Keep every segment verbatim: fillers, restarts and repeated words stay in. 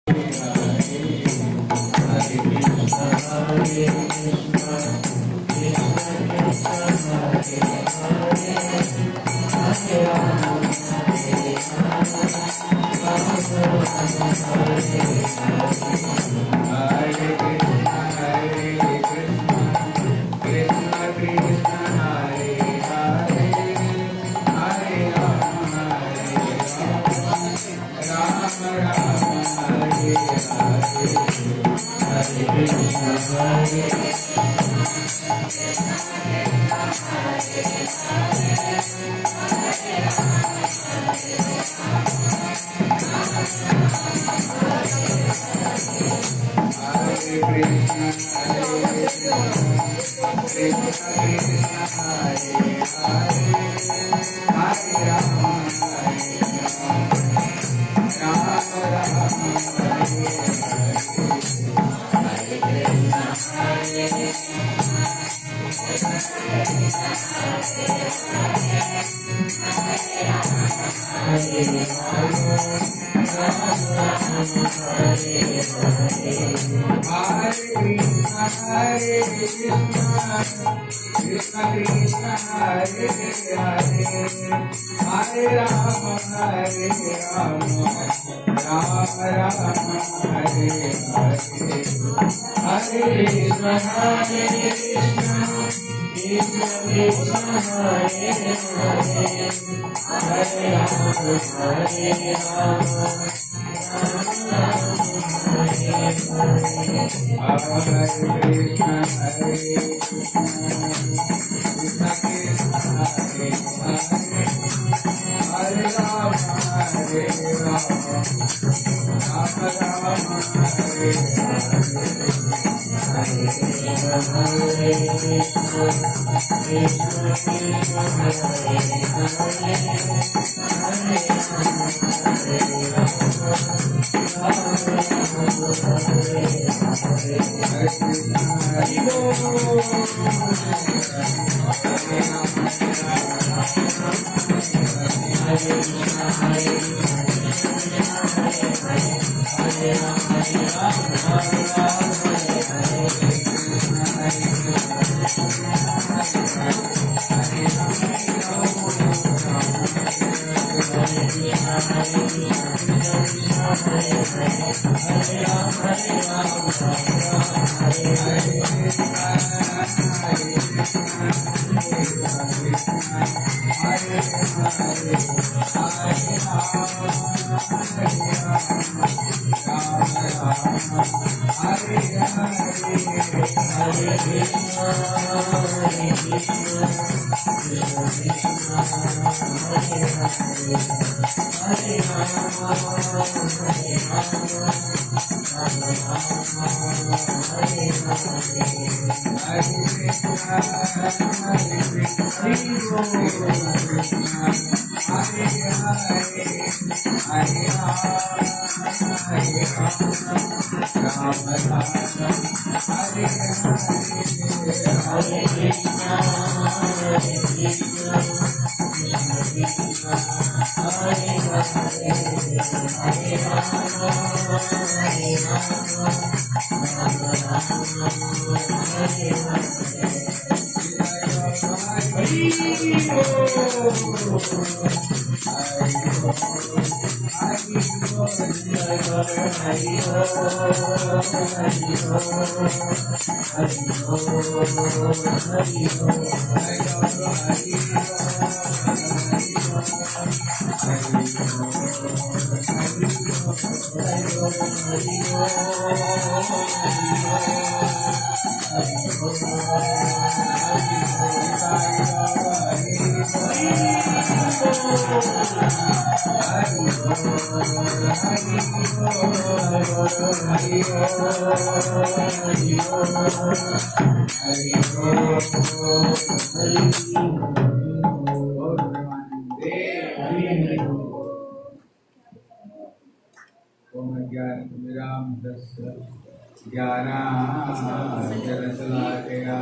ज्ञानाञ्जनशलाकया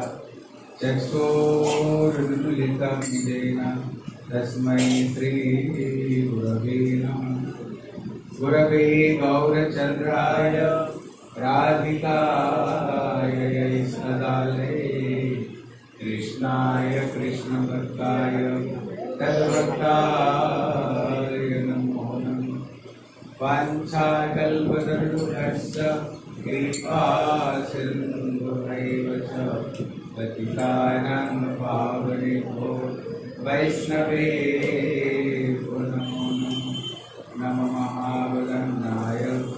चक्षुरुन्मिलितं येन तस्मै श्रीगुरवे नमः। गुरवे गौरचन्द्राय राधिकाय सदालये कृष्णाय कृष्णभक्ताय तद्भक्ताय नमो नमः। वाञ्छाकल्पतरुभ्यश्च कृपासिन्धुभ्यैव च पतितानां पावनेभ्यो वैष्णवेभ्यो नमो नमः। नमो महावदन्नाय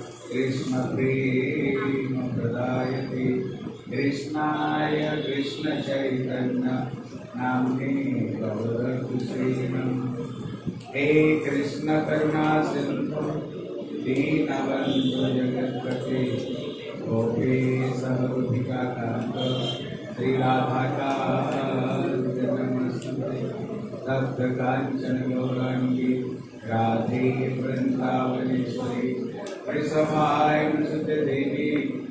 कृष्णप्रेमप्रदायते कृष्णाय कृष्णचैतन्य नाम्ने गौरकुसे नमः। हे कृष्ण करुणा सिंधु दीनबन्धु जगत्पते गोपेश गोपिका कान्त श्री राधाकान्त नमस्ते। तप्त कांचन गौरांगी राधे वृंदावनेश्वरी वृषभानुसुते देवी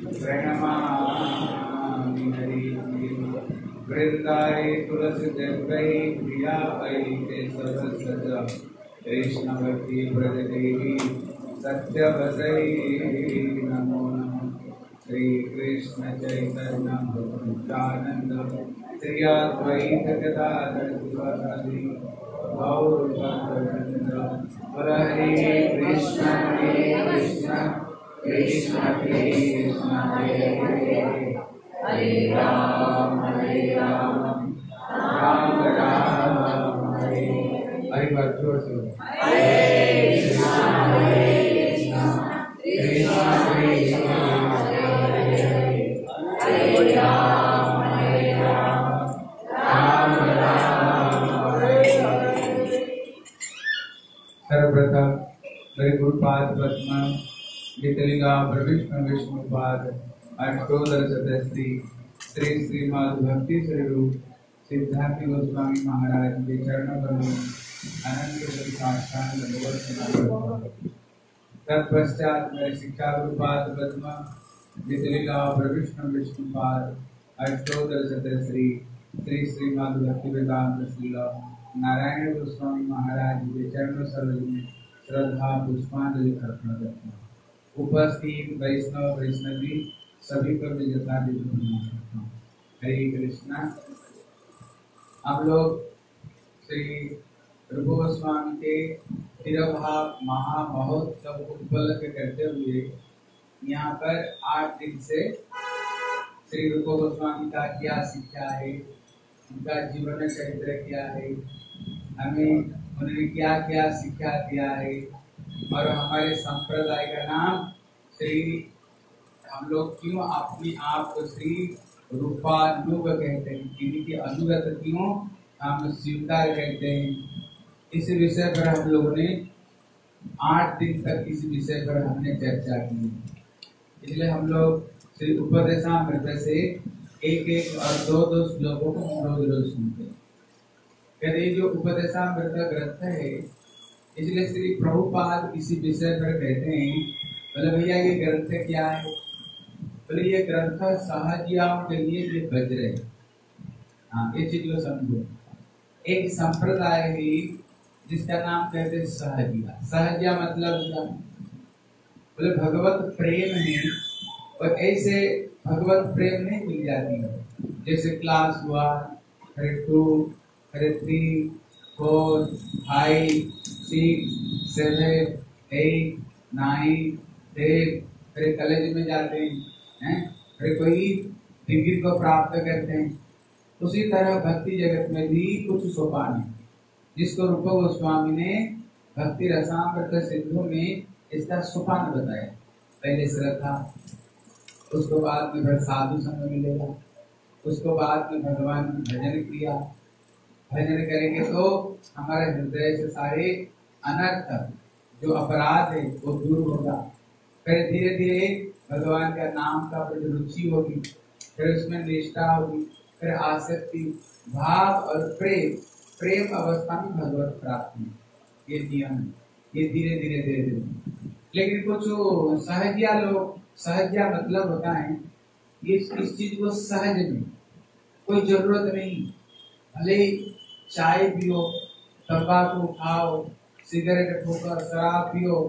प्रणमामि हरिप्रिये। वृंदाए तुलसी देवै प्रियायै केशवसजा कृष्ण भक्ति व्रज देवी सत्यवसै नमो नमः। श्री कृष्ण चैतन्य भक्तानंद श्री अद्वैत गदाधर शिवासादि गौर भक्तवृंद। हरे कृष्ण हरे कृष्ण कृष्ण कृष्ण हरे हरे हरे राम हरे राम राम राम हरे हरे। बार जोर से हरे कृष्ण हरे कृष्ण कृष्ण कृष्ण हरे हरे हरे राम हरे राम राम राम हरे हरे। सर्वप्रथम मेरे गुरुपाद पद्म गीतलिंगा प्रविष्णु विष्णुपाद अष्टोदर सदस्यी श्री श्रीमद् भक्ति स्वरूप सिद्धार्थ गोस्वामी महाराज के चरणों पर अनंत साष्टांग दंडवत प्रणाम। तत्पश्चात मेरे शिक्षा गुरुपाद पद्म गीतलिंगा प्रविष्णु विष्णुपाद अष्टोदर सदस्यी श्री श्रीमद् भक्ति वेदांत श्रीला नारायण गोस्वामी महाराज के चरणों सरोज में श्रद्धा पुष्पांजलि अर्पण करता हूँ। उपस्थित वैष्णव वैष्णवी सभी को मैं यथाविधि प्रणाम करता हूँ। हरे कृष्णा। हम लोग श्री रूप गोस्वामी के तिरुभाव महामहोत्सव को उपलक्ष्य करते हुए यहाँ पर आठ दिन से श्री रूप गोस्वामी का क्या शिक्षा है, उनका जीवन चरित्र क्या है, हमें उन्होंने क्या क्या शिक्षा दिया है और हमारे संप्रदाय का नाम श्री, हम लोग क्यों अपने आप को श्री रूपानुग कहते हैं, इनके अनुगत क्यों हम स्वीकार कहते हैं। इस विषय पर हम लोगों ने आठ दिन तक इस विषय पर हमने चर्चा की। इसलिए हम लोग श्री उपदेशामृत से एक एक और दो दो श्लोकों को रोज रोज सुनते हैं। कहते जो उपदेशामृत ग्रंथ है, इसलिए श्री प्रभुपाद इसी विषय पर कहते हैं, बोले भैया ये ग्रंथ क्या है? बोले ये ग्रंथ सहजियाओं के लिए ये वज्र है। हाँ, ये चीज को समझो। एक संप्रदाय है जिसका नाम कहते हैं सहजिया। सहजिया मतलब बोले भगवत प्रेम है, और ऐसे भगवत प्रेम नहीं मिल जाती है। जैसे क्लास हुआ, हरे टू हरे three four five six seven eight nine ten, हरे कॉलेज में जाते हैं, हैं? हरे कोई डिग्री को प्राप्त करते हैं। उसी तरह भक्ति जगत में भी कुछ सोपान है, जिसको रूप गोस्वामी ने भक्ति रसामृत सिंधु में इसका सोपान बताया। पहले श्रद्धा, उसको बाद में फिर साधु संग मिलेगा, उसको बाद में भगवान भजन किया, भजन करेंगे तो हमारे हृदय से सारे अनर्थ जो अपराध है वो दूर होगा। फिर धीरे धीरे भगवान का नाम का प्रति रुचि होगी, फिर उसमें निष्ठा होगी, फिर आसक्ति, भाव और प्रेम प्रेम अवस्था में भगवत प्राप्ति। ये नियम है, ये धीरे धीरे धीरे धीरे। लेकिन कुछ सहजिया लोग, सहजिया मतलब होता है इस इस चीज को सहज में, कोई जरूरत नहीं, भले चाय पियो, तंबाकू खाओ, सिगरेट ठोकर, शराब पियो,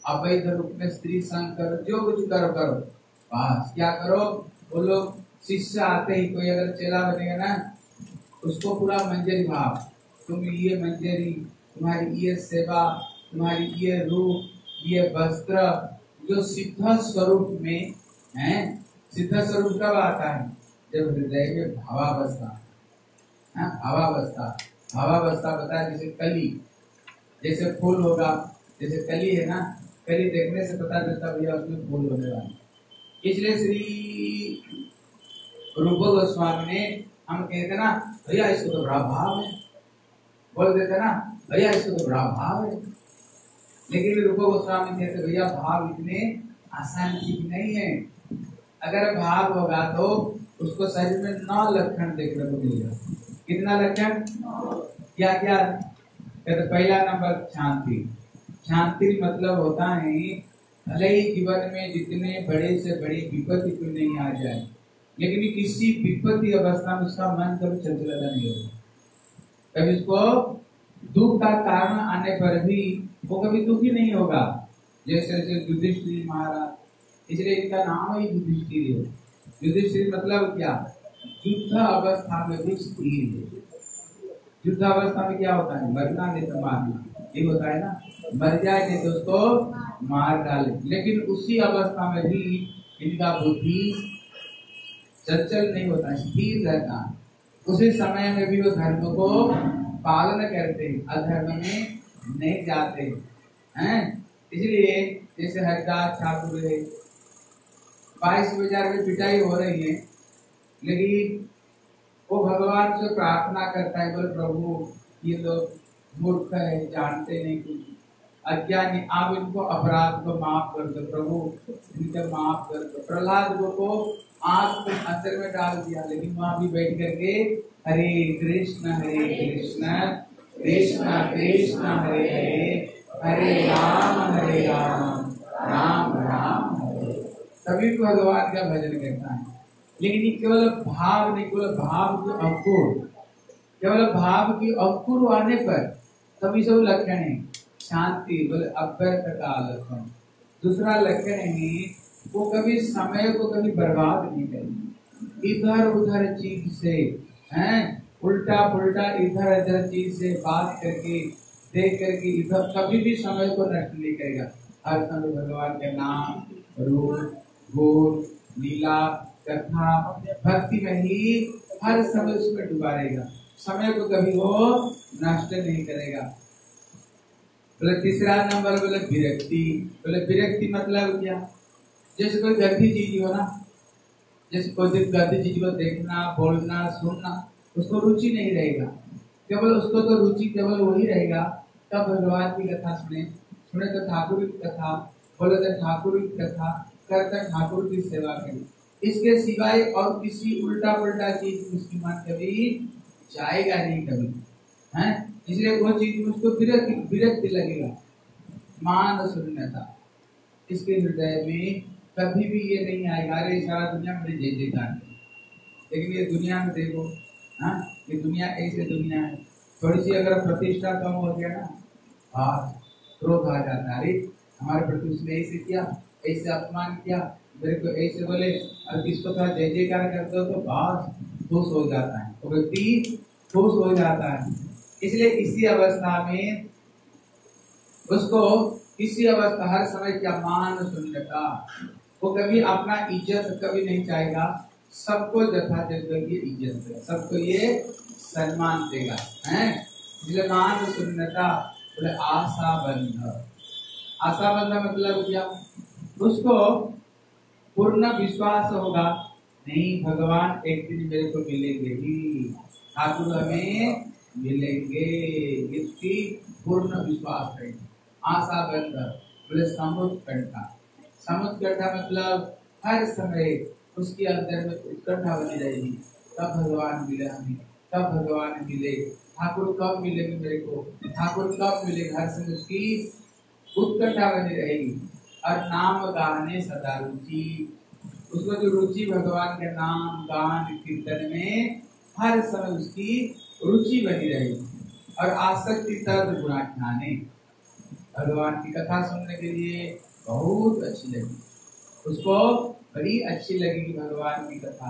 अवैध रूप में स्त्री संग करो, जो कुछ करो करो, बस क्या करो, वो लोग शिष्य आते ही, कोई अगर चेला बनेगा ना, उसको पूरा मंजरी भाव, तुम ये मंजरी, तुम्हारी ये सेवा, तुम्हारी ये रूप, ये वस्त्र, जो सिद्ध स्वरूप में है। सिद्ध स्वरूप कब आता है? जब हृदय में भावावस्था, भावावस्था भावावस्था बताया। जैसे कली, जैसे फूल होगा, जैसे कली है ना, कली देखने से पता चलता भैया उसमें फूल होने वाला। इसलिए श्री रूप गोस्वामी ने, हम कहते ना भैया इसको तो बड़ा भाव है, बोल देते ना भैया इसको तो बड़ा भाव है, लेकिन रूप गोस्वामी कहते भैया भाव इतने आसान चीज नहीं है। अगर भाव होगा तो उसको शरीर में नौ लक्षण देखने को मिलेगा। कितना लक्षण? क्या क्या? कहते पहला नंबर शांति। शांति मतलब होता है भले ही जीवन में जितने बड़े से बड़ी विपत्ति क्यों नहीं आ जाए, लेकिन किसी विपत्ति अवस्था में उसका मन कभी चंचलता नहीं होगा। कभी उसको दुख का कारण आने पर भी वो कभी दुखी नहीं होगा। जैसे जैसे युधिष्ठिर महाराज, इसलिए इनका नाम ही युधिष्ठिर है। युधिष्ठिर मतलब क्या? युद्ध अवस्था में भी स्थिर है। युद्ध अवस्था में क्या होता है? मरना नहीं तो मारना, ये होता है ना, मर जाए नहीं तो उसको मार डाले। लेकिन उसी अवस्था में भी इनका बुद्धि चंचल नहीं होता, स्थिर रहता। उसी समय में भी वो धर्म को पालन करते, अधर्म में नहीं जाते हैं। इसलिए जैसे हरिदास ठाकुर है, बाईस बाजार में पिटाई हो रही है, लेकिन वो भगवान से प्रार्थना करता है, बोले प्रभु ये लोग मूर्ख है, जानते नहीं कुछ, अज्ञानी, आप इनको अपराध को माफ कर दो प्रभु, इनको माफ कर दो। प्रहलाद को आग को अंदर में डाल दिया, लेकिन वहां भी बैठ करके हरे कृष्ण हरे कृष्ण कृष्ण कृष्ण हरे हरे, हरे राम हरे राम राम राम हरे। तभी भगवान का भजन करता है। लेकिन ये केवल भाव नहीं, केवल भाव की अंकुर, केवल भाव की अंकुर आने पर सभी सब लक्षण है। शांति बोले अव्यर्थ का लक्षण। दूसरा लक्षण है वो कभी समय को कभी बर्बाद नहीं करेंगे। इधर उधर चीज से हैं, उल्टा पुल्टा इधर उधर चीज से बात करके देख करके इधर कभी भी समय को नष्ट नहीं करेगा। हर समय भगवान के नाम, रूप, गुण, लीला, कथा, भक्ति में ही हर समय उसमें डूबा रहेगा। समय को कभी वो नष्ट नहीं करेगा। बोले तीसरा नंबर बोले विरक्ति। बोले विरक्ति मतलब क्या? जैसे कोई गंदी चीज हो ना, जैसे कोई गंदी चीज को देखना, बोलना, सुनना, उसको रुचि नहीं रहेगा। केवल उसको तो रुचि केवल वही रहेगा तब भगवान की कथा सुने, सुने तो ठाकुर की कथा, बोले तो ठाकुर की कथा, करते ठाकुर की सेवा करें। इसके सिवाय और किसी उल्टा पुल्टा चीज उसकी मन कभी जाएगा नहीं कभी, हैं? इसलिए वो चीज उसको विरक्ति विरक्ति लगेगा। मान शून्यता इसके हृदय में कभी भी ये नहीं आएगा, अरे सारा दुनिया मेरी जय जयकार है। लेकिन ये दुनिया में देखो, हाँ, ये दुनिया ऐसे दुनिया है, थोड़ी सी अगर प्रतिष्ठा कम हो गया ना, हाँ क्रोध आ जाता है। अरे हमारे प्रति उसने ऐसे किया, ऐसे अपमान किया, मेरे को ऐसे बोले, और किसको थोड़ा जय जयकार करते हो तो बस खुश हो जाता है, तो व्यक्ति खुश हो जाता है। इसलिए इसी अवस्था में उसको, इसी अवस्था हर समय क्या मान शून्यता, वो कभी अपना इज्जत कभी नहीं चाहेगा, सबको यथाचित ये इज्जत देगा, सबको ये सम्मान देगा, हैं? इसलिए मान शून्यता बोले आशा बंध। आशा बंध मतलब क्या? उसको पूर्ण विश्वास होगा, नहीं भगवान एक दिन मेरे को मिलेंगे ही, ठाकुर हमें मिलेंगे, इसकी पूर्ण विश्वास है। आशा बंध बोले समुत्कंठा। समुत्कंठा मतलब हर समय उसके अंदर में उत्कंठा बनी रहेगी, तब भगवान मिले हमें, तब भगवान मिले, ठाकुर कब मिलेंगे मेरे को, ठाकुर कब मिलेगा, हर समय उसकी उत्कंठा बनी रहेगी। और नाम गाने सदा रुचि, उसको जो रुचि भगवान के नाम गान कीर्तन में हर समय उसकी रुचि बनी रहेगी। और आसक्ति तद गुणाख्याने, भगवान की कथा सुनने के लिए बहुत अच्छी लगी उसको, बड़ी अच्छी लगी भगवान की कथा।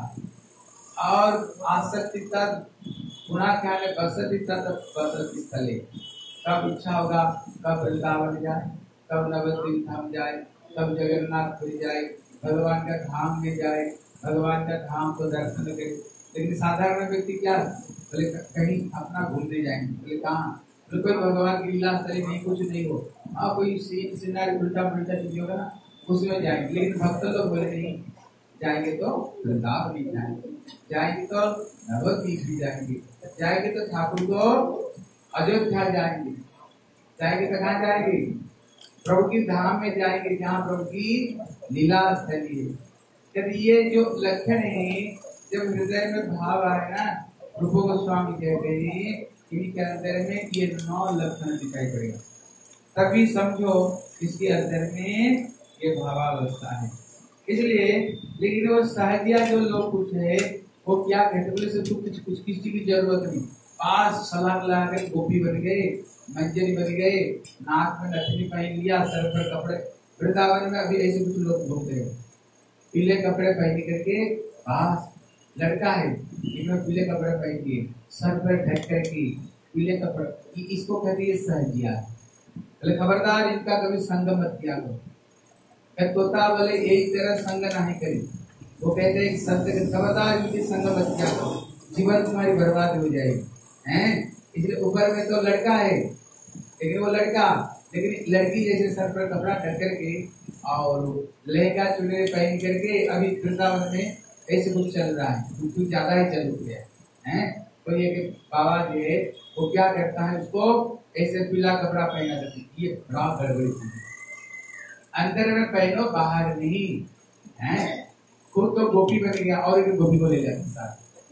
और आसक्ति तक गुणा क्या है, बसति तक बसति स्थले, कब इच्छा होगा कब वृंदावन जाए, कब नवद्वीप धाम जाए, कब जगन्नाथपुरी जाए, भगवान का धाम में जाए, भगवान का धाम को दर्शन करे। लेकिन साधारण व्यक्ति क्या बोले, कहीं अपना घूमने जाएंगे, बोले कहाँ, बोले कोई भगवान की लीला स्थली नहीं, कुछ नहीं हो, हाँ कोई सीन सीनारी उल्टा पुल्टा चीज होगा ना उसमें जाएंगे। लेकिन भक्त लोग बोले नहीं, जाएंगे तो वृंदावन भी जाएंगे, जाएंगे तो नवद्वीप भी जाएंगे, जाएंगे तो ठाकुर को अयोध्या जाएंगे, जाएंगे तो कहाँ जाएंगे, प्रभु की धाम में जाएंगे जहाँ प्रभु की लीला स्थली है। यदि ये जो लक्षण है, जब हृदय में भाव आए ना, रूप गोस्वामी कहते हैं इनके अंदर में ये नौ लक्षण दिखाई पड़ेगा, तभी समझो इसके अंदर में ये भावावस्था है। इसलिए लेकिन वो सहजिया जो लोग कुछ है वो क्या कहते, बोले से कुछ कुछ किसी की जरूरत नहीं, पास सलाह लगाकर गोपी बन गए, मंजरी बन गए, नाक में नथनी पहन लिया, सर पर कपड़े। वृंदावन में अभी ऐसे कुछ लोग घूमते हैं, पीले कपड़े पहन करके, पास लड़का है इनमें पीले कपड़े पहन के, सर पर ढक करके पीले कपड़े, इसको कहते हैं सहजिया। बोले खबरदार इनका कभी संग मत किया करो, तोता बोले एक तरह संग नहीं करी, वो कहते हैं सत्य खबरदार इनकी संग मत किया करो, जीवन तुम्हारी बर्बाद हो जाएगी हैं। इसलिए ऊपर में तो लड़का है, लेकिन वो लड़का, लेकिन लड़की जैसे सर पर कपड़ा ढक करके और लहंगा चुनरी पहन करके अभी वृंदावन में ऐसे कुछ चल रहा है, कुछ ज्यादा ही चल गया है। तो ये बाबा जो है वो क्या करता है, उसको ऐसे पीला कपड़ा पहना देते, ये बड़ा गड़बड़ी चीज है। अंदर में पहनो, बाहर नहीं है। खुद तो गोपी बन गया और एक गोपी को ले जाता,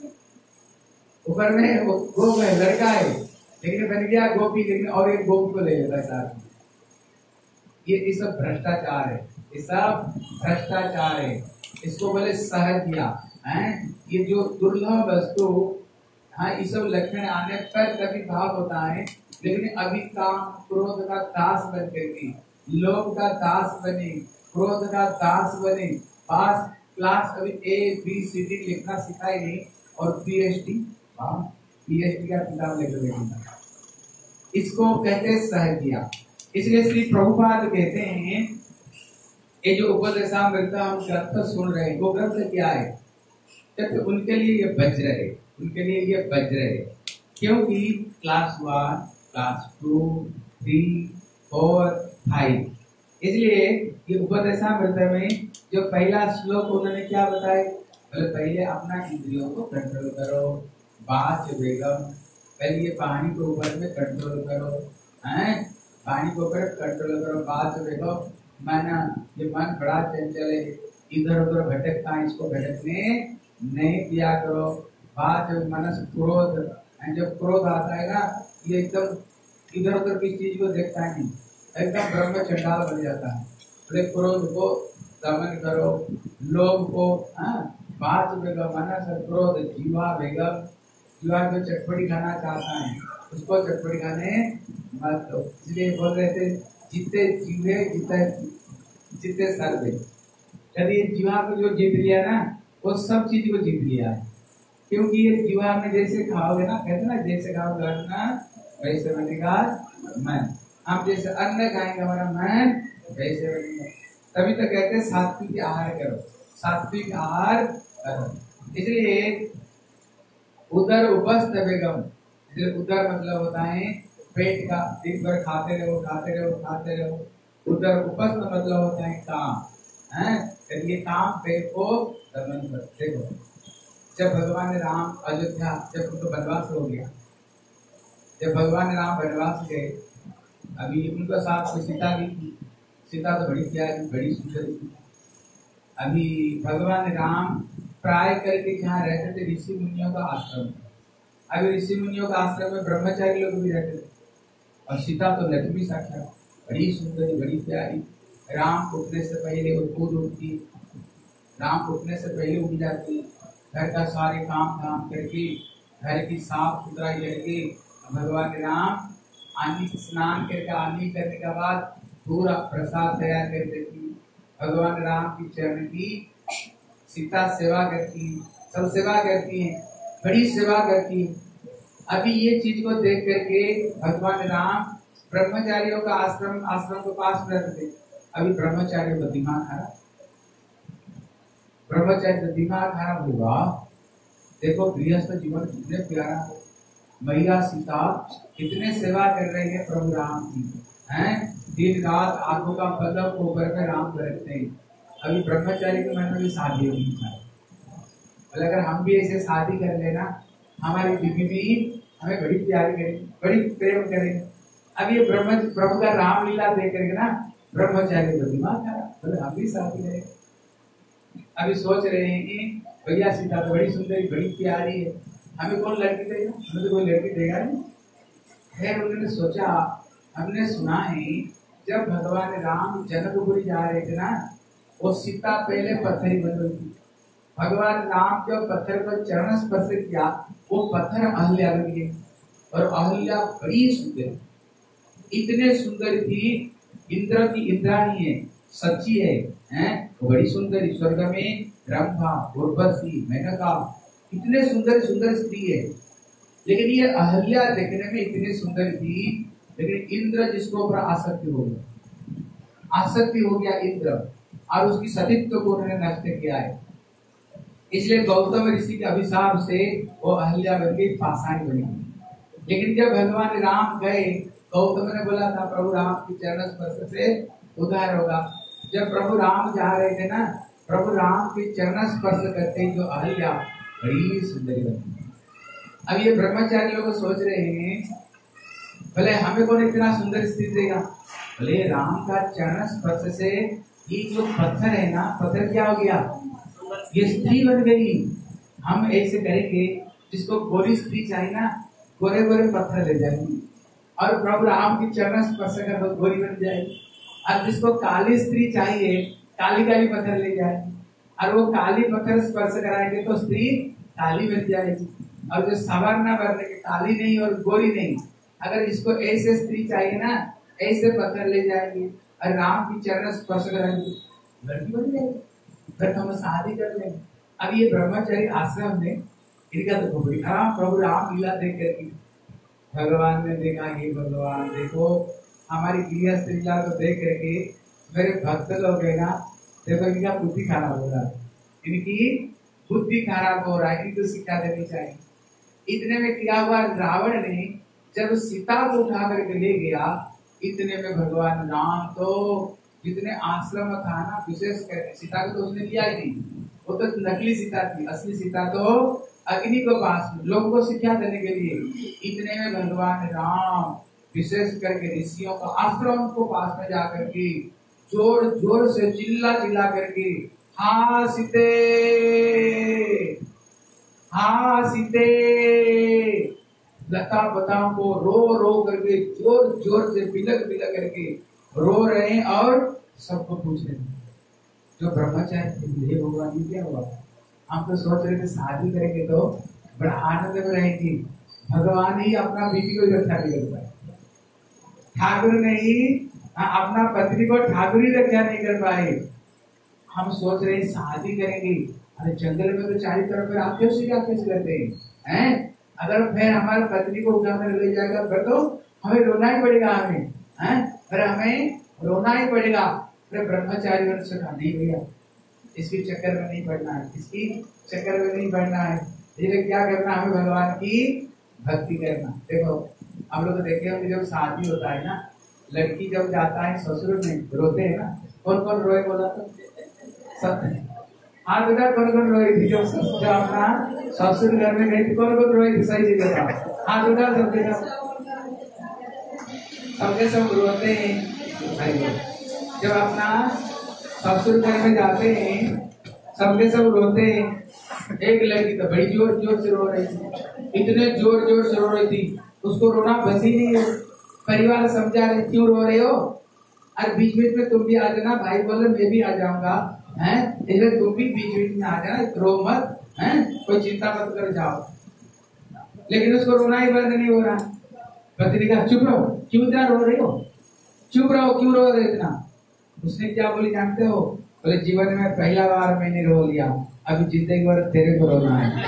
ऊपर में वो गो है लड़का है लेकिन बन गया गोपी, लेकिन और एक गोपी को ले जाता है साथ में। ये ये सब भ्रष्टाचार है, ये सब भ्रष्टाचार है, इसको बोले सहजिया है। ये जो दुर्लभ वस्तु, हाँ ये सब लक्षण आने पर कभी भाव होता है, लेकिन अभी काम क्रोध का दास बन करके, लोभ का दास बने, क्रोध का दास बने, पास क्लास कभी ए बी सी डी लिखना सिखाई नहीं और पीएचडी, हाँ पीएचडी का किताब लेकर बैठा, इसको कहते हैं सहजिया। इसलिए श्री प्रभुपाद कहते हैं ये जो उपदेशामृत हम ग्रंथ सुन रहे हैं, वो ग्रंथ क्या है, तो उनके लिए ये वज्र है, उनके लिए ये वज्र है। क्योंकि class one, class two, three, four, five, इसलिए ये उपदेशामृत में जो पहला श्लोक उन्होंने क्या बताया, पहले पहले अपना इंद्रियों को कंट्रोल करो, बात वेगम, पहले ये पानी के ऊपर में कंट्रोल करो, हैं पानी के ऊपर कंट्रोल करो, बात वेगम, मन ये मन बड़ा चंचल है, इधर उधर भटकता है, इसको भटकने नहीं दिया करो। बात मनस क्रोध, जब क्रोध आता है ना, ये एकदम इधर उधर की चीज को देखता नहीं, एकदम ब्रह्म चंडाल बन जाता है। तो क्रोध को दमन करो, लोभ को, हाँ बात वेगम, मनस क्रोध, जीवा वेगम, जीवा जो चटपटी खाना चाहता है उसको चटपटी खाने मत दो। इसलिए बोल रहे थे जितने जीवे जितने जितने सर्वे, यदि जीवा को जो जीत लिया ना, वो सब चीज को जीत लिया है। क्योंकि ये जीवा में जैसे खाओगे ना, कहते ना जैसे खाओगे अन्न वैसे बनेगा मन, हम जैसे अन्न खाएंगे हमारा मन वैसे बनेगा। तभी तो कहते हैं सात्विक आहार करो, सात्विक आहार करो। इसलिए उदर उपस्थ बेगम, उदर मतलब होता है पेट का, दिन भर खाते रहो खाते रहो खाते रहो। उदर उपस्थ मतलब होता है काम, है ये काम पेट को दमन करते हो। जब भगवान राम अयोध्या, जब उनको वनवास हो गया, जब भगवान राम वनवास गए, अभी उनका साथ में सीता भी थी, सीता तो बड़ी प्यारी बड़ी सुंदर थी। अभी भगवान राम प्राय करके जहाँ रहते थे ऋषि मुनियों का आश्रम, अभी ऋषि मुनियों का आश्रम में ब्रह्मचारी लोग भी रहते थे, और सीता तो लक्ष्मी साक्षात बड़ी सुंदर बड़ी प्यारी। राम उठने से पहले वो खुद उठती, राम उठने से पहले उठ जाती, घर का सारे काम धाम करके, घर की साफ सुथराई करके भगवान राम आनी स्नान करके आनी करने के बाद पूरा प्रसाद तैयार कर देती, भगवान राम की चरण की सीता सेवा करती, सब सेवा करती है, बड़ी सेवा करती है। अभी ये चीज को देख करके भगवान राम ब्रह्मचारियों का आश्रम आश्रम को पास में रखते। अभी ब्रह्मचारियों का दिमाग खराब, ब्रह्मचारी का दिमाग खराब होगा। देखो गृहस्थ जीवन कितने प्यारा है, मैया सीता कितने सेवा कर रही है प्रभु राम की, हैं दिन रात आंखों का पलक ऊपर में राम रखते हैं। अभी ब्रह्मचारी के मन में भी शादी होनी चाहिए। अगर हम भी ऐसे शादी कर लेना, हमारी बीवी भी हमें बड़ी प्यारी करेगी, बड़ी प्रेम करेगी। अब ये ब्रह्म प्रभु का रामलीला देख करके ना ब्रह्मचारी का दिमाग खराब, बोले हम भी शादी करें। अभी सोच रहे हैं कि भैया सीता तो बड़ी सुंदर बड़ी प्यारी है, हमें कौन लड़की देगा, हमें तो कोई लड़की देगा नहीं। फिर उन्होंने सोचा, हमने सुना है जब भगवान राम जनकपुरी जा रहे थे ना, वो सीता पहले पत्थर ही बन गई थी। भगवान राम जब पत्थर पर चरण स्पर्श किया, वो पत्थर अहल्या बन गई, और अहल्या बड़ी सुंदर, इतने सुंदर थी, इंद्र की इंद्राणी है, सच्ची है, हैं बड़ी सुंदर। स्वर्ग में रंभा, उर्वशी, मेनका, इतने सुंदर सुंदर स्त्री है। लेकिन ये अहल्या देखने में इतनी सुंदर थी, लेकिन इंद्र जिसको ऊपर आसक्ति हो गया, आसक्ति हो गया इंद्र, और उसकी सतीत्व को उन्होंने नष्ट किया है। इसलिए गौतम ऋषि के अभिशाप से वो अहल्या बन गई, पाषाणी बनी। लेकिन जब भगवान राम गए, गौतम ने बोला था प्रभु राम की चरण स्पर्श से उद्धार होगा। जब प्रभु राम जा रहे थे ना, प्रभु राम के चरण स्पर्श करते ही जो अहल्या बड़ी सुंदरी बनी। अब ये ब्रह्मचारी लोग सोच रहे हैं, भले हमें कौन इतना सुंदर स्त्री देगा, भले राम का चरण स्पर्श से ये जो पत्थर है ना, पत्थर क्या हो गया, ये स्त्री बन गई। हम ऐसे करेंगे, जिसको गोरी स्त्री चाहिए ना, गोरे गोरे पत्थर ले जाएंगे, और प्रभु राम की चरण स्पर्श कर तो गोरी बन जाएगी। और जिसको काली स्त्री चाहिए, काली काली पत्थर ले जाएगी, और वो काली पत्थर स्पर्श कराएंगे तो स्त्री काली बन जाएगी। और जो सवार ना बनने के, काली नहीं और गोरी नहीं, अगर इसको ऐसे स्त्री चाहिए ना, ऐसे पत्थर ले जाएंगे और राम की चरण स्पर्श कराएंगे, लड़की बन जाएगी, फिर हम शादी कर लेंगे। अब ये ब्रह्मचारी आश्रम में इनका तो बड़ी हाँ प्रभु राम लीला देख करके भगवान ने देखा कि भगवान देखो हमारी गृहस्थ लीला को देख करके मेरे भक्त लोग है ना, देखो इनका बुद्धि खराब हो रहा है, इनकी बुद्धि खराब हो रहा है, इनको शिक्षा देनी चाहिए। इतने में क्या हुआ, रावण ने जब सीता को उठा करके ले गया, इतने में भगवान राम तो जितने आश्रम था ना, विशेष करके सीता को तो उसने लिया ही नहीं, वो तो नकली सीता थी, असली सीता तो अग्नि को पास में लोगों को शिक्षा देने के लिए। इतने में भगवान राम विशेष करके ऋषियों का आश्रम को पास में जाकर के जोर जोर से चिल्ला चिल्ला करके हाँ सीते, हाँ सीते, लता पता को रो रो करके जोर जोर से बिलक बिलक करके रो रहे हैं, और सबको पूछ रहे हैं जो ब्रह्मचारी भगवान ये क्या हुआ। हम तो सोच रहे थे शादी करेंगे तो बड़ा आनंद में रहेंगे, भगवान ही अपना बीवी को रक्षा नहीं कर पाए, ठाकुर ने ही अपना पत्नी को ठाकुर ही रक्षा नहीं कर पाए। हम सोच रहे शादी करेंगे, अरे जंगल में तो चारों तरफ राक्षस ही राक्षस करते हैं, अगर फिर हमारे पत्नी को उठाकर ले जाएगा फिर तो हमें रोना ही पड़ेगा, हमें हैं फिर हमें रोना ही पड़ेगा। फिर ब्रह्मचारी ने सोचा नहीं भैया इसकी चक्कर में नहीं पड़ना है, इसकी चक्कर में नहीं पड़ना है, इसलिए क्या करना, हमें भगवान की भक्ति करना। देखो हम लोग देखे होंगे जब शादी होता है ना, लड़की जब जाता है ससुर में रोते हैं ना, कौन कौन रोए बोला तो सब हाँ बेटा कौन कौन रोई थी जो जो अपना ससुर घर में गई थी, कौन कौन रोई थी, सही जगह था हाँ बेटा सब बेटा सबके सब रोते हैं। जब अपना ससुर घर में जाते हैं सबके सब रोते हैं। एक लड़की तो बड़ी जोर जोर से रो रही थी, इतने जोर जोर से रो रही थी, उसको रोना बस ही नहीं है। परिवार समझा रहे क्यों रो रहे हो, और बीच बीच में तुम भी आ जाना, भाई बोले मैं भी आ जाऊंगा, हैं इसलिए तुम भी बीच बीच में आ जाना, रो मत, हैं कोई चिंता मत कर जाओ। लेकिन उसको रोना ही बंद नहीं हो रहा। पत्नी कहा चुप रहो, क्यों इतना रो रही हो, चुप रहो, क्यों रो रहे इतना। उसने क्या बोली जानते हो? बोले जीवन में पहला बार मैंने रो लिया, अभी जिंदगी भर तेरे को रोना है।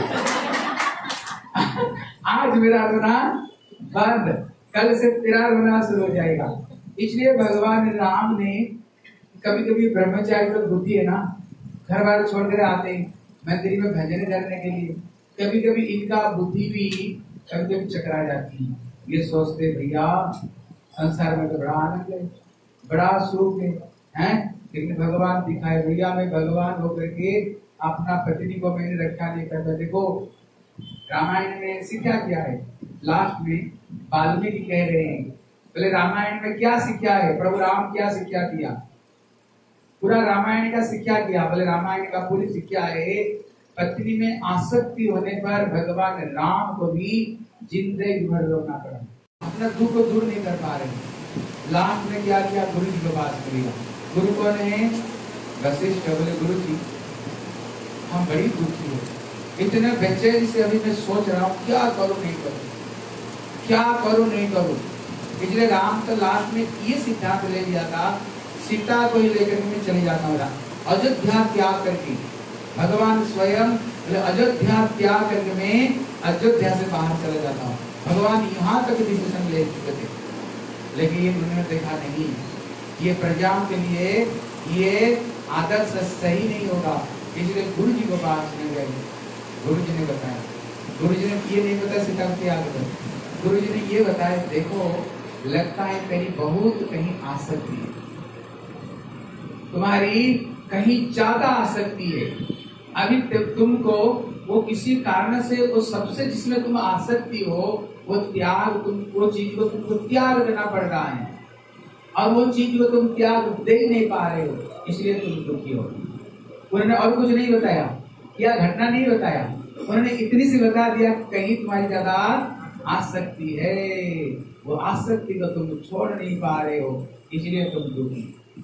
आज मेरा रोना बंद, कल से तेरा रोना शुरू हो जाएगा। इसलिए भगवान राम ने कभी कभी ब्रह्मचारी जो बुद्धि है ना, घर बार छोड़कर आते हैं मंदिर में भजन करने के लिए, कभी कभी इनका बुद्धि भी कभी कभी चकरा जाती है। ये सोचते भैया संसार में तो बड़ा आनंद है, बड़ा सुख है, हैं? लेकिन भगवान दिखाए भैया मैं भगवान होकर के अपना पत्नी को मैंने रक्षा नहीं करता। देखो रामायण में शिक्षा क्या है, लास्ट में वाल्मीकि कह रहे हैं बोले रामायण में क्या शिक्षा है, प्रभु राम क्या शिक्षा दिया, पूरा रामायण का शिक्षा किया। बोले रामायण का पूरी शिक्षा है पत्नी में आसक्ति होने पर भगवान राम को भी जिंदगी भर रोना पड़ा, अपना दुख को दूर नहीं कर पा रहे। लास्ट में क्या किया, गुरु जी को बात किया। गुरु को ने वशिष्ठ बोले गुरु जी हम बड़ी दुखी हो, इतने बेचैन से अभी मैं सोच रहा हूँ क्या करूँ नहीं करूँ, क्या करूँ नहीं करूँ। इसलिए राम तो लास्ट में ये सिद्धांत ले लिया था, सीता को ही लेकर मैं चले जाता हूँ, अयोध्या त्याग करके। भगवान स्वयं अयोध्या त्याग करके मैं अयोध्या से बाहर चला जाता हूँ। भगवान यहाँ तक डिसीजन ले चुके थे, लेकिन उन्होंने देखा नहीं ये प्रजा के लिए ये आदर्श सही नहीं होगा, इसलिए गुरु जी को पास में गए। गुरु जी ने बताया, गुरु जी ने ये नहीं बताया सीता को त्याग करो, गुरु जी ने ये बताया देखो लगता है कहीं बहुत कहीं आसक्ति है तुम्हारी, कहीं ज्यादा आसक्ति है। अभी तुमको वो किसी कारण से वो सबसे जिसमें तुम आसक्ति हो वो त्याग, तुम वो चीज को तुमको त्याग करना पड़ रहा है और वो चीज को तुम त्याग दे नहीं पा रहे हो, इसलिए तुम दुखी हो। उन्होंने और कुछ नहीं बताया, क्या घटना नहीं बताया, उन्होंने इतनी सी बता दिया कहीं तुम्हारी ज्यादा आसक्ति है, वो आसक्ति को तुम छोड़ नहीं पा रहे हो इसलिए तुम दुखी।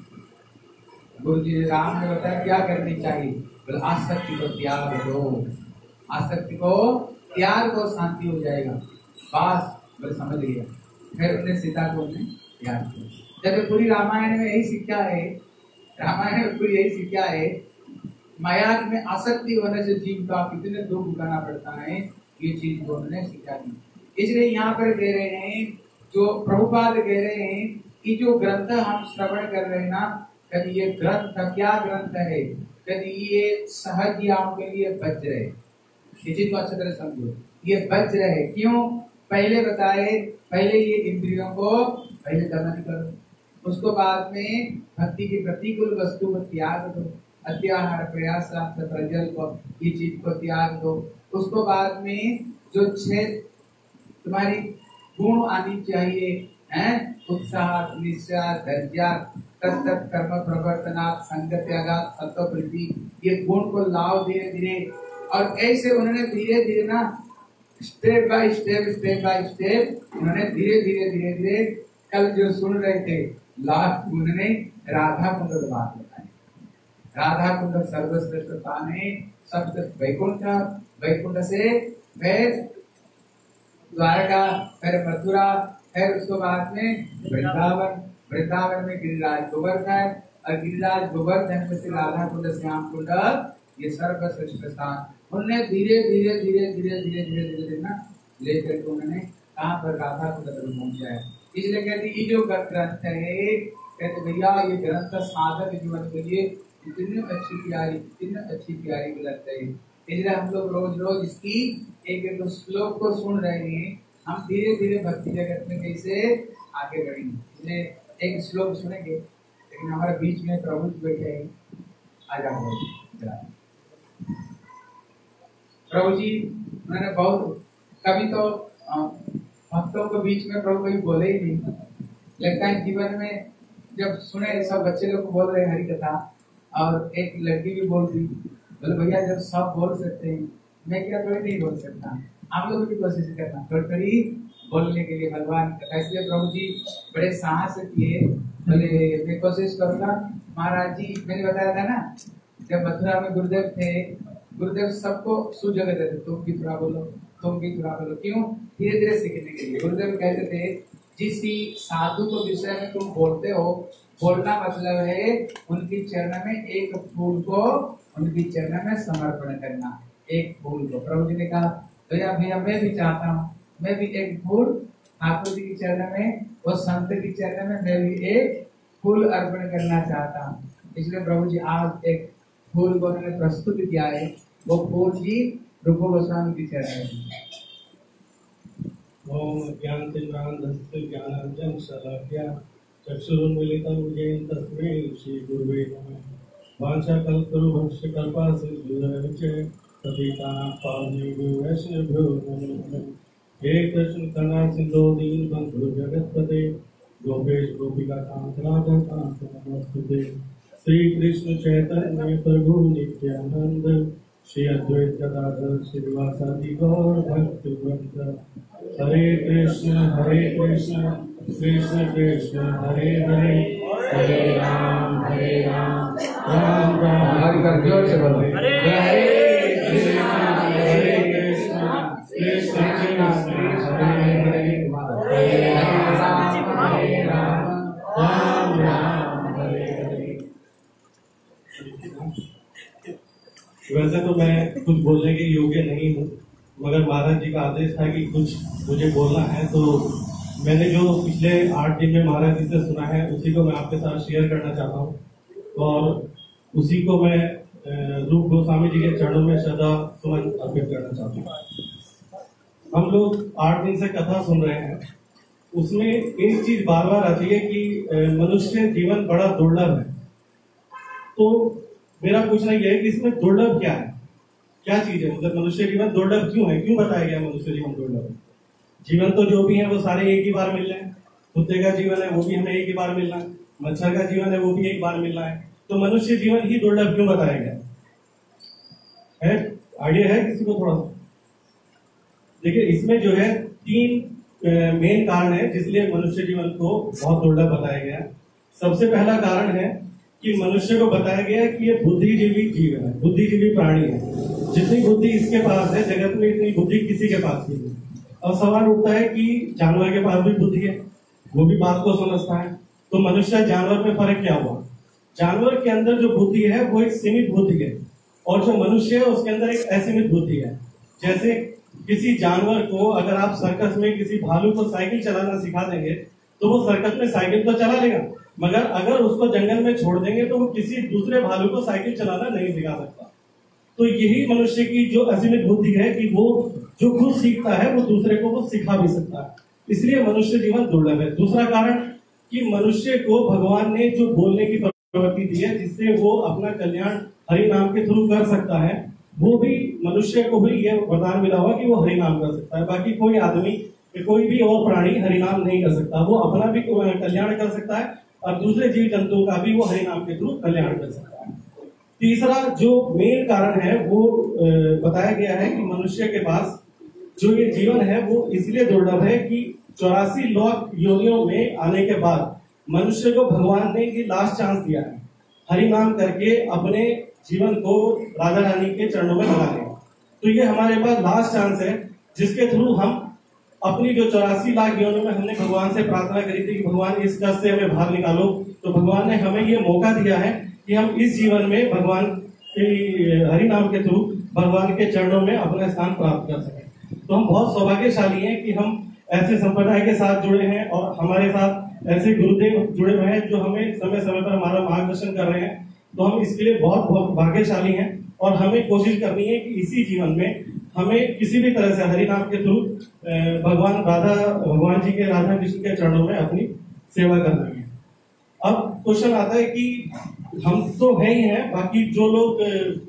गुरु जी ने राम ने बताया क्या करनी चाहिए, बोले आसक्ति को त्याग दो, आसक्ति को त्याग दो शांति हो जाएगा। बस बोले समझ लिया। फिर उन्हें सीता को उन्हें त्याग किया। जब पूरी रामायण में यही शिक्षा है, रामायण में पूरी यही शिक्षा है, माया में आसक्ति होने से जीव का कितने दुख उठाना पड़ता है, ये चीज को उन्होंने शिक्षा दी। इसलिए यहाँ पर कह रहे हैं, जो प्रभुपाद कह रहे हैं कि जो ग्रंथ हम श्रवण कर रहे हैं ना, कभी ये ग्रंथ क्या ग्रंथ है, कभी ये सहजियाओं के लिए वज्र है। इस चीज को अच्छी तरह समझो, ये वज्र है। क्यों? पहले बताए, पहले ये इंद्रियों को पहले दमन करो, उसको बाद में भक्ति की प्रतिकूल वस्तु को त्याग दो, अत्याहार प्रयास प्रजल को ये चीज को त्याग दो, उसको बाद में जो छह तुम्हारी गुण आनी चाहिए हैं, उत्साह, निश्चय, धैर्य, तत्त कर्म प्रवर्तनात् संग त्यागात् सत्ववृद्धि, ये गुण को लाओ धीरे धीरे। और ऐसे उन्होंने धीरे धीरे ना step by step step by step उन्होंने धीरे धीरे धीरे धीरे कल जो सुन रहे थे लास्ट उन्होंने राधा कुंड की बात बताई। राधा कुंड सर्वश्रेष्ठ स्थान है, सबसे वैकुंठ, वैकुंठ से फिर द्वारका, फिर मथुरा, फिर उसके बाद में वृंदावन, वृंदावन में गिरिराज गोवर्धन और गिरिराज गोवर्धन में से राधा कुंड श्याम कुंड, ये सर्वश्रेष्ठ स्थान उन्होंने धीरे धीरे धीरे धीरे धीरे धीरे धीरे ना लेकर के उन्होंने कहाँ पर राधा कुंड तक पहुंचा है। इसलिए कहते ये जो ग्रंथ है, कहते भैया ये ग्रंथ साधक जीवन के लिए इतनी अच्छी प्यारी, इतनी अच्छी प्यारी ग्रंथ है। इसलिए हम लोग रोज रोज इसकी एक एक श्लोक को सुन रहे हैं, हम धीरे धीरे भक्ति जगत में कैसे आगे बढ़ेंगे। इसलिए एक श्लोक सुनेंगे, लेकिन हमारे बीच में प्रभु बैठे हैं, आ जाओ प्रभु जी। उन्होंने बहुत कभी तो भक्तों के बीच में प्रभु कभी बोले ही नहीं, लगता है जीवन में जब सुने सब बच्चे लोग बोल रहे हरि कथा और एक लड़की भी बोल दी, बोले भैया जब सब बोल सकते हैं मैं क्या थोड़ी नहीं बोल सकता, आप लोग भी कोशिश करना थोड़ी थोड़ी बोलने के लिए भगवान कथा। इसलिए प्रभु जी बड़े साहस से किए, बोले मैं कोशिश करूंगा। महाराज जी मैंने बताया था ना, जब मथुरा में गुरुदेव थे, गुरुदेव सबको सुजगह देते, तुम भी थोड़ा बोलो, तुम भी थोड़ा करो। क्यों? धीरे धीरे सीखने के लिए। गुरुदेव कहते थे जिस साधु को विषय में तुम बोलते हो, बोलना मतलब है उनकी चरण में एक फूल को उनकी चरण में समर्पण करना, एक फूल को। प्रभु जी ने कहा तो या भैया मैं भी चाहता हूँ, मैं भी एक फूल ठाकुर जी की चरण में और संत की चरण में मैं भी एक फूल अर्पण करना चाहता हूँ। इसलिए प्रभु जी आज एक फूल को उन्होंने प्रस्तुत किया है, वो फूल जी रूप गोस्वामी की चरण में। ओम ज्ञानतिमिरान्धस्य ज्ञानाञ्जन शलाकया चक्षुरुन्मीलितं येन तस्मै श्री गुरुवे नमः। वाञ्छाकल्पतरुभ्यश्च कृपासिन्धुभ्यश्च पतितानां पावनेभ्यो वैष्णवेभ्यो नमो नमः। हे कृष्ण करुणा सिन्धो दीनबन्धो जगत्पते गोपेश गोपिकाकान्त राधा कान्त नमोस्तुते। श्री कृष्ण चैतन्य प्रभु नित्यानंद श्री अद्वैत गदाधर श्रीवासादि गौर भक्तवृंद। हरे कृष्ण हरे कृष्ण कृष्ण कृष्ण हरे हरे, हरे राम हरे राम राम राम। जोर से बोलो हरे कृष्ण हरे कृष्ण कृष्ण कृष्ण हरे हरे, हरे राम हरे राम राम राम हरे हरे। वैसे तो मैं कुछ बोलने के योग्य नहीं हूँ, मगर महाराज जी का आदेश था कि कुछ मुझे बोलना है, तो मैंने जो पिछले आठ दिन में महाराज जी से सुना है उसी को मैं आपके साथ शेयर करना चाहता हूँ, और उसी को मैं रूप गोस्वामी जी के चरणों में श्रद्धा सुमन अर्पित करना चाहता हूँ। हम लोग आठ दिन से कथा सुन रहे हैं, उसमें एक चीज बार बार आती है कि मनुष्य जीवन बड़ा दुर्लभ है। तो मेरा पूछना यह है कि इसमें दुर्लभ क्या है, क्या चीज है, मतलब मनुष्य जीवन दुर्लभ क्यों है, क्यों बताया गया मनुष्य जीवन दुर्लभ है। जीवन तो जो भी है वो सारे एक ही बार मिल रहे हैं। कुत्ते का जीवन है वो भी हमें एक ही बार मिलना है, मच्छर का जीवन है वो भी एक बार मिलना है, तो मनुष्य जीवन ही दुर्लभ क्यों बताया गया है? आइडिया है किसी को? थोड़ा सा देखिए, इसमें जो है तीन मेन कारण है जिसलिए मनुष्य जीवन को बहुत दुर्लभ बताया गया। सबसे पहला कारण है कि मनुष्य को बताया गया कि ये बुद्धिजीवी जीव है, बुद्धिजीवी प्राणी है। जितनी बुद्धि इसके पास है जगत में, इतनी बुद्धि किसी के पास नहीं है। और सवाल उठता है कि जानवर के पास भी बुद्धि है, वो भी बात को समझता है, तो मनुष्य जानवर में फर्क क्या हुआ? जानवर के अंदर जो बुद्धि है वो एक सीमित बुद्धि है, और जो मनुष्य है उसके अंदर एक असीमित बुद्धि है। जैसे किसी जानवर को अगर आप सर्कस में किसी भालू को साइकिल चलाना सिखा देंगे तो वो सर्कस में साइकिल तो चला लेगा, मगर अगर उसको जंगल में छोड़ देंगे तो वो किसी दूसरे भालू को साइकिल चलाना नहीं सिखा सकता। तो यही मनुष्य की जो असीमित बुद्धि है कि वो जो खुद सीखता है वो दूसरे को वो सिखा भी सकता है, इसलिए मनुष्य जीवन दुर्लभ है। दूसरा कारण कि मनुष्य को भगवान ने जो बोलने की प्रवृत्ति दी है जिससे वो अपना कल्याण हरि नाम के थ्रू कर सकता है, वो भी मनुष्य को भी यह वरदान मिला हुआ कि वो हरि नाम कर सकता है। बाकी कोई आदमी कोई भी और प्राणी हरि नाम नहीं कर सकता। वो अपना भी कल्याण कर सकता है और दूसरे जीव जंतुओं का भी वो हरि नाम के थ्रू कल्याण कर सकता है। तीसरा जो मेन कारण है वो बताया गया है कि मनुष्य के पास जो ये जीवन है वो इसलिए दुर्लभ है कि चौरासी लाख योनियों में आने के बाद मनुष्य को भगवान ने ये लास्ट चांस दिया है हरि नाम करके अपने जीवन को राजा रानी के चरणों में लगाने। तो ये हमारे पास लास्ट चांस है जिसके थ्रू हम अपनी जो चौरासी लाख योनियों में हमने भगवान से प्रार्थना करी थी कि भगवान इस कष्ट से हमें बाहर निकालो, तो भगवान ने हमें ये मौका दिया है कि हम इस जीवन में भगवान के हरि नाम के थ्रू भगवान के चरणों में अपना स्थान प्राप्त कर सकें। तो हम बहुत सौभाग्यशाली हैं कि हम ऐसे संप्रदाय के साथ जुड़े हैं और हमारे साथ ऐसे गुरुदेव जुड़े हुए हैं जो हमें समय समय पर हमारा मार्गदर्शन कर रहे हैं। तो हम इसके लिए बहुत बहुत भाग्यशाली हैं और हमें कोशिश करनी है कि इसी जीवन में हमें किसी भी तरह से हरि नाम के थ्रू भगवान राधा भगवान जी के राधा कृष्ण के चरणों में अपनी सेवा करनी है। अब क्वेश्चन आता है कि हम तो है ही हैं, बाकी जो लोग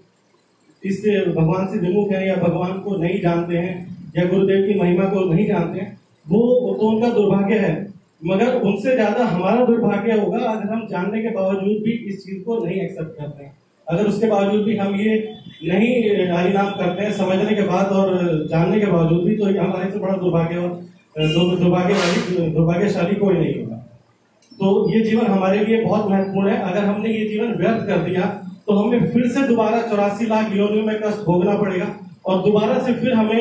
इस भगवान से विमुख हैं या भगवान को नहीं जानते हैं या गुरुदेव की महिमा को नहीं जानते हैं, वो तो उनका दुर्भाग्य है, मगर उनसे ज्यादा हमारा दुर्भाग्य होगा अगर हम जानने के बावजूद भी इस चीज को नहीं एक्सेप्ट करते हैं। अगर उसके बावजूद भी हम ये नहीं हरि नाम करते हैं समझने के बाद और जानने के बावजूद भी, तो हमारे से बड़ा दुर्भाग्य और दुर्भाग्यशाली दुर्भाग्यशाली कोई नहीं होगा। तो ये जीवन हमारे लिए बहुत महत्वपूर्ण है। अगर हमने ये जीवन व्यर्थ कर दिया तो हमें फिर से दोबारा चौरासी लाख योनियों में कष्ट भोगना पड़ेगा और दोबारा से फिर हमें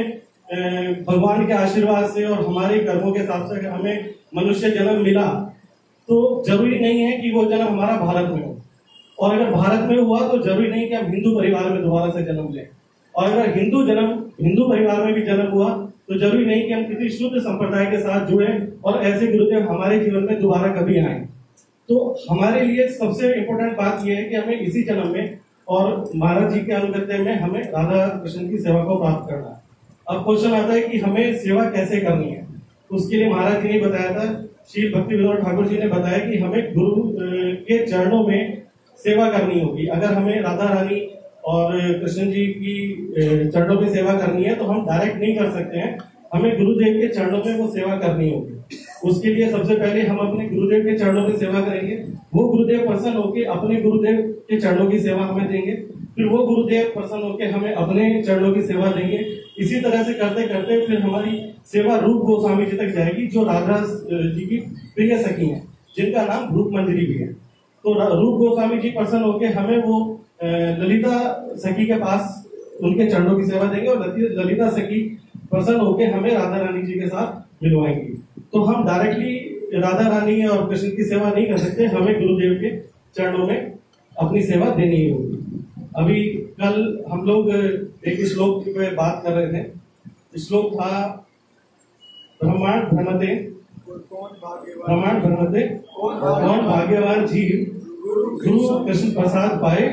भगवान के आशीर्वाद से और हमारे कर्मों के हिसाब से अगर हमें मनुष्य जन्म मिला तो जरूरी नहीं है कि वो जन्म हमारा भारत में हो, और अगर भारत में हुआ तो जरूरी नहीं कि हम हिंदू परिवार में दोबारा से जन्म लें, और अगर हिंदू जन्म हिंदू परिवार में भी जन्म हुआ तो जरूरी नहीं कि हम किसी शुद्ध संप्रदाय के साथ जुड़े और ऐसे गुरुदेव हमारे जीवन में दोबारा कभी आए। तो हमारे लिए सबसे इम्पोर्टेंट बात यह है कि हमें इसी जन्म में और महाराज जी के अनुगत्य में हमें राधा कृष्ण की सेवा को प्राप्त करना है। अब क्वेश्चन आता है कि हमें सेवा कैसे करनी है। उसके लिए महाराज जी ने बताया था, श्री भक्ति विनोद ठाकुर जी ने बताया कि हमें गुरु के चरणों में सेवा करनी होगी। अगर हमें राधा रानी और कृष्ण जी की चरणों में सेवा करनी है तो हम डायरेक्ट नहीं कर सकते हैं, हमें गुरुदेव के चरणों में वो सेवा करनी होगी। उसके लिए सबसे पहले हम अपने गुरुदेव के चरणों में सेवा करेंगे, वो गुरुदेव प्रसन्न होकर अपने गुरुदेव के चरणों की सेवा हमें देंगे, फिर वो गुरुदेव प्रसन्न होकर हमें अपने चरणों की सेवा देंगे। इसी तरह से करते करते फिर हमारी सेवा रूप गोस्वामी जी तक जाएगी, जो राधा जी की प्रिय सखी हैं, जिनका नाम रूप मंजरी भी है। तो रूप गोस्वामी जी प्रसन्न होकर हमें वो ललिता सखी के पास उनके चरणों की सेवा देंगे, और ललिता सखी प्रसन्न होकर हमें राधा रानी जी के साथ मिलवाएंगी। तो हम डायरेक्टली राधा रानी और कृष्ण की सेवा नहीं कर सकते, हमें गुरुदेव के चरणों में अपनी सेवा देनी ही होगी। अभी कल हम लोग एक श्लोक पे बात कर रहे थे। श्लोक था ब्रह्मांड भ्रमते ब्रह्मांड भ्रमते कौन भाग्यवान जीव गुरु कृष्ण प्रसाद पाए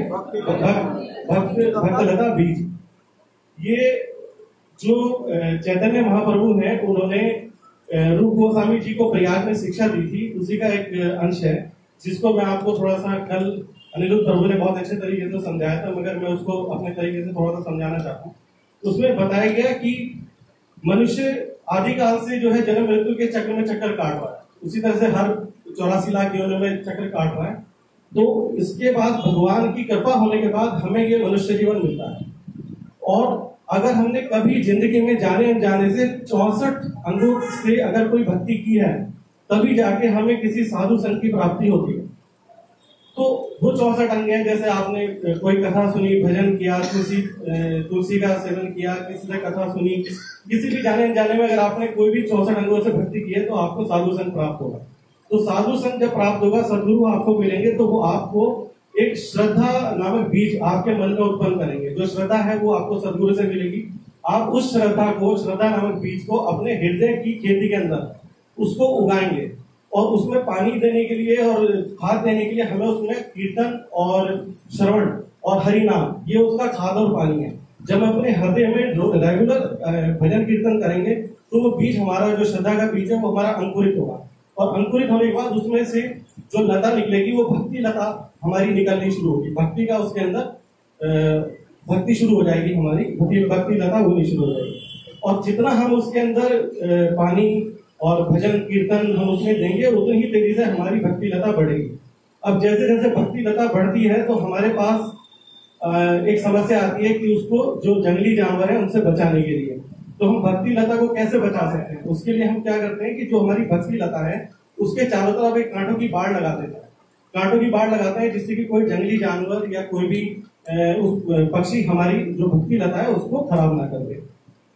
भक्त भक्तलता बीज। ये जो चैतन्य महाप्रभु हैं, उन्होंने रूप गोस्वामी जी को प्रयाग में शिक्षा दी थी, उसी का एक अंश है जिसको मैं आपको थोड़ा सा कल अनिरुद्ध प्रभु ने बहुत अच्छे तरीके से समझाया था, मगर मैं उसको अपने तरीके से थोड़ा सा समझाना चाहता हूँ। उसमें बताया गया कि मनुष्य आदिकाल से जो है जन्म मृत्यु के चक्र में चक्कर काट रहा है, उसी तरह से हर चौरासी लाख योनियों में चक्र काट रहा है। तो इसके बाद भगवान की कृपा होने के बाद हमें ये मनुष्य जीवन मिलता है, और अगर हमने कभी जिंदगी में जाने अनजाने से चौसठ अंगों से अगर कोई भक्ति की है, तभी जाके हमें किसी साधु संत की प्राप्ति होती है। तो वो चौसठ अंग हैं, जैसे आपने कोई कथा सुनी, भजन किया, तुलसी तुलसी का सेवन किया, किसी ने कथा सुनी, किसी भी जाने अनजाने में अगर आपने कोई भी चौसठ अंगों से भक्ति की है तो आपको साधु संत प्राप्त होगा। तो साधु संत जब प्राप्त होगा, सदगुरु आपको मिलेंगे, तो वो आपको एक श्रद्धा नामक बीज आपके मन में उत्पन्न करेंगे। जो श्रद्धा है वो आपको सदगुरु से मिलेगी। आप उस श्रद्धा को, श्रद्धा नामक बीज को अपने हृदय की खेती के अंदर उसको उगाएंगे, और उसमें पानी देने के लिए और खाद देने के लिए हमें उसमें कीर्तन और श्रवण और हरि नाम, ये उसका खाद और पानी है। जब हम अपने हृदय में रेगुलर भजन कीर्तन करेंगे तो वो बीज, हमारा जो श्रद्धा का बीज है, वो हमारा अंकुरित होगा, और अंकुरित होने के बाद उसमें से जो लता निकलेगी वो भक्ति लता हमारी निकलनी शुरू होगी। भक्ति का उसके अंदर भक्ति शुरू हो जाएगी, हमारी भक्ति भक्ति लता होनी शुरू हो जाएगी। और जितना हम उसके अंदर पानी और भजन कीर्तन हम उसमें देंगे, उतनी ही तेजी से हमारी भक्ति लता बढ़ेगी। अब जैसे जैसे भक्ति लता बढ़ती है तो हमारे पास एक समस्या आती है कि उसको जो जंगली जानवर है उनसे बचाने के लिए, तो हम भक्ति लता को कैसे बचा सकते हैं। उसके लिए हम क्या करते हैं कि जो हमारी भक्ति लता है उसके चारों तरफ एक कांटों की बाढ़ लगा देते हैं। कांटों की बाढ़ लगाते हैं जिससे कि कोई जंगली जानवर या कोई भी उस पक्षी हमारी जो भक्ति लता है उसको खराब ना कर दे।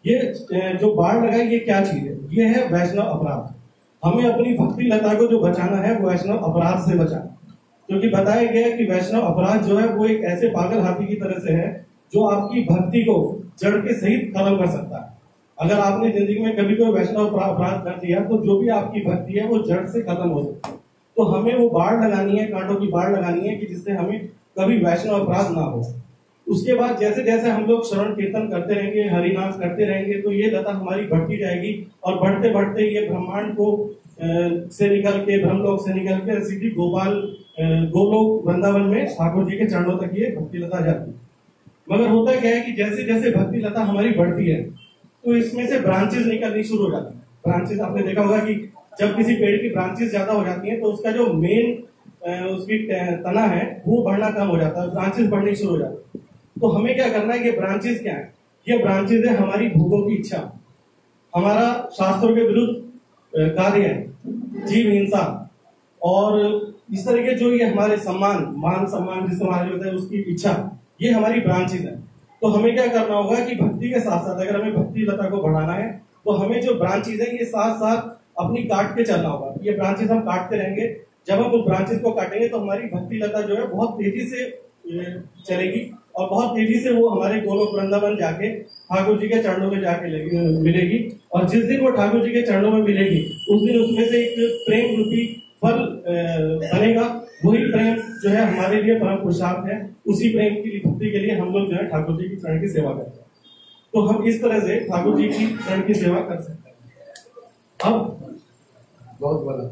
ये जो बाढ़ लगाई, ये क्या चीज है? ये है वैष्णव अपराध। हमें अपनी भक्ति लता को जो बचाना है वो वैष्णव अपराध से बचाना, क्योंकि बताया गया है कि वैष्णव अपराध जो है वो एक ऐसे पागल हाथी की तरह से है जो आपकी भक्ति को जड़ के सहित खत्म कर सकता है। अगर आपने जिंदगी में कभी कोई वैष्णव अपराध कर दिया तो जो भी आपकी भक्ति है वो जड़ से खत्म हो सकती है। तो हमें वो बाढ़ लगानी है, कांटों की बाढ़ लगानी है कि जिससे हमें कभी वैष्णव अपराध ना हो। उसके बाद जैसे जैसे हम लोग श्रवण कीर्तन करते रहेंगे, हरिनाम करते रहेंगे, तो ये लता हमारी बढ़ती जाएगी, और बढ़ते बढ़ते ये ब्रह्मांड को से निकल के, ब्रह्मलोक से निकल के सीधी गोपाल गोलोक वृंदावन में ठाकुर जी के चरणों तक ये भक्ति लता जाती है। मगर होता क्या है कि जैसे जैसे भक्ति लता हमारी बढ़ती है तो इसमें से ब्रांचेस निकलनी शुरू हो जाती है। ब्रांचेस आपने देखा होगा कि जब किसी पेड़ की ब्रांचेस ज्यादा हो जाती हैं तो उसका जो मेन उसकी तना है वो बढ़ना कम हो जाता है, ब्रांचेस बढ़नी शुरू हो जाती है। तो हमें क्या करना है? ये ब्रांचेस क्या है? ये ब्रांचेस है हमारी भूखों की इच्छा, हमारा शास्त्रों के विरुद्ध कार्य है, जीव हिंसा, और इस तरह के जो ये हमारे सम्मान मान सम्मान जिससे हमारे होता है उसकी इच्छा, ये हमारी ब्रांचेस है। तो हमें क्या करना होगा कि भक्ति के साथ साथ अगर हमें भक्ति लता को बढ़ाना है तो हमें जो ब्रांचेज है ये साथ साथ अपनी काट के चलना होगा। ये ब्रांचेज हम काटते रहेंगे, जब हम उस ब्रांचेज को काटेंगे तो हमारी भक्ति लता जो है बहुत तेजी से चलेगी और बहुत तेजी से वो हमारे गोलोक वृंदावन जाके ठाकुर जी के चरणों में जाके मिलेगी। और जिस दिन वो ठाकुर जी के चरणों में मिलेगी उस दिन उसमें से एक प्रेम रूपी फल बनेगा। वही प्रेम जो है हमारे लिए परम पुरुषार्थ है। उसी प्रेम की भक्ति के लिए हम लोग जो है ठाकुर जी की चरण की सेवा करते हैं। तो हम इस तरह से ठाकुर जी की चरण की सेवा कर सकते हैं। अब बहुत बोला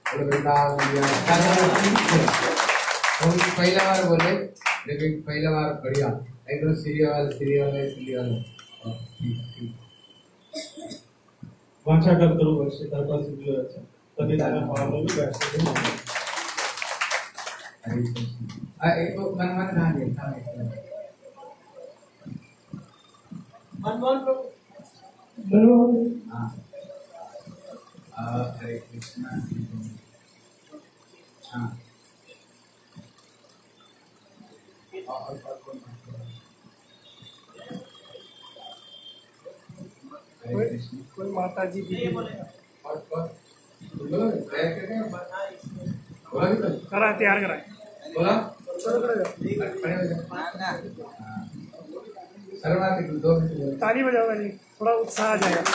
पहला बार बोले, लेकिन पहला बार बढ़िया एकदम सीरियल सीरियल सीरियल वाचा कर करो वर्ष तरफा सीरियल अच्छा तभी दाना पावन में बैठ सकते हैं। अरे एक तो मन मन ना देखता है मन मन हाँ हरे कृष्णा हाँ कोई माता जी भी करा तैयार करा बोला ताली बजाओ, थोड़ा उत्साह आ जाएगा।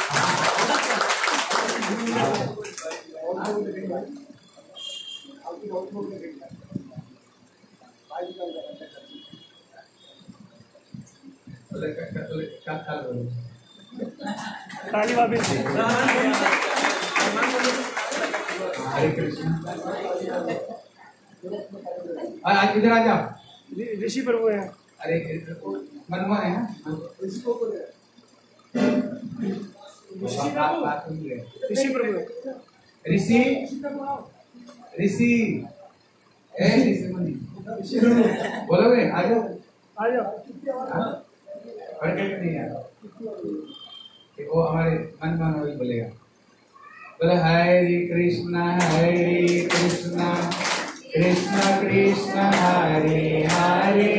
ताली वापिस हरे कृष्ण। आज इधर आ जा, ऋषि प्रभु है। अरे मनवा है ना ऋषि प्रभु ऋषि प्रभु ऋषि ऋषि ए ऋषि मुनि बोलोगे आ जाओ आ जाओ। पढ़ के नहीं यार वो हमारे मन मन वही बोलेगा। बोले हरे कृष्णा हरे कृष्णा कृष्णा कृष्णा हरे हरे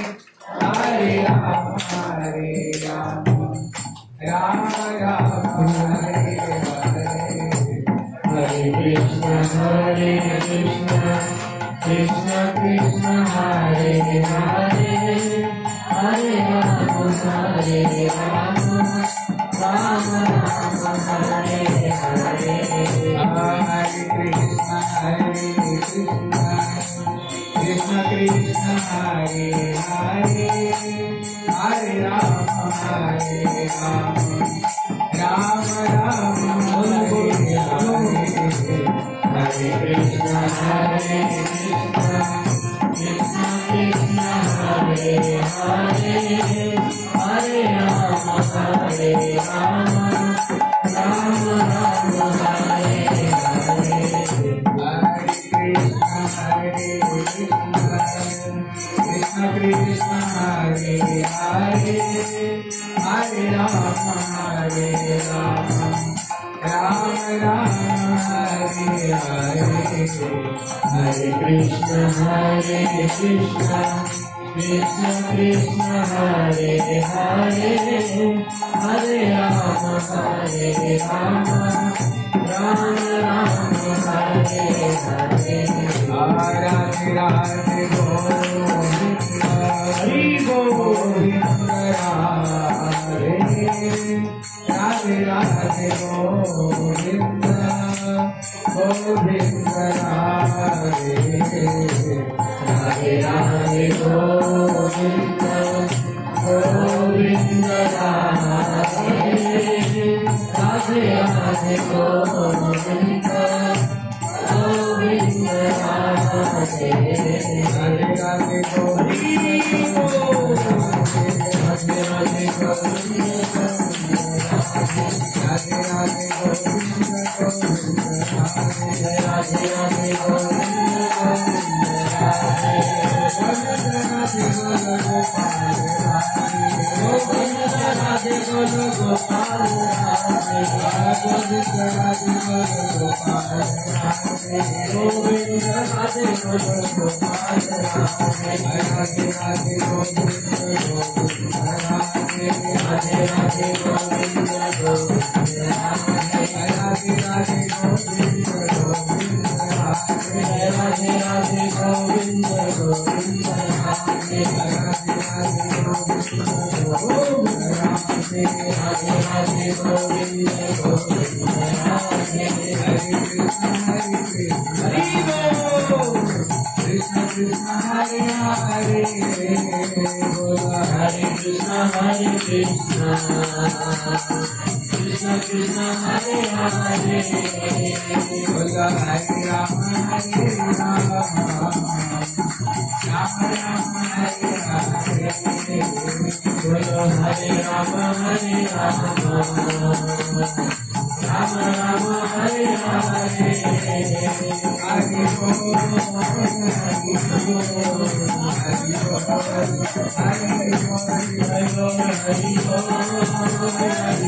हरे राम हरे राम राम राम हरे हरे हरे कृष्णा हरे कृष्णा कृष्णा कृष्णा हरे हरे हरे राम हरे राम राम राम हरे हरे हरे कृष्णा हरे कृष्णा कृष्णा कृष्णा हरे हरे हरे राम हरे राम राम राम हरे हरे हरे कृष्णा हरे कृष्णा कृष्णा कृष्णा हरे हरे हरे राम हरे राम राम राम हरे हरे हरे कृष्णा हरे कृष्णा कृष्णा कृष्णा हरे हरे हरे राम हरे राम राम राम हरे हरे हरे कृष्णा हरे कृष्णा कृष्णा कृष्णा हरे हरे हरे राम हरे राम राम राम हरे हरे राधे राधे गोविंद हरि गोविंद राधे राधे राधे गोविंद गोविंद राधे राधे राधे गोविंद गोविंद राधे राधे राधे गोविंद गोविंद राधे राधे राधे गोविंद राधे राधे गोविंद राधे राधे गोविंद राधे राधे राधे गोविंद राधे राधे बोलो गोपाल राधे गोविंद राधे बोलो गोपाल राधे गोविंद राधे बोलो गोपाल राधे राधे राधे गोविंद गोविंद राधे राधे राधे गोविंद गोविंद राधे राधे राधे गोविंद गोविंद राधे राधे राधे गोविंद गोविंद राधे राधे राधे गोविंद गोविंद राधे राधे राधे गोविंद गोविंद राधे हरे कृष्ण हरे कृष्ण हरे बोल कृष्ण कृष्ण हरे हरे बोला हरे कृष्ण हरे कृष्ण कृष्ण कृष्ण हरे हरे बोला हरे राम हरे राम राम राम हरे हरे बोलो हरे राम हरे राम राम राम हरे हरे हरि बोल हरि बोल हरि बोल हरि बोल हरि बोल हरि बोल हरि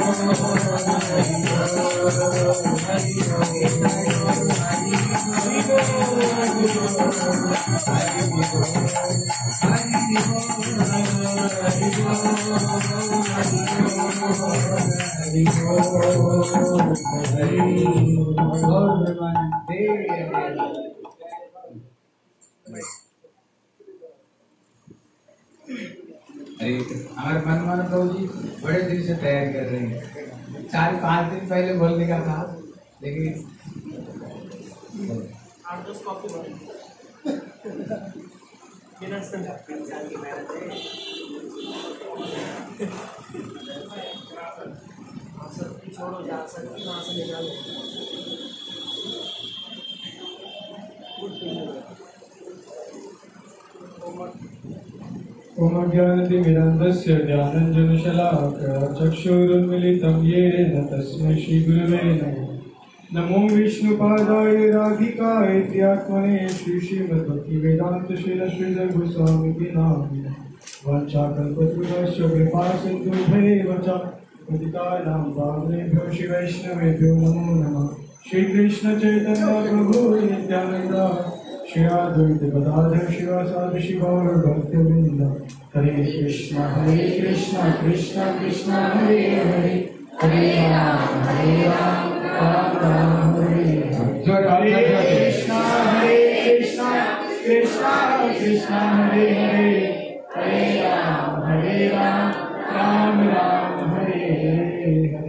हमारे मनमोहन प्रभु जी बड़े दिन से तैयारी कर रहे हैं, चार पाँच दिन पहले बोलने का था, लेकिन आठ दस कॉपी बिना छोड़ो जा सकती वहाँ से निकालो ओमज्ञानतिमिरन्दस्य ज्ञानञ्जनशलाकया चक्षुरुन्मीलितं येन तस्मै श्रीगुरवे नमः। नमो विष्णुपादाय राधिकाय इत्यात्मने श्री श्रीमद्भक्तिवेदान्त श्रील गोस्वामी नामिने वाञ्छाकल्पतरुश्च कृपा सिन्धुभ्येव च पतितानां पावनेभ्यो श्री वैष्णवेभ्यो नमो नमः। श्री कृष्ण चैतन्य प्रभु नित्यानंद श्री अद्वैत गदाधर शिवासादि शिवगौर भक्तवृंद हरे कृष्ण हरे कृष्ण कृष्ण कृष्ण हरे हरे हरे राम हरे राम राम राम हरे हरे हरे कृष्ण हरे कृष्ण कृष्ण कृष्ण हरे हरे हरे राम हरे राम राम राम हरे हरे।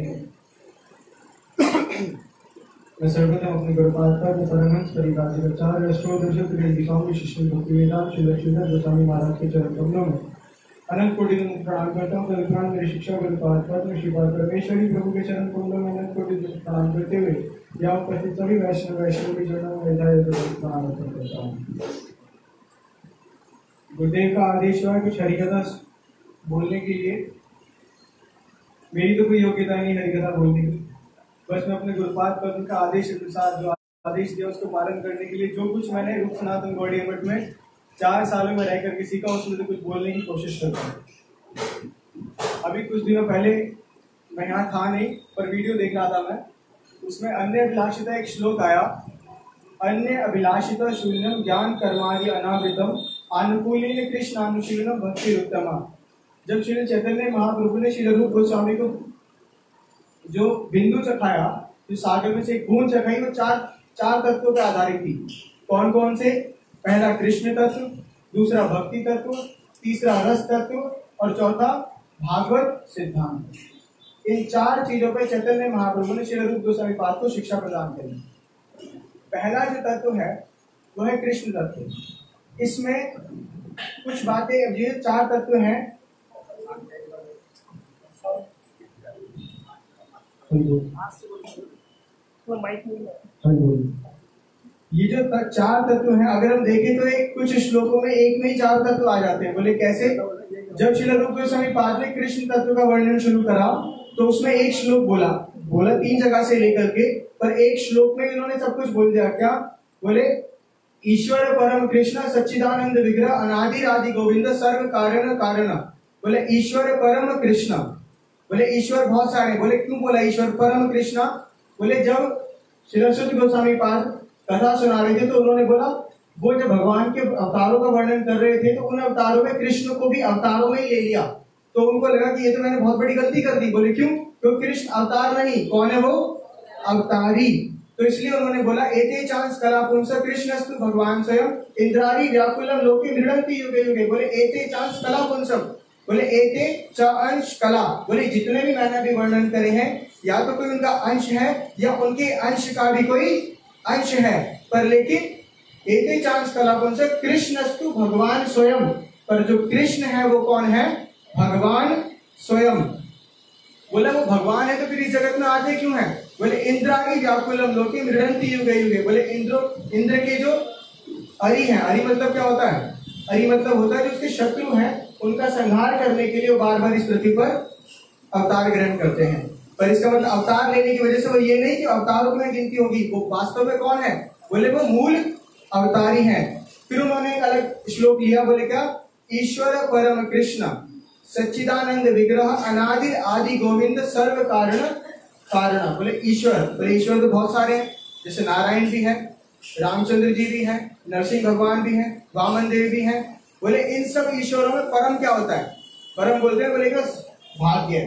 मैं सर्वप्रथम अपने गुरुपादता को परमहंस परिव्राजकाचार्य अष्टोदर्शक स्वामी शिष्य भक्तिवेदांत श्री लक्ष्मीधर गोस्वामी महाराज के चरण कमलों में अनंत कोटि में प्रणाम करता हूँ। प्रणाम मेरे शिक्षा गुरुपादता में श्रीपाद परमेश्वरी प्रभु के चरण कमलों में अनंत कोटि प्रणाम करते हुए यहाँ उपस्थित सभी वैष्णव वैष्णव के चरणों में प्रणाम अर्पण करता हूँ। गुरुदेव का आदेश हुआ कुछ हरिकथा बोलने के लिए। मेरी तो कोई योग्यता नहीं हरिकथा बोलने की, बस मैं अपने गुरुपाद पद का आदेश अनुसार जो आदेश दिया उसको पालन करने के लिए जो कुछ मैंने रूप सनातन गौड़ीय मठ में चार सालों में रह करके सीखा उसमें से कुछ बोलने की कोशिश करता हूँ। अभी कुछ दिनों पहले मैं यहाँ था नहीं पर वीडियो देख रहा था मैं, उसमें अन्य अभिलाषिता एक श्लोक आया, अन्य अभिलाषिता शून्यम ज्ञान कर्मादि अनावृतम अनुकूलीन कृष्ण अनुशीलनम भक्ति उत्तमा। जब श्री चैतन्य महाप्रभु ने श्री रूप गोस्वामी को जो बिंदु चखाया, जो सागर में से एक बूंद चखाई, वो चार चार तत्वों पर आधारित थी। कौन कौन से? पहला कृष्ण तत्व, दूसरा भक्ति तत्व, तीसरा रस तत्व और चौथा भागवत सिद्धांत। इन चार चीजों पर चैतन्य महाप्रभु ने श्री रूप गोस्वामी पाद को शिक्षा प्रदान करी। पहला जो तत्व है वो है कृष्ण तत्व। इसमें कुछ बातें, ये चार तत्व हैं, ये जो चार तत्व हैं अगर हम देखें तो एक कुछ श्लोकों में एक में ही चार तत्व आ जाते हैं। बोले कैसे? जब श्रील रूप गोस्वामी पाद ने कृष्ण तत्व का वर्णन शुरू करा तो उसमें एक श्लोक बोला बोला तीन जगह से लेकर के, पर एक श्लोक में इन्होंने सब कुछ बोल दिया। क्या बोले? ईश्वर परम कृष्ण सच्चिदानंद विग्रह अनादि आदि गोविंद सर्व कारण कारण। बोले ईश्वर परम कृष्ण, बोले ईश्वर बहुत सारे। बोले क्यों बोला ईश्वर? परम कृष्णा। बोले जब श्रीलक्ष्मी गोस्वामी पाद कथा सुना रहे थे तो उन्होंने बोला वो जब भगवान के अवतारों का वर्णन कर रहे थे तो उन अवतारों में कृष्ण को भी अवतारों में ही ले लिया। तो उनको लगा कि ये तो मैंने बहुत बड़ी गलती कर दी। बोले क्यों? क्योंकि कृष्ण अवतार नहीं, कौन है वो? अवतारी। तो इसलिए उन्होंने बोला एते चांस कला पुंस कृष्णस्तु भगवान स्वयं इंद्रारी व्याकुलम लोके मृडंति युगे युगे। बोले एते चांस कला पुंसम, बोले एते च अंश कला। बोले जितने भी मैंने अभी वर्णन करे हैं या तो कोई उनका अंश है या उनके अंश का भी कोई अंश है, पर लेकिन एते चांस कला पुंस कृष्णस्तु भगवान स्वयं। पर जो कृष्ण है वो कौन है? भगवान स्वयं। बोला वो भगवान है तो फिर इस जगत में आते क्यों है? बोले इंद्रारी व्याकुलम लोके मृडंति युगे युगे। बोले इंद्र इंद्र के जो अरि हैं, अरि मतलब क्या होता है? अरि मतलब होता है जो उसके शत्रु हैं उनका संहार करने के लिए वो बार बार इस पृथ्वी पर अवतार ग्रहण करते हैं। पर इसका मतलब अवतार लेने की वजह से वो ये नहीं कि अवतारों में गिनती होगी, वो वास्तव में कौन है? बोले वो मूल अवतारी हैं। फिर उन्होंने एक अलग श्लोक लिया, बोले क्या? ईश्वर परम कृष्ण सच्चिदानंद विग्रह अनादि आदि गोविंद सर्व कारण कारण। बोले ईश्वर, बोले ईश्वर तो बहुत सारे हैं, जैसे नारायण भी है, रामचंद्र जी भी हैं, नरसिंह भगवान भी हैं, वामन देव भी हैं। बोले इन सब ईश्वरों में परम क्या होता है? परम बोलते हैं बोले भाग्य,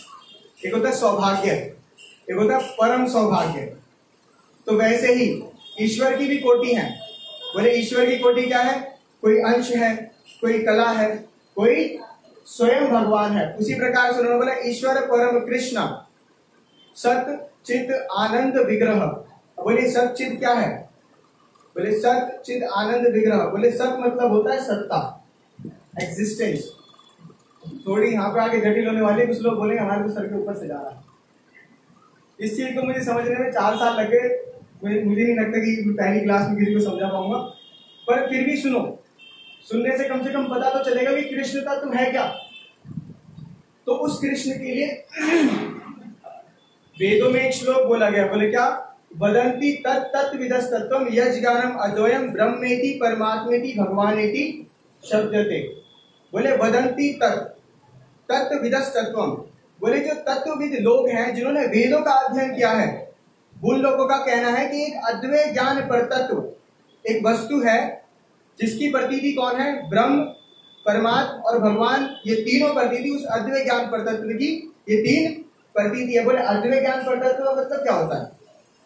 एक होता है सौभाग्य, एक होता है परम सौभाग्य। तो वैसे ही ईश्वर की भी कोटि है। बोले ईश्वर की कोटि क्या है? कोई अंश है, कोई कला है, कोई स्वयं भगवान है। उसी प्रकार से उन्होंने बोला ईश्वर परम कृष्ण सत चित आनंद विग्रह। बोले सत चित क्या है? बोले सत चित आनंद विग्रह। बोले सत मतलब होता है सत्ता, एग्जिस्टेंस। थोड़ी यहाँ पे आगे जटिल होने वाली, कुछ लोग बोलेंगे हमारे तो सर के ऊपर से जा रहा है। इस चीज को मुझे समझने में चार साल लगे। मुझे नहीं लगता कि पहली क्लास में किसी को समझा पाऊंगा, पर फिर भी सुनो, सुनने से कम से कम पता तो चलेगा कि कृष्ण तत्व है क्या। तो उस कृष्ण के लिए वेदों में एक श्लोक बोला गया, बोले क्या? वदंती तत् तत् विदस्तत्वम यज्ञानम अद्वयम ब्रह्मेति परमात्मेति भगवानेति शब्दते। बोले वदंती तत् तत्व विदस्तत्वम। बोले जो तत्वविद लोग हैं जिन्होंने वेदों का अध्ययन किया है, उन लोगों का कहना है कि एक अद्वैत ज्ञान पर तत्व, एक वस्तु है जिसकी प्रतीति कौन है? ब्रह्म, परमात्मा और भगवान। ये तीनों प्रतीति उस अद्वैत ज्ञान पर तत्व की ये तीन प्रतीति है। बोले अद्वैत ज्ञान पर तत्व का मतलब क्या होता है?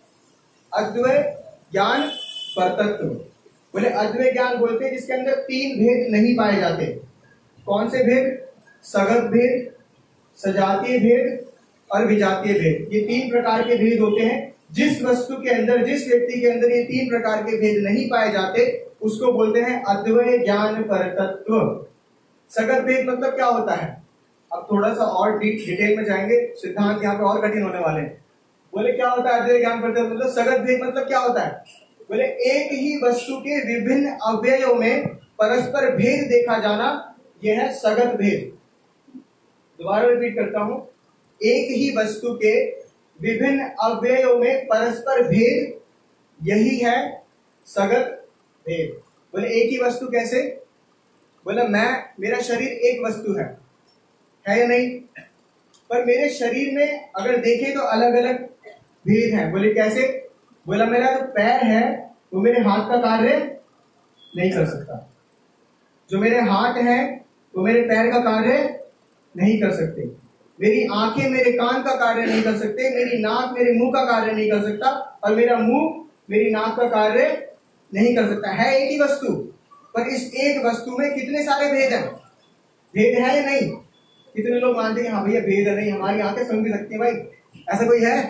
अद्वैत ज्ञान पर तत्व, बोले अद्वैत ज्ञान बोलते हैं जिसके अंदर तीन भेद नहीं पाए जाते। कौन से भेद? सगत भेद, सजातीय भेद और विजातीय भेद। ये तीन प्रकार के भेद होते हैं। जिस वस्तु के अंदर, जिस व्यक्ति के अंदर ये तीन प्रकार के भेद नहीं पाए जाते उसको बोलते हैं अद्वैत ज्ञान पर तत्व। सगत भेद मतलब क्या होता है? अब थोड़ा सा और डिटेल में जाएंगे, सिद्धांत यहाँ पे और कठिन होने वाले हैं। बोले क्या होता है अद्वैत ज्ञान पर तत्व? मतलब सगत भेद मतलब क्या होता है? बोले एक ही वस्तु के विभिन्न अवयवों में परस्पर भेद देखा जाना, यह है सगत भेद। दोबारा रिपीट करता हूं, एक ही वस्तु के विभिन्न अवयवों में परस्पर भेद, यही है सगत भेद। बोले एक ही वस्तु कैसे? बोले मैं, मेरा शरीर एक वस्तु है, है या नहीं? पर मेरे शरीर में अगर देखें तो अलग अलग भेद हैं। बोले कैसे? बोला मेरा जो पैर है वो मेरे हाथ का कार्य नहीं कर सकता, जो मेरे हाथ है वो मेरे पैर का कार्य नहीं कर सकते, मेरी आंखें मेरे कान का कार्य नहीं कर सकते, मेरी नाक मेरे मुंह का कार्य नहीं कर सकता, और मेरा मुंह मेरी नाक का कार्य नहीं कर सकता। है एक ही वस्तु, पर इस एक वस्तु में कितने सारे भेद हैं? भेद है या नहीं? कितने लोग मानते हैं हाँ भैया भेद है नहीं, हमारी आंखें सुन भी सकती है। भाई ऐसा कोई है?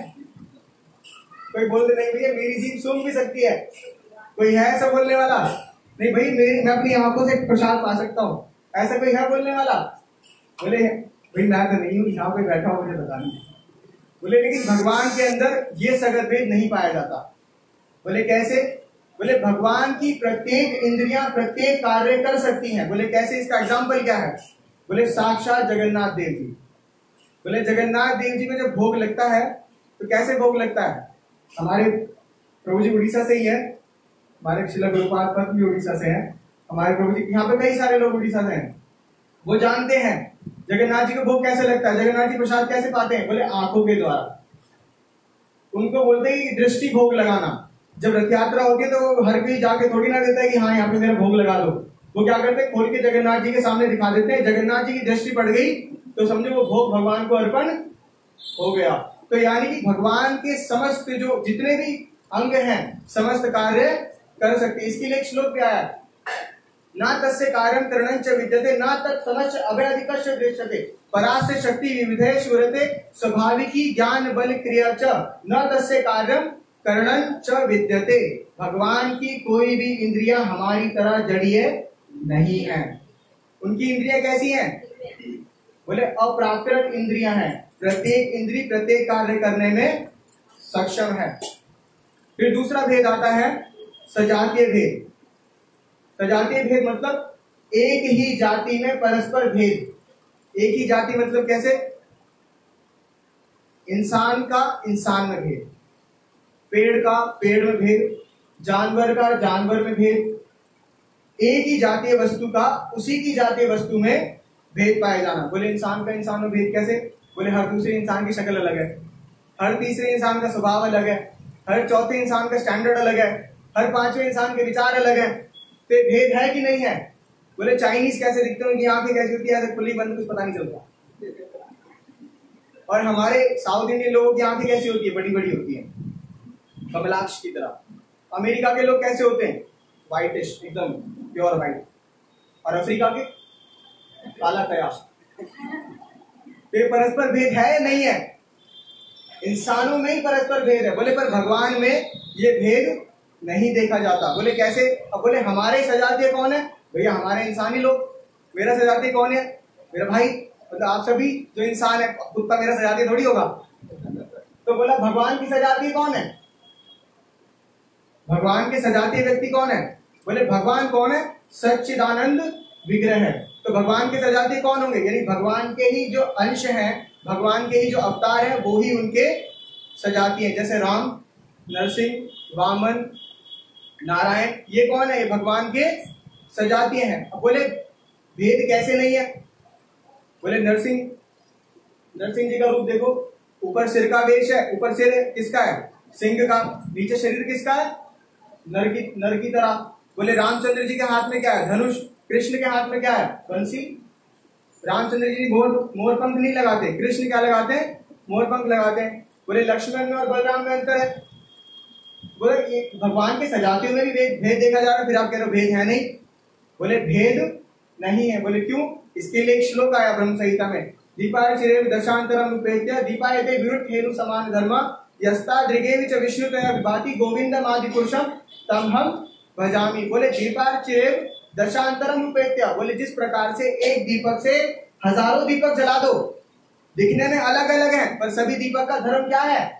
कोई बोलते नहीं भैया मेरी जीभ सुन भी सकती है, कोई है ऐसा बोलने वाला? नहीं भाई मेरी, मैं अपनी आंखों से प्रसाद पा सकता हूँ, ऐसा कोई है बोलने वाला? बोले भाई मैं तो नहीं हूँ, यहाँ पे बैठा हूँ, मुझे पता नहीं। बोले लेकिन भगवान के अंदर ये सगत भेद नहीं पाया जाता। बोले कैसे? बोले भगवान की प्रत्येक इंद्रियां प्रत्येक कार्य कर सकती हैं। बोले कैसे? इसका एग्जाम्पल क्या है? बोले साक्षात जगन्नाथ देव जी। बोले जगन्नाथ देव जी में जब भोग लगता है तो कैसे भोग लगता है? हमारे प्रभु जी उड़ीसा से ही है, हमारे शिला गुरुपाद भी उड़ीसा से है, हमारे प्रभु जी, यहाँ पे कई सारे लोग उड़ीसा से हैं। वो जानते हैं जगन्नाथ जी को भोग कैसे लगता है, जगन्नाथ जी प्रसाद कैसे पाते हैं? बोले आंखों के द्वारा। उनको बोलते हैं कि दृष्टि भोग लगाना। जब रथ यात्रा होती है तो वो हर कोई जाके थोड़ी ना देता है कि हाँ यहाँ पे मेरा भोग लगा दो। वो क्या करते हैं, खोल के जगन्नाथ जी के सामने दिखा देते हैं। जगन्नाथ जी की दृष्टि पड़ गई तो समझो वो भोग भगवान को अर्पण हो गया। तो यानी कि भगवान के समस्त जो जितने भी अंग हैं समस्त कार्य कर सकते। इसके लिए एक श्लोक भी आया, ना तस्य कार्यम करणं च विद्यते ना तत्समश्च अभयाधिकस्य दृश्यते परास्य शक्ति विविधे सूरते स्वाभाविकी ज्ञान बल क्रिया च न तस्य कार्यम करणं च विद्यते। भगवान की कोई भी इंद्रियां हमारी तरह जड़ीय नहीं है। उनकी इंद्रियां कैसी हैं? बोले अप्राकृत इंद्रियां हैं। प्रत्येक इंद्री प्रत्येक कार्य करने में सक्षम है। फिर दूसरा भेद आता है सजातीय भेद। सजातीय भेद मतलब एक ही जाति में परस्पर भेद। एक ही जाति मतलब कैसे? इंसान का इंसान में भेद, पेड़ का पेड़ में भेद, जानवर का जानवर में भेद। एक ही जातीय वस्तु का उसी की जातीय वस्तु में भेद पाया जाना। बोले इंसान का इंसान में भेद कैसे? बोले हर दूसरे इंसान की शक्ल अलग है, हर तीसरे इंसान का स्वभाव अलग है, हर चौथे इंसान का स्टैंडर्ड अलग है, हर पांचवें इंसान के विचार अलग है। तो भेद है कि नहीं है? बोले चाइनीज कैसे दिखते हैं, उनकी आंखें कैसी होती है, ऐसे खुली बंद कुछ पता नहीं चलता। और हमारे साउथ इंडियन लोगों की आंखें कैसी होती है? बड़ी बड़ी होती है, कमलाक्ष की तरह। अमेरिका के लोग कैसे होते हैं? व्हाइटिश, एकदम प्योर व्हाइट। और अफ्रीका के काला कया। तो परस्पर भेद है या नहीं है? इंसानों में ही परस्पर भेद है। बोले पर भगवान में ये भेद नहीं देखा जाता। बोले कैसे? अब बोले हमारे सजातीय कौन है? भैया हमारे इंसानी लोग। मेरा सजातीय कौन है? मेरा भाई। मतलब आप सभी जो इंसान है, कुत्ता मेरा सजातीय थोड़ी होगा। तो बोला भगवान की सजातीय कौन है? भगवान के सजातीय व्यक्ति कौन है? बोले भगवान कौन है? सच्चिदानंद विग्रह है। तो भगवान के सजातीय कौन होंगे? यानी भगवान के ही जो अंश हैं, भगवान के ही जो अवतार हैं, वो ही उनके सजातीय हैं। जैसे राम, नरसिंह, वामन, नारायण, ये कौन है? ये भगवान के सजातीय हैं। अब बोले भेद कैसे नहीं है? बोले नरसिंह नरसिंह जी का रूप देखो, ऊपर सिर का वेश है। ऊपर सिर किसका है? सिंह का। नीचे शरीर किसका है? नर की नर की तरह। बोले रामचंद्र जी के हाथ में क्या है? धनुष। कृष्ण के हाथ में क्या है? बंसी। रामचंद्र जी मोर मोरपंख नहीं लगाते, कृष्ण क्या लगाते हैं? मोरपंख लगाते हैं। बोले लक्ष्मण में और बलराम में अंतर है। बोले ये भगवान के सजातीयों में भी भेद भेद देखा जा रहा है, फिर आप कह रहे हो भेद है नहीं। बोले भेद नहीं है। बोले क्यों? इसके लिए एक श्लोक आया ब्रह्म संहिता में, दीपाय चिरेव दशांतरम उपेत्य दीपायते विरुद्ध हेनु समान धर्म यस्ता दृगेवि च विष्णुतया विभाति गोविंदम आदि पुरुषम तम हम भजामि। बोले दीपाय चिरेव दशांतरम उपेत्य। बोले जिस प्रकार से एक दीपक से हजारों दीपक जला दो, दिखने में अलग अलग है, पर सभी दीपक का धर्म क्या है?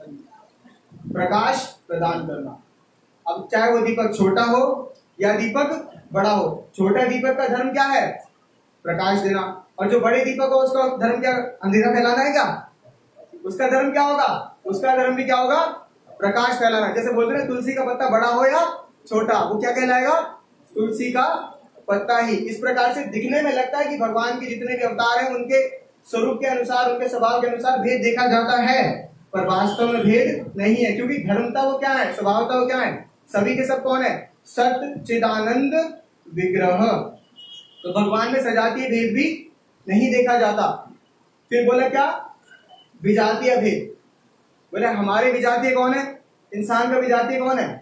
प्रकाश प्रदान करना। अब चाहे वो दीपक छोटा हो या दीपक बड़ा हो, छोटा दीपक का धर्म क्या है? प्रकाश देना। और जो बड़े दीपक हो उसका धर्म क्या? अंधेरा फैलाना है क्या? उसका धर्म क्या होगा? उसका धर्म भी क्या होगा? प्रकाश फैलाना। जैसे बोलते हैं तुलसी का पत्ता बड़ा हो या छोटा, वो क्या कहलाएगा? तुलसी का पत्ता ही। इस प्रकार से दिखने में लगता है कि भगवान के जितने भी अवतार हैं उनके स्वरूप के अनुसार, उनके स्वभाव के अनुसार भेद देखा जाता है, पर वास्तव में भेद नहीं है। क्योंकि धर्मता वो क्या है? स्वभावता वो क्या है? सभी के सब कौन है? सच्चिदानंद विग्रह। तो भगवान में सजातीय भेद भी नहीं देखा जाता। फिर बोले क्या? विजातीय भेद। बोले हमारे विजातीय कौन है? इंसान का विजातीय कौन है?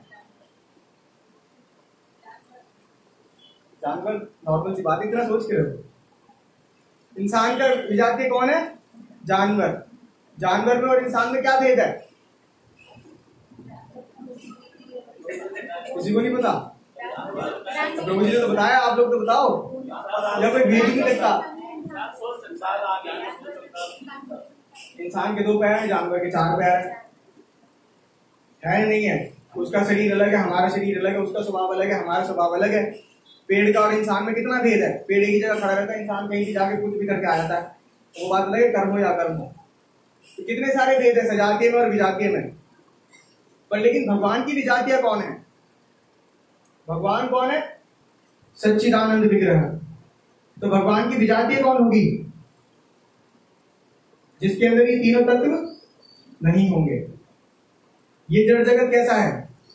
जानवर। नॉर्मल सी बात, इतना सोच के रहो। इंसान का विजातीय कौन है? जानवर। जानवर में और इंसान में क्या भेद है? किसी को नहीं पता? प्रभु जी ने तो बताया, आप लोग तो बताओ। या कोई भेद ही नहीं लगता। इंसान के दो पैर हैं, जानवर के चार पैर हैं। है नहीं है? उसका शरीर अलग है, हमारा शरीर अलग है, उसका स्वभाव अलग है, हमारा स्वभाव अलग है। पेड़ का और इंसान में कितना भेद है? पेड़ एक ही जगह खड़ा रहता है, इंसान कहीं भी जाके कुछ भी करके आ जाता है। वो बात अलग है, कर्म हो या कर्म हो। तो कितने सारे भेद है सजातीय में और विजातीय में। पर लेकिन भगवान की विजातीय कौन है? भगवान कौन है? सच्चिदानंद विग्रह। तो भगवान की विजातीय कौन होगी? जिसके अंदर ये तीनों तत्व नहीं होंगे। ये जड़ जगत कैसा है?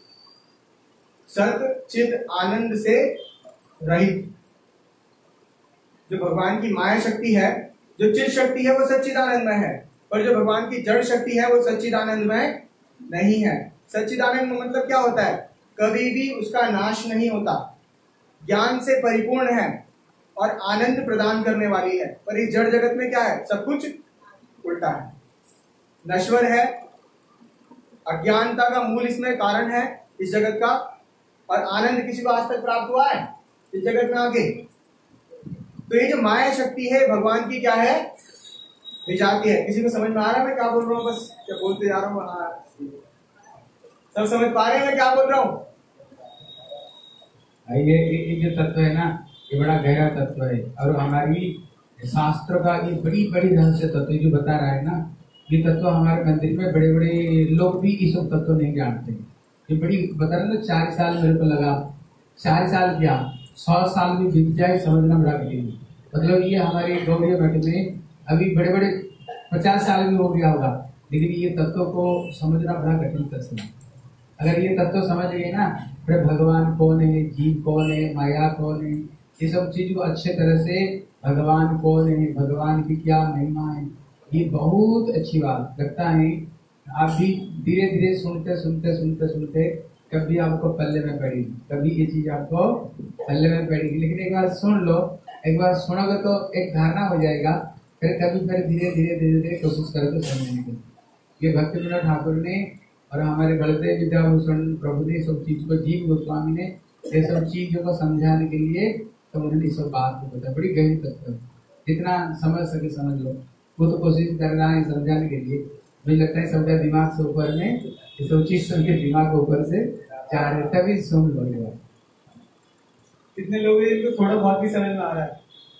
सत चित आनंद से रहित। जो भगवान की माया शक्ति है, जो चित शक्ति है, वो सच्चिदानंद में है, पर जो भगवान की जड़ शक्ति है वो सच्चिदानंद में नहीं है। सच्चिदानंद में मतलब क्या होता है? कभी भी उसका नाश नहीं होता, ज्ञान से परिपूर्ण है और आनंद प्रदान करने वाली है। पर इस जड़ जगत में क्या है? सब कुछ उल्टा है, नश्वर है, अज्ञानता का मूल इसमें कारण है इस जगत का। और आनंद किसी को आज तक प्राप्त हुआ है इस जगत में आके? तो ये जो माया शक्ति है भगवान की क्या है? विजाती है। किसी को समझ में आ रहा है मैं क्या बोल रहा हूँ? बस क्या बोलते जा रहा हूँ? हाँ, सब समझ पा रहे हैं मैं क्या बोल रहा हूँ? ये ये जो तत्व है ना, ये बड़ा गहरा तत्व है और हमारी शास्त्र का ये बड़ी बड़ी रहस्य तत्व जो बता रहा है ना, ये तत्व हमारे मंदिर में बड़े बड़े लोग भी ये सब तत्व नहीं जानते। ये बड़ी बता रहे ना, चार साल मेरे को लगा, चार साल क्या सौ साल भी बीत जाए समझना बड़ा कठिन। मतलब ये हमारे गौड़िया मठ में अभी बड़े बड़े पचास साल भी हो गया होगा, लेकिन ये तत्व को समझना बड़ा कठिन तत्व है। अगर ये तत्व समझ गए ना, फिर भगवान कौन है, जीव कौन है, माया कौन है, ये सब चीज को अच्छे तरह से, भगवान कौन है, भगवान की क्या महिमा है, ये बहुत अच्छी बात लगता है। आप भी धीरे धीरे सुनते सुनते सुनते सुनते कभी आपको पल्ले में पड़ेगी, कभी ये चीज आपको पल्ले में पड़ेगी। लेकिन एक बार सुन लो, एक बार सुनोगे तो एक धारणा हो जाएगा, फिर कभी फिर धीरे धीरे धीरे धीरे कोशिश करोगे समझने की। ये भक्ति विनोद ठाकुर ने और हमारे बलदेव विद्याभूषण प्रभु ने सब चीज को, जीव गोस्वामी ने ये सब चीजों को समझाने के लिए तो उन्होंने सब बात को बताया। बड़ी गहरी तत्व है, जितना समझ सके समझ लो। वो तो कोशिश कर रहा है समझाने के लिए, मुझे लगता है सबका दिमाग से ऊपर में ये सब चीज सबके दिमाग के ऊपर से जा रहे, तभी सुन लो। कितने लोग हैं जिनको थोड़ा बहुत भी समझ में आ रहा है?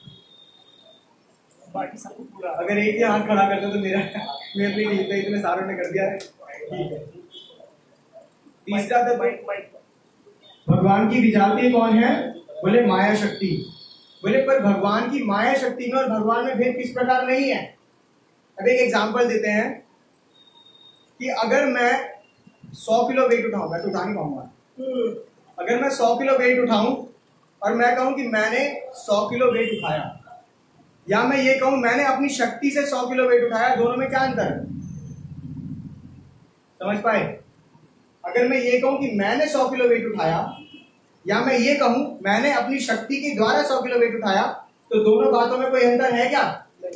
बाकी सबको पूरा। अगर एक ही हाथ खड़ा कर दो तो मेरा मेरे लिए ठीक है, इतने सारों ने कर दिया है, ठीक है। तीसरा तत्व भगवान की विजातीय कौन है? बोले माया शक्ति। बोले पर भगवान की माया शक्ति में और भगवान में भेद किस प्रकार नहीं है? अब एक एग्जांपल देते हैं कि अगर मैं सौ किलो वेट उठाऊं, मैं तो उठा नहीं पाऊंगा। अगर मैं सौ किलो वेट उठाऊं और मैं कहूं कि मैंने सौ किलो वेट उठाया, या मैं ये कहूं मैंने अपनी शक्ति से सौ किलो वेट उठाया, दोनों में क्या अंतर है? समझ पाए? अगर मैं ये कहूं कि मैंने सौ किलो वेट उठाया, या मैं ये कहूं मैंने अपनी शक्ति के द्वारा सौ किलो वेट उठाया, तो दोनों बातों में कोई अंतर है क्या?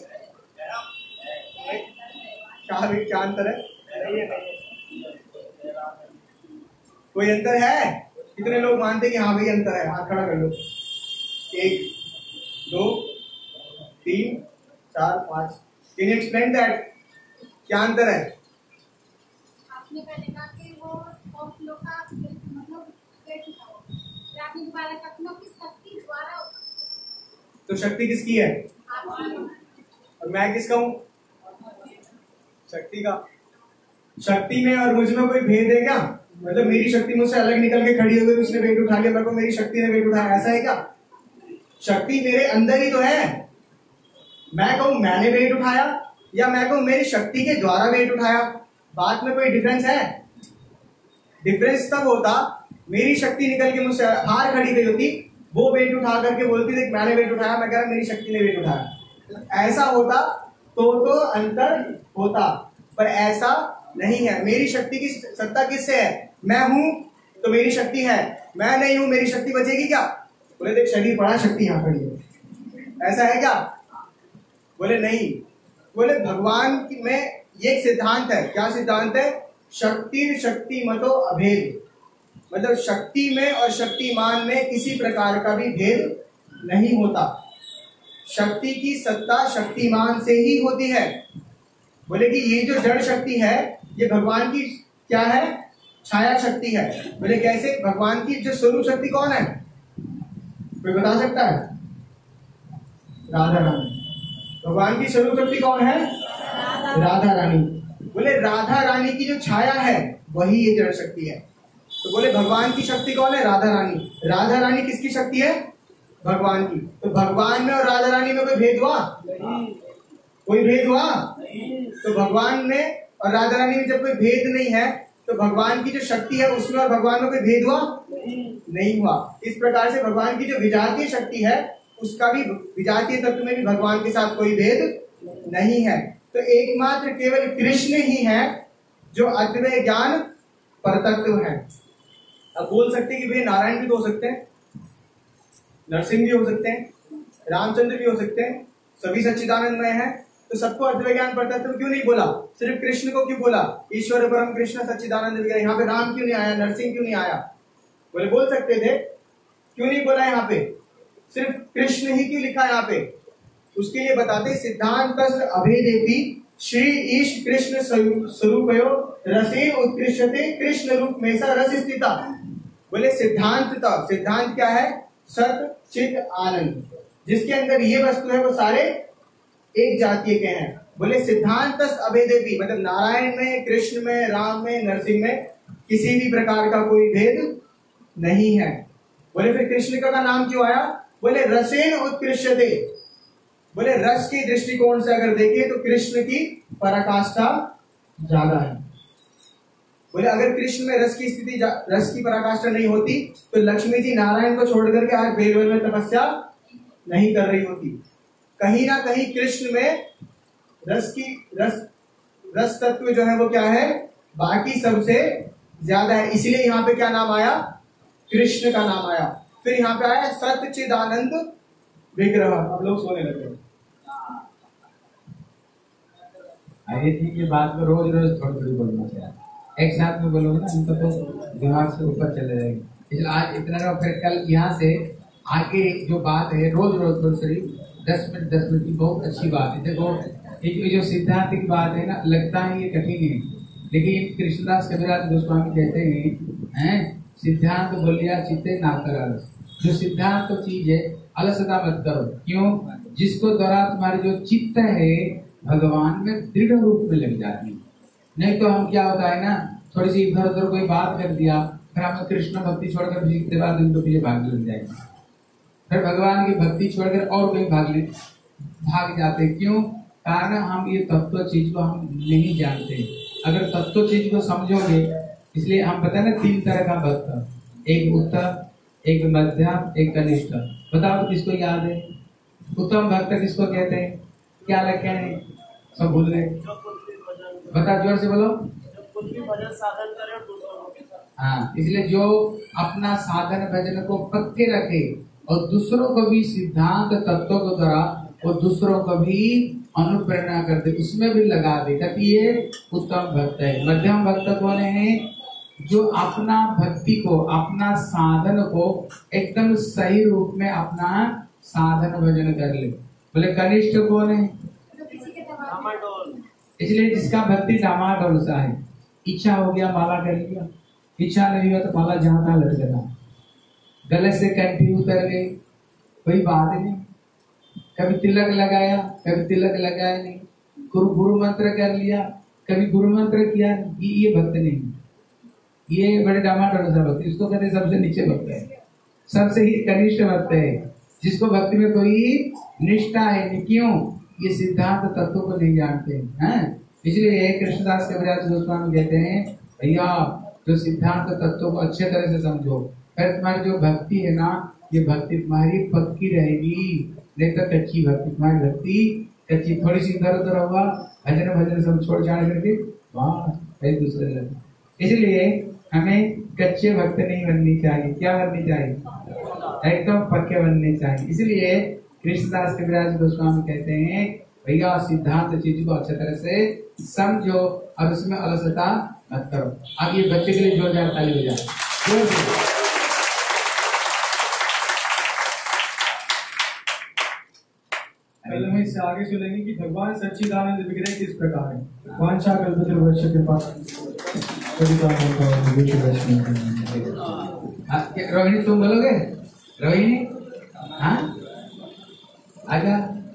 क्या क्या अंतर है? कोई अंतर है? कितने लोग मानते हैं कि हाँ भाई अंतर है? हाथ खड़ा कर लो। एक, दो, तीन, चार, पांच। Can you explain that? क्या अंतर है? आपने पहले कहा कि वो सौ किलो का मतलब वेट उठाओ, फिर आपने दोबारा कहा कि मैं शक्ति द्वारा। तो शक्ति किसकी है? और मैं किसका हूं? शक्ति का। शक्ति में और मुझ में कोई भेद है क्या? मतलब मेरी शक्ति मुझसे अलग निकल के खड़ी हो गई, उसने वेट उठा लिया, मेरे को मेरी शक्ति ने वेट उठाया, ऐसा है क्या? शक्ति मेरे अंदर ही तो है। मैं कहूं मैंने वेट उठाया, या मैं कहूं मेरी शक्ति के द्वारा वेट उठाया, बात में कोई डिफरेंस है? डिफरेंस तब होता मेरी शक्ति निकल के मुझसे हार खड़ी गई होती, वो वेट उठा करके बोलती थी मैंने वेट उठाया, मैं कह रहा मेरी शक्ति ने वेट उठाया। ऐसा होता तो तो अंतर होता, पर ऐसा नहीं है। मेरी शक्ति की सत्ता किससे है? मैं हूं तो मेरी शक्ति है, मैं नहीं हूं मेरी शक्ति बचेगी क्या? बोले देख शरीर पड़ा, शक्ति यहां खड़ी है, ऐसा है क्या? बोले नहीं। बोले भगवान में ये एक सिद्धांत है। क्या सिद्धांत है? शक्ति शक्ति मतो अभेद। मतलब शक्ति में और शक्तिमान में किसी प्रकार का भी भेद नहीं होता। शक्ति की सत्ता शक्तिमान से ही होती है। बोले कि ये जो जड़ शक्ति है ये भगवान की क्या है? छाया शक्ति है। बोले कैसे? भगवान की जो स्वरूप शक्ति कौन है? कोई बता सकता है? राधा रानी। भगवान की स्वरूप शक्ति कौन है? राधा रानी। बोले राधा रानी की जो छाया है वही ये जड़ शक्ति है। तो बोले भगवान की शक्ति कौन है? राधा रानी। राधा रानी किसकी शक्ति है? भगवान की। तो भगवान में और राधा रानी में कोई भेद हुआ? कोई भेद हुआ? तो भगवान में और राधा रानी में जब कोई भेद नहीं है तो भगवान की जो शक्ति है उसमें और भगवान में कोई भेद हुआ नहीं हुआ। इस प्रकार से भगवान की जो विजातीय शक्ति है उसका भी विजातीय तत्व में भी भगवान के साथ कोई भेद नहीं है। तो एकमात्र केवल कृष्ण ही है जो अद्वैत ज्ञान परतत्व है। अब बोल सकते हैं कि वे नारायण भी तो हो सकते हैं, नरसिंह भी हो सकते हैं, रामचंद्र भी हो सकते हैं, सभी सच्चिदानंदमय हैं, तो सबको अद्वैत ज्ञान परतत्व क्यों नहीं बोला? सिर्फ कृष्ण को क्यों बोला? ईश्वर परम कृष्ण सच्चिदानंद विग्रह। यहाँ पे राम क्यों नहीं आया, नरसिंह क्यों नहीं आया? बोले बोल सकते थे, क्यों नहीं बोला? यहाँ पे सिर्फ कृष्ण ही क्यों लिखा? यहाँ पे उसके लिए बताते सिद्धांत अभेदेपि श्री ईश कृष्ण स्वरूपयो रसेन उत्कृष्टते कृष्ण रूप में सा रस स्थिता। बोले सिद्धांत था, सिद्धांत क्या है? सत चित आनंद, जिसके अंदर ये वस्तु है वो सारे एक जातीय के हैं। बोले सिद्धांत अभेदेपि मतलब नारायण में, कृष्ण में, राम में, नरसिंह में किसी भी प्रकार का कोई भेद नहीं है। बोले फिर कृष्ण का नाम क्यों आया? बोले रसेन उत्कृष्टते, बोले रस के दृष्टिकोण से अगर देखें तो कृष्ण की पराकाष्ठा ज्यादा है। बोले अगर कृष्ण में रस की स्थिति, रस की पराकाष्ठा नहीं होती तो लक्ष्मी जी नारायण को छोड़कर के आज बेलवल में तपस्या नहीं कर रही होती। कहीं ना कहीं कृष्ण में रस की रस रस तत्व जो है वो क्या है? बाकी सबसे ज्यादा है, इसलिए यहाँ पे क्या नाम आया? कृष्ण का नाम आया। फिर यहाँ पे आया सच्चिदानंद विग्रह। अब लोग सोने लगे। आइए ठीक है, बात को रोज रोज थोड़ी थोड़ी बोलना चाहिए, एक साथ में बोलोगे ना उनको तो दिमाग से ऊपर चले जाएंगे। इसलिए आज इतना रहो, फिर कल यहाँ से आगे जो बात है रोज रोज थोड़ी थोड़ी दस मिनट दस मिनट की बहुत अच्छी बात है। देखो एक जो सिद्धांत की बात है ना, लगता है ये कठिन है, लेकिन कृष्णदास कविराज गोस्वामी कहते हैं हैं सिद्धांत बोलिया चित्ते ना कर। जो सिद्धांत तो चीज है अलसता मत करो। क्यों? जिसको द्वारा तुम्हारी जो चित्त है भगवान में दृढ़ रूप में लग जाती है। नहीं तो हम क्या होता है ना, थोड़ी सी इधर उधर कोई बात कर दिया, फिर हमें कृष्ण भक्ति छोड़कर सीखते बाद उनको पीछे भाग लग जाएगा, फिर भगवान की भक्ति छोड़कर और कोई भाग ले भाग जाते। क्यों? कारण हम ये तत्व चीज को हम नहीं जानते। अगर तत्व चीज को समझोगे, इसलिए हम बताए ना तीन तरह का भक्त, एक उत्तम, एक मध्यम, एक कनिष्ठ। बताओ किसको याद है? उत्तम भक्त किसको कहते हैं? क्या लक्षण है? सब भूल गए? बता जोर से बोलो। साधन करे और दूसरों को। हाँ, इसलिए जो अपना साधन भजन को पक्के रखे और दूसरों को भी सिद्धांत तत्वों के द्वारा और दूसरों को भी अनुप्रेरणा करते, उसमें भी लगा दे, ताकि ये उत्तम भक्त है। मध्यम भक्त कौन है? जो अपना भक्ति को, अपना साधन को एकदम सही रूप में अपना साधन भजन कर ले। बोले कनिष्ठ कौन है? इसलिए जिसका भक्ति डामाडोल सा है, इच्छा हो गया माला कर लिया, इच्छा नहीं हुआ तो माला जहाँ तहाँ लटक गया, गले से कंठी उतर गई, कोई बात नहीं। कभी तिलक लगाया, कभी तिलक लगाया नहीं, गुरु गुरु मंत्र कर लिया, कभी गुरु मंत्र किया, ये ये भक्त नहीं, ये बड़े डामाडोल सा भक्त। इसको कहते सबसे नीचे भक्त है, सबसे ही कनिष्ठ भक्त है, जिसको भक्ति में कोई निष्ठा है नहीं। क्यों? ये सिद्धांत तत्व को नहीं जानते हैं। इसलिए कृष्णदास कविराज गोस्वामी कहते हैं भैया जो सिद्धांत तत्व को अच्छे तरह से समझो, फिर तुम्हारी जो भक्ति है ना, ये भक्ति तुम्हारी पक्की रहेगी। नहीं तो कच्ची भक्ति, तुम्हारी भक्ति कच्ची, थोड़ी सी इधर उधर होगा, भजन भजन सब छोड़ छाड़ करके वाह एक दूसरे लगे। इसलिए हमें कच्चे भक्त नहीं बननी चाहिए। क्या बननी चाहिए? एकदम पक्के बनने चाहिए। इसलिए कृष्णदास कविराज गोस्वामी कहते हैं भैया सिद्धांत चीज को अच्छे तरह से समझो और उसमें अलसता मत करो। अब ये बच्चे के लिए जोरदार ताली हो जाए। कल हम इससे आगे सुनेंगे कि भगवान सच्चिदानंद विग्रह किस प्रकार है। वांछा कल्पतरुवश्च कृपा रोहिणी तुम बोलोगे? रोहिणी हाँ आजा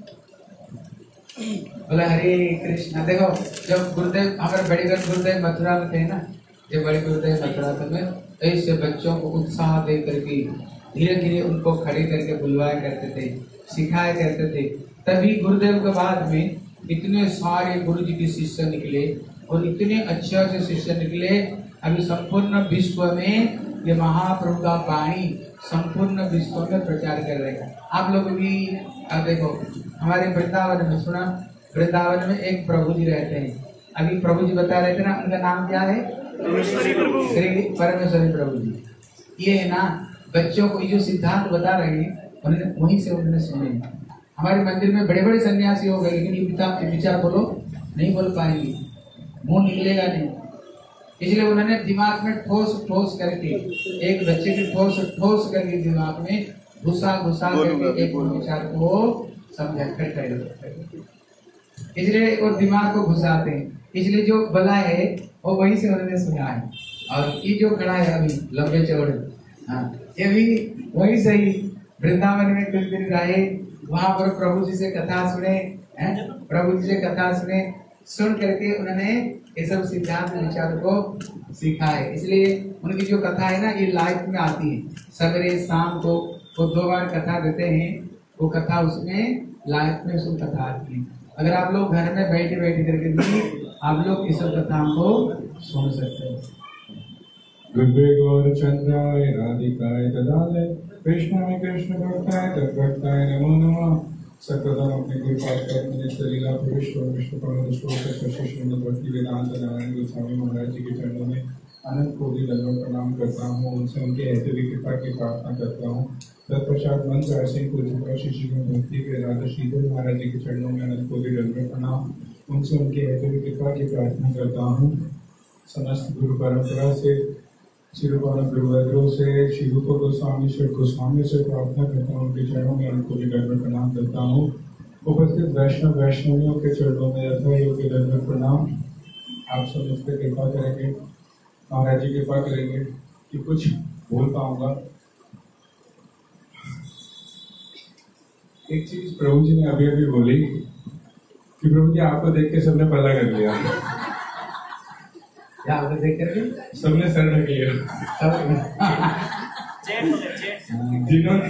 बोला हरे कृष्णा। देखो जब गुरुदेव हमारे बड़े गुरुदेव मथुरा में थे ना, जब बड़े गुरुदेव मथुरा में तो इससे बच्चों को उत्साह दे करके धीरे धीरे उनको खड़े करके बुलवाया करते थे, सिखाया करते थे। तभी गुरुदेव के बाद में इतने सारे गुरु जी के शिष्य निकले और इतने अच्छे से शिष्य निकले। अभी संपूर्ण विश्व में ये महाप्रभु का वाणी संपूर्ण विश्व में प्रचार कर रहे हैं। आप लोग भी अब देखो, हमारे वृंदावन में सुना, वृंदावन में एक प्रभु जी रहते हैं। अभी प्रभु जी बता रहे थे ना, उनका नाम क्या है? श्री परमेश्वरी प्रभु जी। ये है ना, बच्चों को ये जो सिद्धांत बता रहे हैं उन्होंने वहीं से उन्होंने सुने। हमारे मंदिर में बड़े बड़े सन्यासी हो गए, लेकिन ये विचार विचार बोलो नहीं बोल पाएंगे, मुंह निकलेगा नहीं। इसलिए उन्होंने दिमाग में ठोस ठोस करके, एक बच्चे की ठोस ठोस करके दिमाग में घुसा घुसा करके एक विचार को समझा कर, इसलिए वो दिमाग को घुसाते हैं। इसलिए जो बला है वो वहीं से उन्होंने सुना है। और ये जो खड़ा है अभी लंबे चौड़े, हाँ, ये भी वहीं से ही वृंदावन में कुछ दिन रहे, वहां पर प्रभु जी से कथा सुने, हैं? प्रभु जी से कथा सुने, सुन करके उन्होंने ये सब सिद्धांत विचार को सीखा है। इसलिए उनकी जो कथा है ना, ये लाइफ में आती है। सवेरे शाम को वो दो बार कथा देते हैं, वो कथा उसमें लाइफ में उसको कथा आती है। अगर आप लोग घर में बैठे बैठे करके भी आप लोग इस सब कथाओं को सुन सकते हैं। गुरुवे गौर चंद्राय राधिकाय ददाले कृष्णाय कृष्ण भक्ताय तद्भक्ताय नमो नमः। सततम अपने कृपा करने सलीला पुरुष और विष्णु पवन श्लोक श्रीमद् भक्ति वेदांत नारायण गोस्वामी महाराज जी के चरणों में अनंत कोटि दंडवत प्रणाम करता हूँ। उनसे उनके ऐसे कृपा की प्रार्थना करता हूँ। तत्पश्चात मंत्र ऐसे पूज्य श्री श्रीमद् भक्ति वेदांत श्रीधर महाराज जी के चरणों में अनंत कोटि दंडवत प्रणाम। उनसे उनके ऐसे कृपा की प्रार्थना करता हूँ। समस्त गुरु परंपरा से श्री गुरुवैद्यों से श्री रूप गोस्वामी श्री गोस्वामी से प्रार्थना करता हूँ। उनके चरणों में उनको भी दंडवत प्रणाम करता हूँ। उपस्थित वैष्णव वैष्णवियों के चरणों में यथा योग्य दंडवत प्रणाम। आप सब उस पर कृपा करेंगे, महाराज जी कृपा करेंगे कि कुछ बोल पाऊंगा। एक चीज प्रभु जी ने अभी अभी बोली कि प्रभु जी आपको देख के सबने पता कर लिया। क्या आपको देख करके सबने सर ढक लिया। जिन्होंने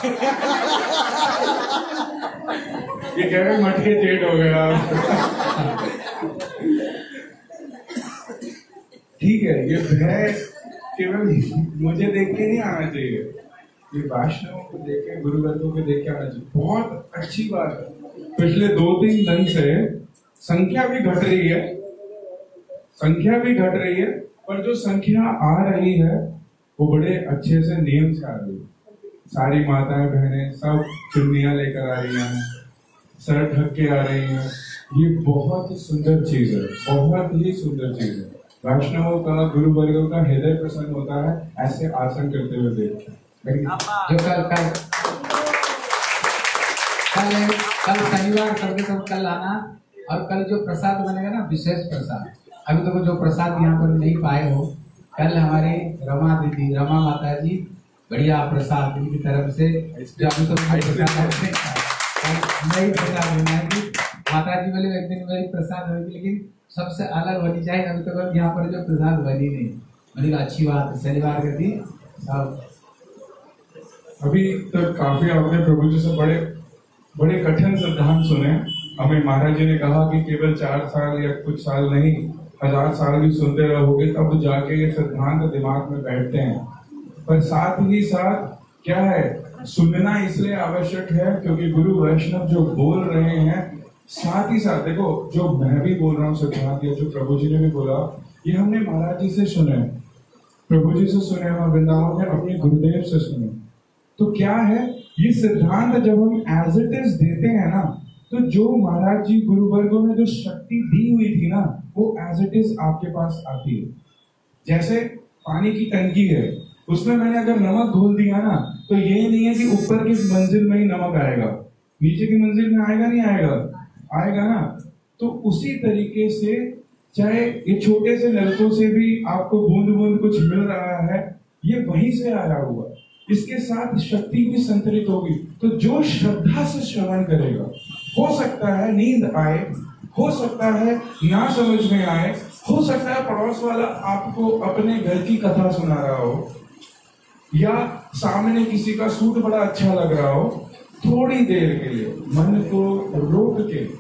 ये कह रहे मटके जेठ हो गया। ठीक है, ये भय केवल मुझे देख के नहीं आना चाहिए, ये वैष्णवों को देख के, गुरुवर्गों को देख के आना चाहिए। बहुत अच्छी बात है। पिछले दो तीन दिन से संख्या भी घट रही है, संख्या भी घट रही है, पर जो संख्या आ रही है वो बड़े अच्छे से नियम से आ रही है। सारी माताएं बहनें सब चुन्नियां लेकर आ रही हैं, सर ढक के आ रही हैं। ये बहुत सुंदर चीज है, बहुत ही सुंदर चीज है। वैष्णवों का, गुरु वर्गों का हृदय प्रसन्न होता है ऐसे आसन करते हुए देख। जो कल कल कल कल शनिवार करके सब कल आना, और कल जो प्रसाद बनेगा ना, विशेष प्रसाद, अभी तो जो प्रसाद यहाँ पर नहीं पाए हो, कल हमारे रमा दीदी, रमा माता जी बढ़िया प्रसाद इनकी तरफ से जो अभी तो नई प्रसाद बनाएगी। माता जी बोले एक दिन मेरी प्रसाद होगी, लेकिन सबसे अलग बनी चाहिए। अभी तो यहाँ पर जो प्रसाद बनी नहीं, मैंने कहा अच्छी बात है, शनिवार के दिन सब। अभी तक काफी आपने प्रभु जी से बड़े बड़े कठिन सिद्धांत सुने। हमें महाराज जी ने कहा कि केवल चार साल या कुछ साल नहीं, हजार साल भी सुनते रहोगे तब जाके ये सिद्धांत दिमाग में बैठते हैं। पर साथ ही साथ क्या है, सुनना इसलिए आवश्यक है क्योंकि गुरु वैष्णव जो बोल रहे हैं, साथ ही साथ देखो जो मैं भी बोल रहा हूँ सिद्धांत, या जो प्रभु जी ने भी बोला, ये हमने महाराज जी से सुने, प्रभु जी से सुने, हम वृंदावन में अपने गुरुदेव से सुने। तो क्या है, ये सिद्धांत जब हम एज इट इज देते हैं ना, तो जो महाराज जी गुरुवर्गों ने जो शक्ति दी हुई थी ना, वो एज इट इज आपके पास आती है। जैसे पानी की टंकी है, उसमें मैंने अगर नमक घोल दिया ना, तो ये नहीं है कि ऊपर की मंजिल में ही नमक आएगा, नीचे की मंजिल में आएगा नहीं आएगा, आएगा ना। तो उसी तरीके से चाहे ये छोटे से नलकों से भी आपको बूंद बूंद कुछ मिल रहा है, ये वहीं से आया हुआ, इसके साथ शक्ति भी संतरित होगी। तो जो श्रद्धा से श्रवण करेगा, हो सकता है नींद आए, हो सकता है ना समझ में आए, हो सकता है पड़ोस वाला आपको अपने घर की कथा सुना रहा हो, या सामने किसी का सूट बड़ा अच्छा लग रहा हो, थोड़ी देर के लिए मन को रोक के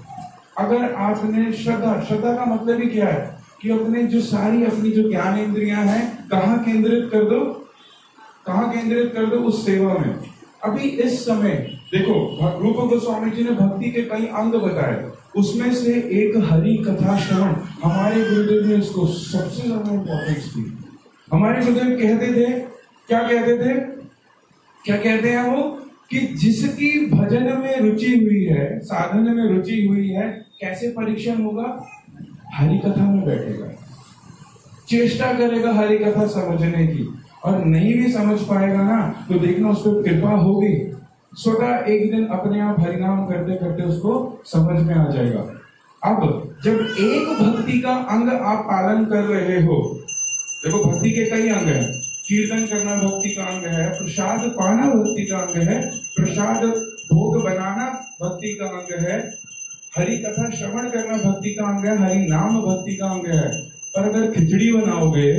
अगर आपने श्रद्धा, श्रद्धा का मतलब ही क्या है कि अपने जो सारी अपनी जो ज्ञान इंद्रियां हैं कहाँ केंद्रित कर दो, कहाँ केंद्रित कर दो, उस सेवा में। अभी इस समय देखो, रूप गोस्वामी जी ने भक्ति के कई अंग बताए, उसमें से एक हरि कथा श्रवण, हमारे गुरुदेव ने इसको सबसे ज्यादा इंपॉर्टेंस दी। हमारे गुरुदेव कहते थे, क्या कहते थे, क्या कहते हैं वो, कि जिसकी भजन में रुचि हुई है, साधन में रुचि हुई है, कैसे परीक्षण होगा, हरि कथा में बैठेगा, चेष्टा करेगा हरि कथा समझने की, और नहीं भी समझ पाएगा ना तो देखना उस पर कृपा होगी, स्वतः एक दिन अपने आप हरिनाम करते करते उसको समझ में आ जाएगा। अब जब एक भक्ति का अंग आप पालन कर रहे हो, देखो भक्ति के कई अंग हैं, कीर्तन करना भक्ति का अंग है, प्रसाद पाना भक्ति का अंग है, प्रसाद भोग बनाना भक्ति का अंग है, हरि कथा श्रवण करना भक्ति का अंग है, हरि नाम भक्ति का अंग है। पर अगर खिचड़ी बनाओगे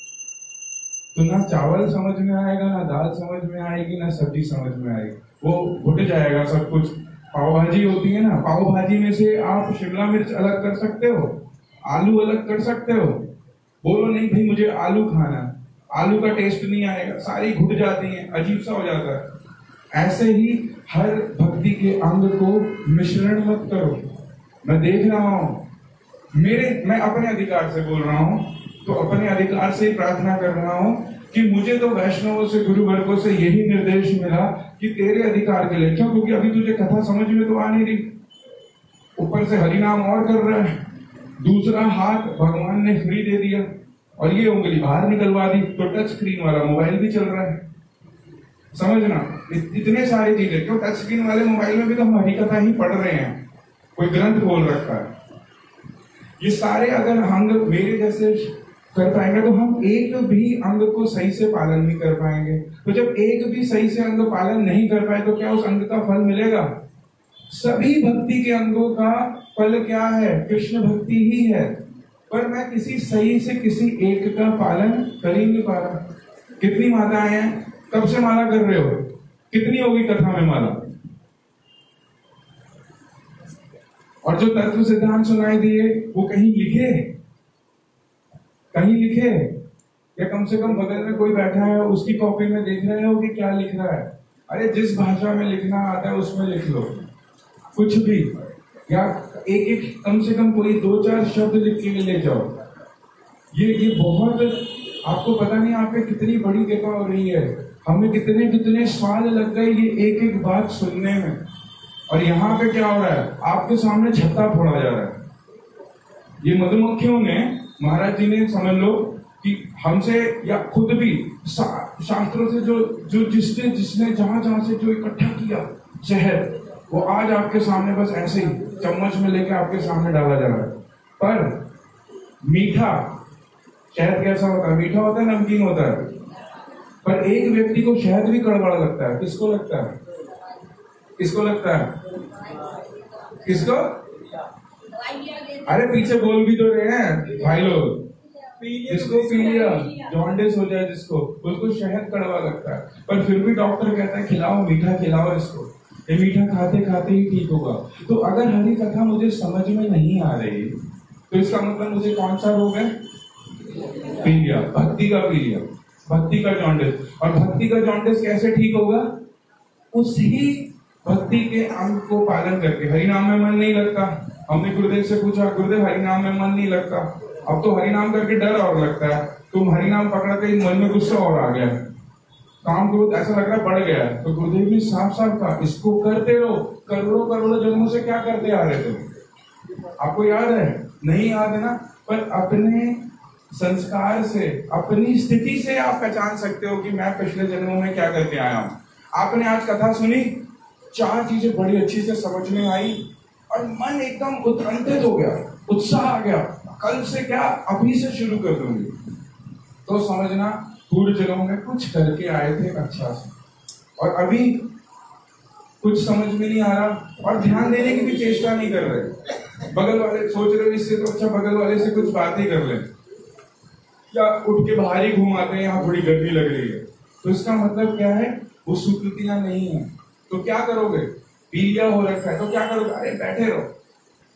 तो ना चावल समझ में आएगा, ना दाल समझ में आएगी, ना सब्जी समझ में आएगी, वो घुट जाएगा सब कुछ। पाव भाजी होती है ना, पाव भाजी में से आप शिमला मिर्च अलग कर सकते हो, आलू अलग कर सकते हो, बोलो नहीं भाई मुझे आलू खाना, आलू का टेस्ट नहीं आएगा, सारी घुट जाती हैं, अजीब सा हो जाता है। ऐसे ही हर भक्ति के अंग को मिश्रण मत करो। मैं देख रहा हूं, मेरे मैं अपने अधिकार से बोल रहा हूं, तो अपने अधिकार से ही प्रार्थना कर रहा हूं कि मुझे तो वैष्णवों से, गुरु वर्गों से यही निर्देश मिला कि तेरे अधिकार के लिए, क्यों, क्योंकि अभी तुझे कथा समझ में तो आ नहीं रही, ऊपर से हरिनाम और कर रहा है, दूसरा हाथ भगवान ने फ्री दे दिया और ये उंगली बाहर निकलवा दी, तो टच स्क्रीन वाला मोबाइल भी चल रहा है। समझना, इतने सारी चीजें, क्यों टच स्क्रीन वाले मोबाइल में भी तो हम हरि कथा ही पढ़ रहे हैं, कोई ग्रंथ खोल रखा है। ये सारे अगर अंग मेरे जैसे कर पाएंगे तो हम एक भी अंग को सही से पालन नहीं कर पाएंगे। तो जब एक भी सही से अंग पालन नहीं कर पाए तो क्या उस अंग का फल मिलेगा? सभी भक्ति के अंगों का फल क्या है? कृष्ण भक्ति ही है। पर मैं किसी सही से किसी एक का पालन कर ही नहीं पा रहा। कितनी माताएं हैं, कब से माला कर रहे हो, कितनी होगी कथा में माला? और जो तत्व सिद्धांत सुनाई दिए वो कहीं लिखे, कहीं लिखे, या कम से कम बगल में कोई बैठा है उसकी कॉपी में देख रहे हो कि क्या लिख रहा है? अरे जिस भाषा में लिखना आता है उसमें लिख लो, कुछ भी, या एक एक कम से कम कोई दो चार शब्द लिख के ले जाओ। ये ये बहुत, आपको पता नहीं आप पे कितनी बड़ी कृपा हो रही है। हमें कितने कितने साल लग गए ये एक एक बात सुनने में, और यहाँ पे क्या हो रहा है, आपके सामने छत्ता फोड़ा जा रहा है। ये मधुमक्खियों ने, महाराज जी ने, समझ लो कि हमसे या खुद भी शास्त्रों से जो जो जिसने जिसने जहां जहां से जो इकट्ठा किया शहद, वो आज आपके सामने बस ऐसे ही चम्मच में लेके आपके सामने डाला जा रहा है। पर मीठा शहद कैसा होता है? मीठा होता है, नमकीन होता है। पर एक व्यक्ति को शहद भी कड़वा लगता है। किसको लगता है? किसको लगता है? किसको? अरे पीछे बोल भी तो रहे हैं भाई लोग। जिसको पीलिया, जॉन्डिस हो जाए जिसको, उसको शहद कड़वा लगता है। पर फिर भी डॉक्टर कहता है खिलाओ, मीठा खिलाओ इसको, ये मीठा खाते खाते ही ठीक होगा। तो अगर हरि कथा मुझे समझ में नहीं आ रही तो इसका मतलब मुझे कौन सा रोग है? पीलिया, भक्ति का पीलिया, भक्ति का जॉन्डिस। और भक्ति का जॉन्डिस कैसे ठीक होगा? उसी भक्ति के अंग को पालन करके। हरिनाम में मन नहीं लगता, हमने गुरुदेव से पूछा, गुरुदेव हरिनाम में मन नहीं लगता, अब तो हरिनाम करके डर और लगता है, तुम हरिनाम पकड़ते ही मन में गुस्सा और आ गया, काम क्रोध ऐसा लग रहा है बढ़ गया। तो गुरुदेव ने साफ साफ कहा, इसको करते रहो। करोड़ों करोड़ों जन्मों से क्या करते आ रहे थे? आपको याद है? नहीं याद है ना? पर अपने संस्कार से, अपनी स्थिति से आप पहचान सकते हो कि मैं पिछले जन्मों में क्या करके आया हूँ। आपने आज कथा सुनी, चार चीजें बड़ी अच्छी से समझ में आई और मन एकदम उत्कंठित हो गया, उत्साह आ गया, कल से क्या, अभी से शुरू कर दूंगी। तो समझना पूर्व जन्मों में कुछ करके आए थे अच्छा से, और अभी कुछ समझ में नहीं आ रहा और ध्यान देने की भी चेष्टा नहीं कर रहे। बगल वाले सोच रहे इससे तो अच्छा बगल वाले से कुछ बात ही कर ले, या उठ के बाहर ही घुमाते हैं, यहाँ थोड़ी गर्मी लग रही है। तो इसका मतलब क्या है? वो स्वीकृतियां नहीं है। तो क्या करोगे? पीलिया हो रखा है तो क्या करोगे? अरे बैठे रहो,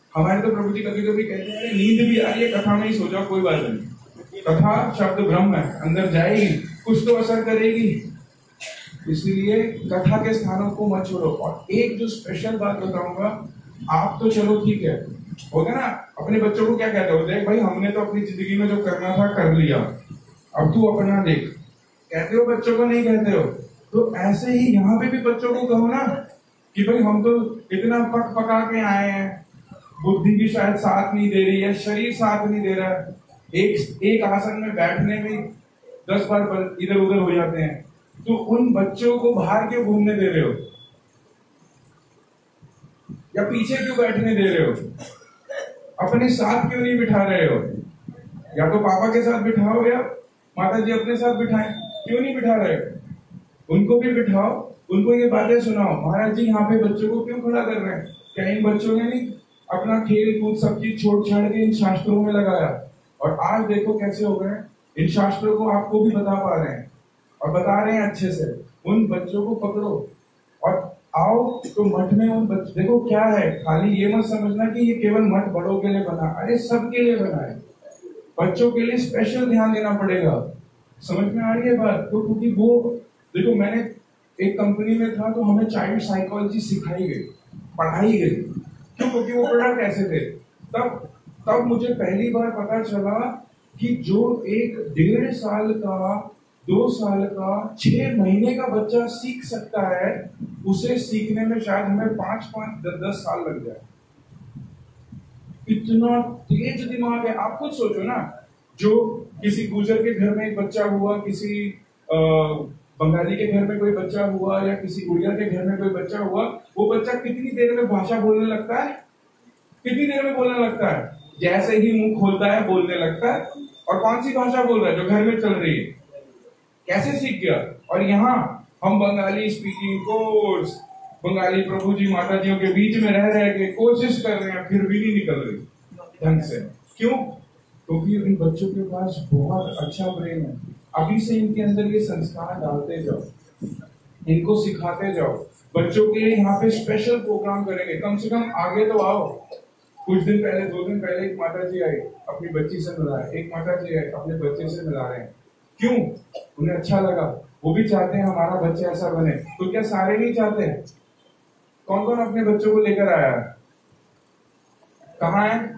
हमारे तो प्रभु जी कभी कभी कहते हैं नींद भी आ रही है कथा में ही सो जाओ, कोई बात नहीं, कथा शब्द ब्रह्म है, अंदर जाएगी, कुछ तो असर करेगी। इसलिए कथा के स्थानों को मत छोड़ो। और एक जो स्पेशल बात बताऊंगा, आप तो चलो ठीक है, होगा ना, अपने बच्चों को क्या कहते हो, देख भाई हमने तो अपनी जिंदगी में जो करना था कर लिया, अब तू अपना देख, कहते हो बच्चों को, नहीं कहते हो? तो ऐसे ही यहाँ पे भी बच्चों को कहो ना कि भाई हम तो इतना पक पका के आए हैं, बुद्धि भी शायद साथ नहीं दे रही है, शरीर साथ नहीं दे रहा है, एक एक आसन में बैठने में दस बार इधर उधर हो जाते हैं, तो उन बच्चों को बाहर क्यों घूमने दे रहे हो, या पीछे क्यों बैठने दे रहे हो, अपने साथ क्यों नहीं बिठा रहे हो? या तो पापा के साथ बिठाओ या माता जी अपने साथ बिठाएं, क्यों नहीं बिठा रहे? उनको भी बिठाओ, उनको ये बातें सुनाओ, महाराज जी यहाँ पे बच्चों को क्यों खड़ा कर रहे हैं? क्या इन बच्चों ने नहीं अपना खेल कूद सब चीज छोड़ छाड़ के इन शास्त्रों में लगाया? और आज देखो कैसे हो गए, इन शास्त्रों को आपको भी बता पा रहे हैं और बता रहे हैं अच्छे से। उन बच्चों को पकड़ो और आओ तो मठ में उन बच्चों, देखो क्या है, खाली ये मत समझना कि ये केवल मठ बड़ों के लिए बना, अरे सबके लिए बना है, बच्चों के लिए स्पेशल ध्यान देना पड़ेगा। समझ में आ रही है बात? तो क्योंकि वो देखो, मैंने एक कंपनी में था तो हमें चाइल्ड साइकोलॉजी सिखाई गई, पढ़ाई गई, क्यों? क्योंकि वो प्रोडक्ट ऐसे थे। तब तब मुझे पहली बार पता चला कि जो एक डेढ़ साल का, दो साल का, छह महीने का बच्चा सीख सकता है, उसे सीखने में शायद हमें पांच पांच दस दस साल लग जाए। इतना तेज दिमाग है। आप खुद सोचो ना, जो किसी गुजर के घर में एक बच्चा हुआ, किसी आ, बंगाली के घर में कोई बच्चा हुआ, या किसी गुड़िया के घर में कोई बच्चा हुआ, वो बच्चा कितनी देर में भाषा बोलने लगता है? कितनी देर में बोलने लगता है? जैसे ही मुंह खोलता है बोलने लगता है। और कौन सी भाषा बोल रहा है? जो घर में चल रही है। कैसे सीख गया? और यहाँ हम बंगाली स्पीकिंग कोर्स, बंगाली प्रभु जी माता जियों के बीच में रह रहे के कोशिश कर रहे हैं, फिर भी नहीं निकल रही ढंग से। क्यों? क्योंकि इन बच्चों के पास बहुत अच्छा ब्रेन है। अभी से इनके अंदर ये संस्कार डालते जाओ, इनको सिखाते जाओ। बच्चों के लिए यहाँ पे स्पेशल प्रोग्राम करेंगे, कम से कम आगे तो आओ। कुछ दिन पहले, दो दिन पहले एक माता जी आई, अपनी बच्ची से मिला है, एक माता जी आई, अपने बच्चे से मिला रहे हैं। क्यों? उन्हें अच्छा लगा, वो भी चाहते हैं हमारा बच्चा ऐसा बने। तो क्या सारे नहीं चाहते हैं? कौन कौन अपने बच्चों को लेकर आया है? कहाँ है?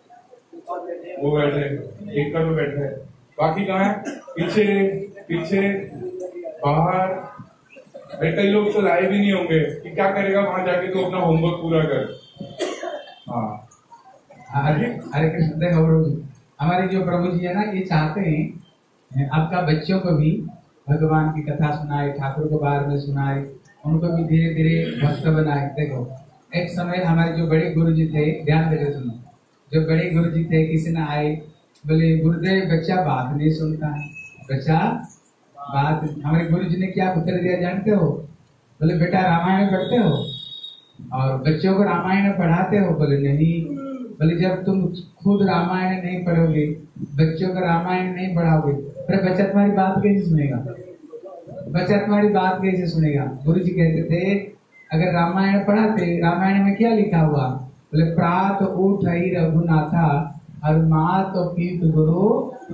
वो बैठे, एक कर बैठे है, बाकी कहाँ है? पीछे पीछे बाहर। अरे कई लोग तो लाए भी नहीं होंगे कि क्या करेगा वहां जाके, तो अपना होमवर्क पूरा कर। हाँ, हरे हरे कृष्ण। देखो प्रभु जी, हमारे जो प्रभु जी है ना, ये चाहते हैं आपका बच्चों को भी भगवान की कथा सुनाए, ठाकुर के बारे में सुनाए, उनको भी धीरे धीरे भक्त बनाए। देखो एक समय हमारे जो बड़े गुरु जी थे, ध्यान देकर सुनो, जो बड़े गुरु जी थे, किसी ने आए, बोले गुरुदेव बच्चा बात नहीं सुनता है, बच्चा बात। हमारे गुरु जी ने क्या उत्तर दिया जानते हो? बोले बेटा रामायण पढ़ते हो और बच्चों को रामायण पढ़ाते हो? बोले नहीं। बोले जब तुम खुद रामायण नहीं पढ़ोगे, बच्चों को रामायण नहीं पढ़ाओगे, फिर बच्चा तुम्हारी बात कैसे सुनेगा? बच्चा तुम्हारी बात कैसे सुनेगा? गुरु जी कहते थे अगर रामायण पढ़ाते, रामायण में क्या लिखा हुआ? बोले प्रात उठ ही रघुनाथा और मात तो पीत गुरु।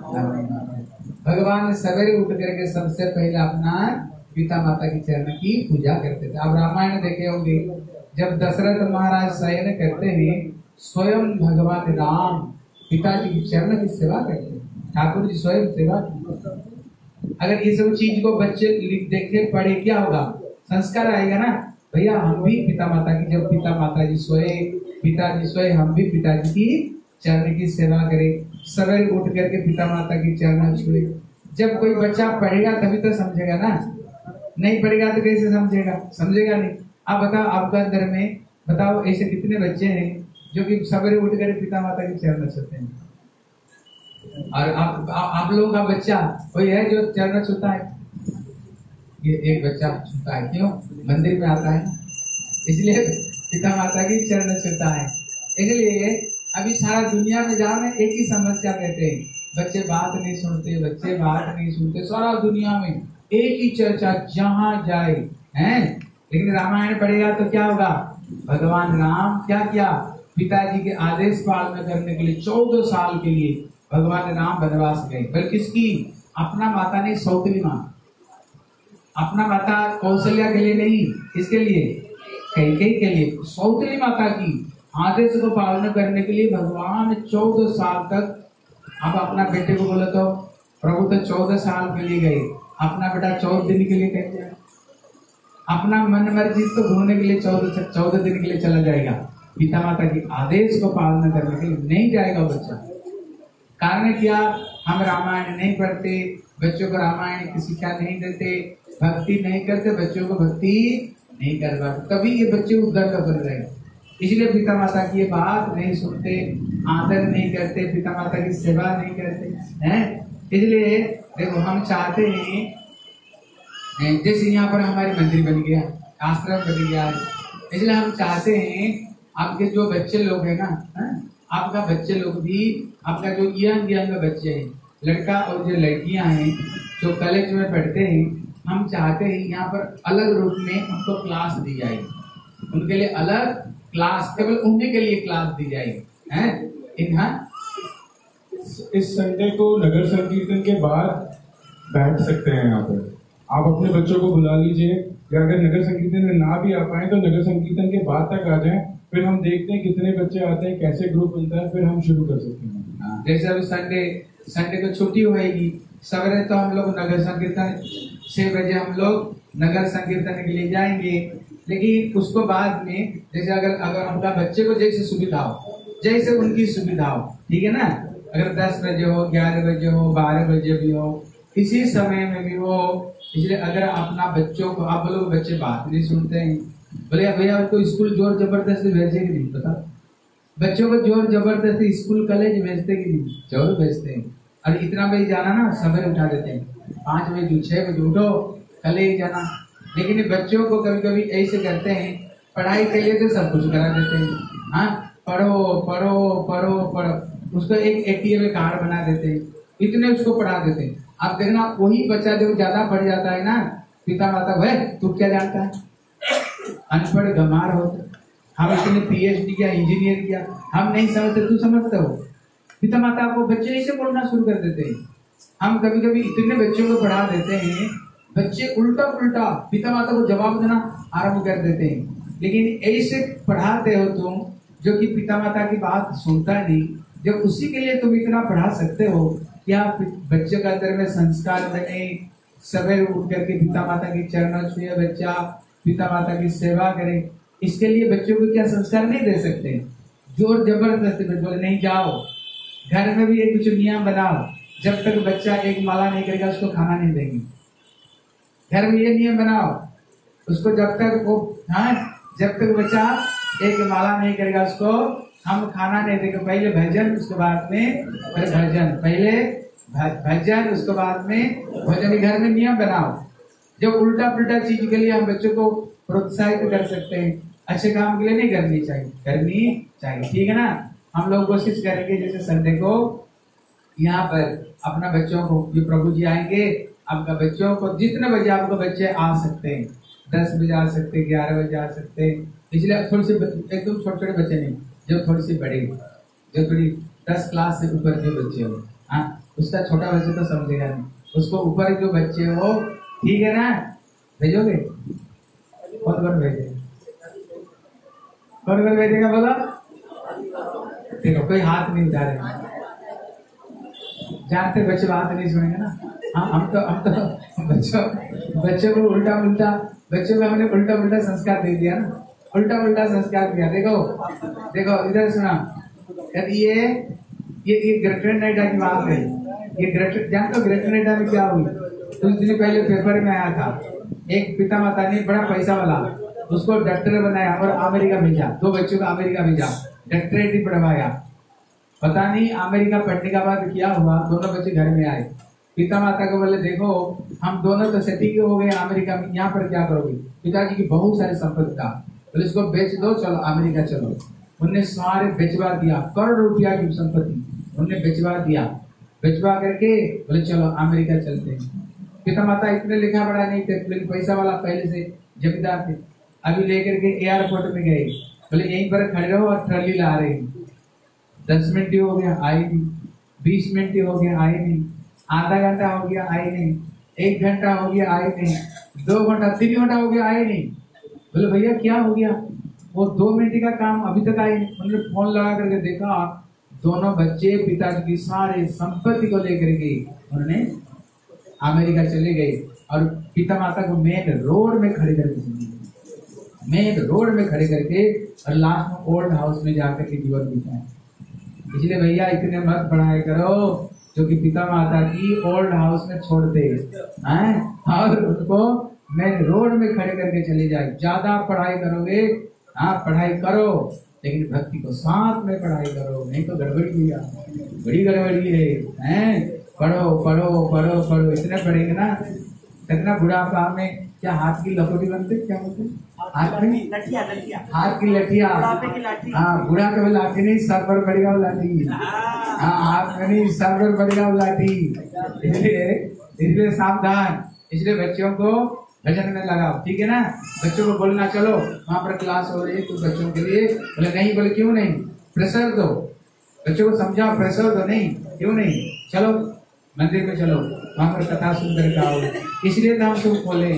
भगवान सवेरे उठ करके सबसे पहले अपना पिता माता की चरण की पूजा करते थे। अब रामायण देखे होंगे, जब दशरथ महाराज शयन करते हैं, स्वयं भगवान राम पिताजी की चरण की सेवा करते हैं, ठाकुर जी स्वयं सेवा करते। अगर ये सब चीज को बच्चे देखे पढ़े, क्या होगा? संस्कार आएगा ना। भैया हम भी पिता माता की, जब पिता माता जी सोए, पिताजी सोए, हम भी पिताजी की चरण की सेवा करें, सवेरे उठ करके पिता माता की चरण छुए। जब कोई बच्चा पढ़ेगा तभी तो समझेगा ना, नहीं पढ़ेगा तो कैसे समझेगा? समझेगा नहीं। आप बताओ, आपका अंदर में बताओ ऐसे कितने बच्चे हैं जो कि सवेरे उठ कर पिता माता की चरण छूते हैं? और आप आ, आप लोगों का बच्चा कोई है जो चरण छूता है? ये एक बच्चा छूता है। क्यों? मंदिर में आता है, इसलिए पिता माता की चरण छूता है। इसलिए अभी सारा दुनिया में जाओ ना, एक ही समस्या कहते हैं, बच्चे बात नहीं सुनते, बच्चे बात नहीं सुनते। सारा दुनिया में एक ही चर्चा, जहाँ जाए हैं। लेकिन रामायण पढ़ेगा तो क्या होगा? भगवान राम क्या क्या पिताजी के आदेश पालन करने के लिए चौदह साल के लिए भगवान राम वनवास गए। पर किसकी? अपना माता नहीं, सौतेली माँ। अपना माता कौशल्या के लिए नहीं, किसके लिए? कैकेयी के लिए। सौतेली माता की आदेश को पालन करने के लिए भगवान चौदह साल तक। अब अपना बेटे को बोले तो प्रभु तो चौदह साल के लिए गए, अपना बेटा चौदह दिन के लिए कैसे जाए? अपना मन मर्जी तो घूमने के लिए चौदह चौदह दिन के लिए चला जाएगा, पिता माता की आदेश को पालन करने के लिए नहीं जाएगा बच्चा। कारण क्या? हम रामायण नहीं पढ़ते, बच्चों को रामायण की शिक्षा नहीं देते, भक्ति नहीं करते, बच्चों को भक्ति नहीं करवाते, तभी ये बच्चे उद्धर का बन रहे। इसलिए पिता माता की ये बात नहीं सुनते, आदर नहीं करते, पिता माता की सेवा नहीं करते हैं। इसलिए देखो हम चाहते हैं, जैसे यहाँ पर हमारी मंदिर बन गया, आश्रम बन गया है, इसलिए हम चाहते हैं आपके जो बच्चे लोग हैं ना, है? आपका बच्चे लोग भी, आपका जो यंग यंग बच्चे हैं, लड़का और जो लड़कियां हैं जो कॉलेज में पढ़ते हैं, हम चाहते हैं यहाँ पर अलग रूप में उनको क्लास दी जाएगी, उनके लिए अलग क्लास, केवल उन्हीं के लिए क्लास दी जाएगी, हैं? इन इस संडे को नगर संकीर्तन के बाद बैठ सकते हैं यहाँ पर, आप अपने बच्चों को बुला लीजिए, या अगर नगर संकीर्तन में ना भी आ पाए तो नगर संकीर्तन के बाद तक आ जाएं, फिर हम देखते हैं कितने बच्चे आते हैं, कैसे ग्रुप बनता है, फिर हम शुरू कर सकते हैं। जैसे अभी संडे संडे को छुट्टी होएगी, सवेरे तो हम लोग नगर संकीर्तन छह बजे हम लोग नगर संकीर्तन के लिए जाएंगे, लेकिन उसको बाद में जैसे अगर अगर आपका बच्चे को जैसे सुविधा हो, जैसे उनकी सुविधा हो, ठीक है ना, अगर दस बजे हो, ग्यारह बजे हो, बारह बजे भी हो, किसी समय में भी हो। इसलिए अगर अपना बच्चों को, आप लोग बच्चे बात नहीं सुनते हैं, बोले भैया तो स्कूल जोर जबरदस्ती भेजे कि नहीं, पता बच्चों को जोर जबरदस्ती स्कूल कॉलेज भेजते कि नहीं, जरूर भेजते हैं। और इतना बजे जाना ना, सवेरे उठा देते हैं, पाँच बजे छह बजे उठो, कॉलेज जाना। लेकिन बच्चों को कभी कभी ऐसे करते हैं, पढ़ाई के लिए तो सब कुछ करा देते हैं, हाँ पढ़ो पढ़ो पढ़ो पढ़ो, उसको एक एटीएम कार्ड बना देते हैं, इतने उसको पढ़ा देते हैं। आप देखना वही बच्चा जो ज्यादा पढ़ जाता है ना, पिता माता भाई तू क्या जानता है, अनपढ़ गंवार होते, हम इसने पीएचडी किया, इंजीनियर किया, हम नहीं समझते, तू समझते हो। पिता माता को बच्चे ऐसे बोलना शुरू कर देते हैं। हम कभी कभी इतने बच्चों को पढ़ा देते हैं, बच्चे उल्टा उल्टा पिता माता को जवाब देना आरंभ कर देते हैं। लेकिन ऐसे पढ़ाते हो तुम, जो कि पिता माता की बात सुनता नहीं, जब उसी के लिए तुम इतना पढ़ा सकते हो, क्या बच्चे का अंदर में संस्कार बने, सवेरे उठ करके पिता माता की चरणों छुए बच्चा, पिता माता की सेवा करे, इसके लिए बच्चों को क्या संस्कार नहीं दे सकते? जोर जबरदस्ती बोले नहीं जाओ, घर में भी एक कुछ नियम बनाओ, जब तक बच्चा एक माला नहीं करेगा उसको खाना नहीं देंगे। घर में ये नियम बनाओ उसको, जब तक वो हाँ जब तक बच्चा एक माला नहीं करेगा उसको हम खाना नहीं देंगे। पहले भजन, उसके बाद में भजन, पहले भजन उसके बाद में भजन। घर में नियम बनाओ, जब उल्टा पुल्टा चीज के लिए हम बच्चों को प्रोत्साहित कर सकते हैं, अच्छे काम के लिए नहीं करनी चाहिए, करनी चाहिए, ठीक है ना। हम लोग कोशिश करेंगे जैसे संडे को यहाँ पर अपना बच्चों को, जो प्रभु जी आएंगे, आपका बच्चों को जितने बजे आपको बच्चे आ सकते हैं, दस बजे आ सकते हैं, ग्यारह बजे आ सकते हैं। इसलिए थोड़ी सी एकदम छोटे छोटे बच्चे नहीं, जो थोड़ी सी बड़े, जो थोड़ी दस क्लास से ऊपर के बच्चे हो, हाँ उसका छोटा बच्चे तो समझेगा नहीं, उसको ऊपर जो बच्चे हो, ठीक है ना, भेजोगे? कौन कौन भेजेगा? कौन कौन भेजेगा बोला? देखो कोई हाथ नहीं उठा रहे, जानते बच्चे बात नहीं सुनेंगे ना। हाँ हम तो हम तो बच्चों बच्चों को उल्टा उल्टा बच्चों को हमने उल्टा उल्टा संस्कार दे दिया ना, उल्टा उल्टा संस्कार दिया। देखो देखो इधर सुना, यदि ये ये ये ग्रेटर नोएडा की बात है, ये ग्रेटर जानते हो ग्रेटर नोएडा में क्या हुई? कुछ दिन पहले पेपर में आया था, एक पिता माता ने बड़ा पैसा वाला उसको डॉक्टर बनाया और अमेरिका भेजा, दो बच्चों को अमेरिका भेजा, डॉक्टरेट ही पढ़वाया। पता नहीं अमेरिका पढ़ने के बाद क्या हुआ, दोनों बच्चे घर में आए, पिता माता को बोले देखो हम दोनों तो सेटिंग हो गए अमेरिका में, यहाँ पर क्या करोगे? पिताजी की बहुत सारी संपत्ति था, बोले इसको बेच दो, चलो अमेरिका चलो। उनने सारे बेचवा दिया, करोड़ रुपया की संपत्ति उनने बेचवा दिया, बेचवा करके बोले चलो अमेरिका चलते हैं। पिता माता इतने लिखा पढ़ा नहीं थे, लेकिन पैसा वाला पहले से जमींदार थे। अभी लेकर के एयरपोर्ट में गए, बोले यहीं पर खड़े रहो और ट्रॉली ला रहे हैं। दस मिनट ही हो गया आई नहीं, बीस मिनट ही हो गया आई नहीं, आधा घंटा हो गया आई नहीं, एक घंटा हो गया आई नहीं, दो घंटा तीन घंटा हो गया आई नहीं। बोले भैया क्या हो गया? वो दो मिनट का काम अभी तक आई नहीं। उन्होंने फोन लगा करके देखा, दोनों बच्चे पिताजी की सारे संपत्ति को लेकर के उन्होंने अमेरिका चले गए और पिता माता को मेन रोड में खड़े करके चले गए, मेन रोड में खड़े करके, और लास्ट में ओल्ड हाउस में जाकर के जीवन बिताए। इसलिए भैया इतने मत पढ़ाई करो जो कि पिता माता की ओल्ड हाउस में छोड़ दे हैं और उनको मेन रोड में खड़े करके चले जाए। ज्यादा पढ़ाई करोगे, हाँ पढ़ाई करो, लेकिन भक्ति को साथ में पढ़ाई करो, नहीं तो गड़बड़ी भैया, बड़ी गड़बड़ी है, हैं? पढ़ो पढ़ो पढ़ो पढ़ो, इतने पढ़ेंगे ना इतना बुढ़ापा में क्या हाथ की लकोटी बनते, क्या बोलते, हाथ में लठिया लठिया हाथ की लठिया, बुढ़ापे की लाठी। हाँ बुढ़ा कभी लाठी नहीं, सर पर पड़ेगा वो लाठी, हाँ हाथ में नहीं सर पर पड़ेगा वो लाठी। इसलिए इसलिए सावधान। इसलिए बच्चों को भजन में लगाओ, ठीक है ना। बच्चों को बोलना चलो वहाँ पर क्लास हो रही है कुछ बच्चों के लिए, बोले नहीं, बोले क्यों नहीं, प्रेशर दो, बच्चों को समझाओ, प्रेशर दो, नहीं क्यों नहीं, चलो मंदिर में चलो, वहाँ पर कथा सुनकर के आओ। इसलिए तो हम सब खोले।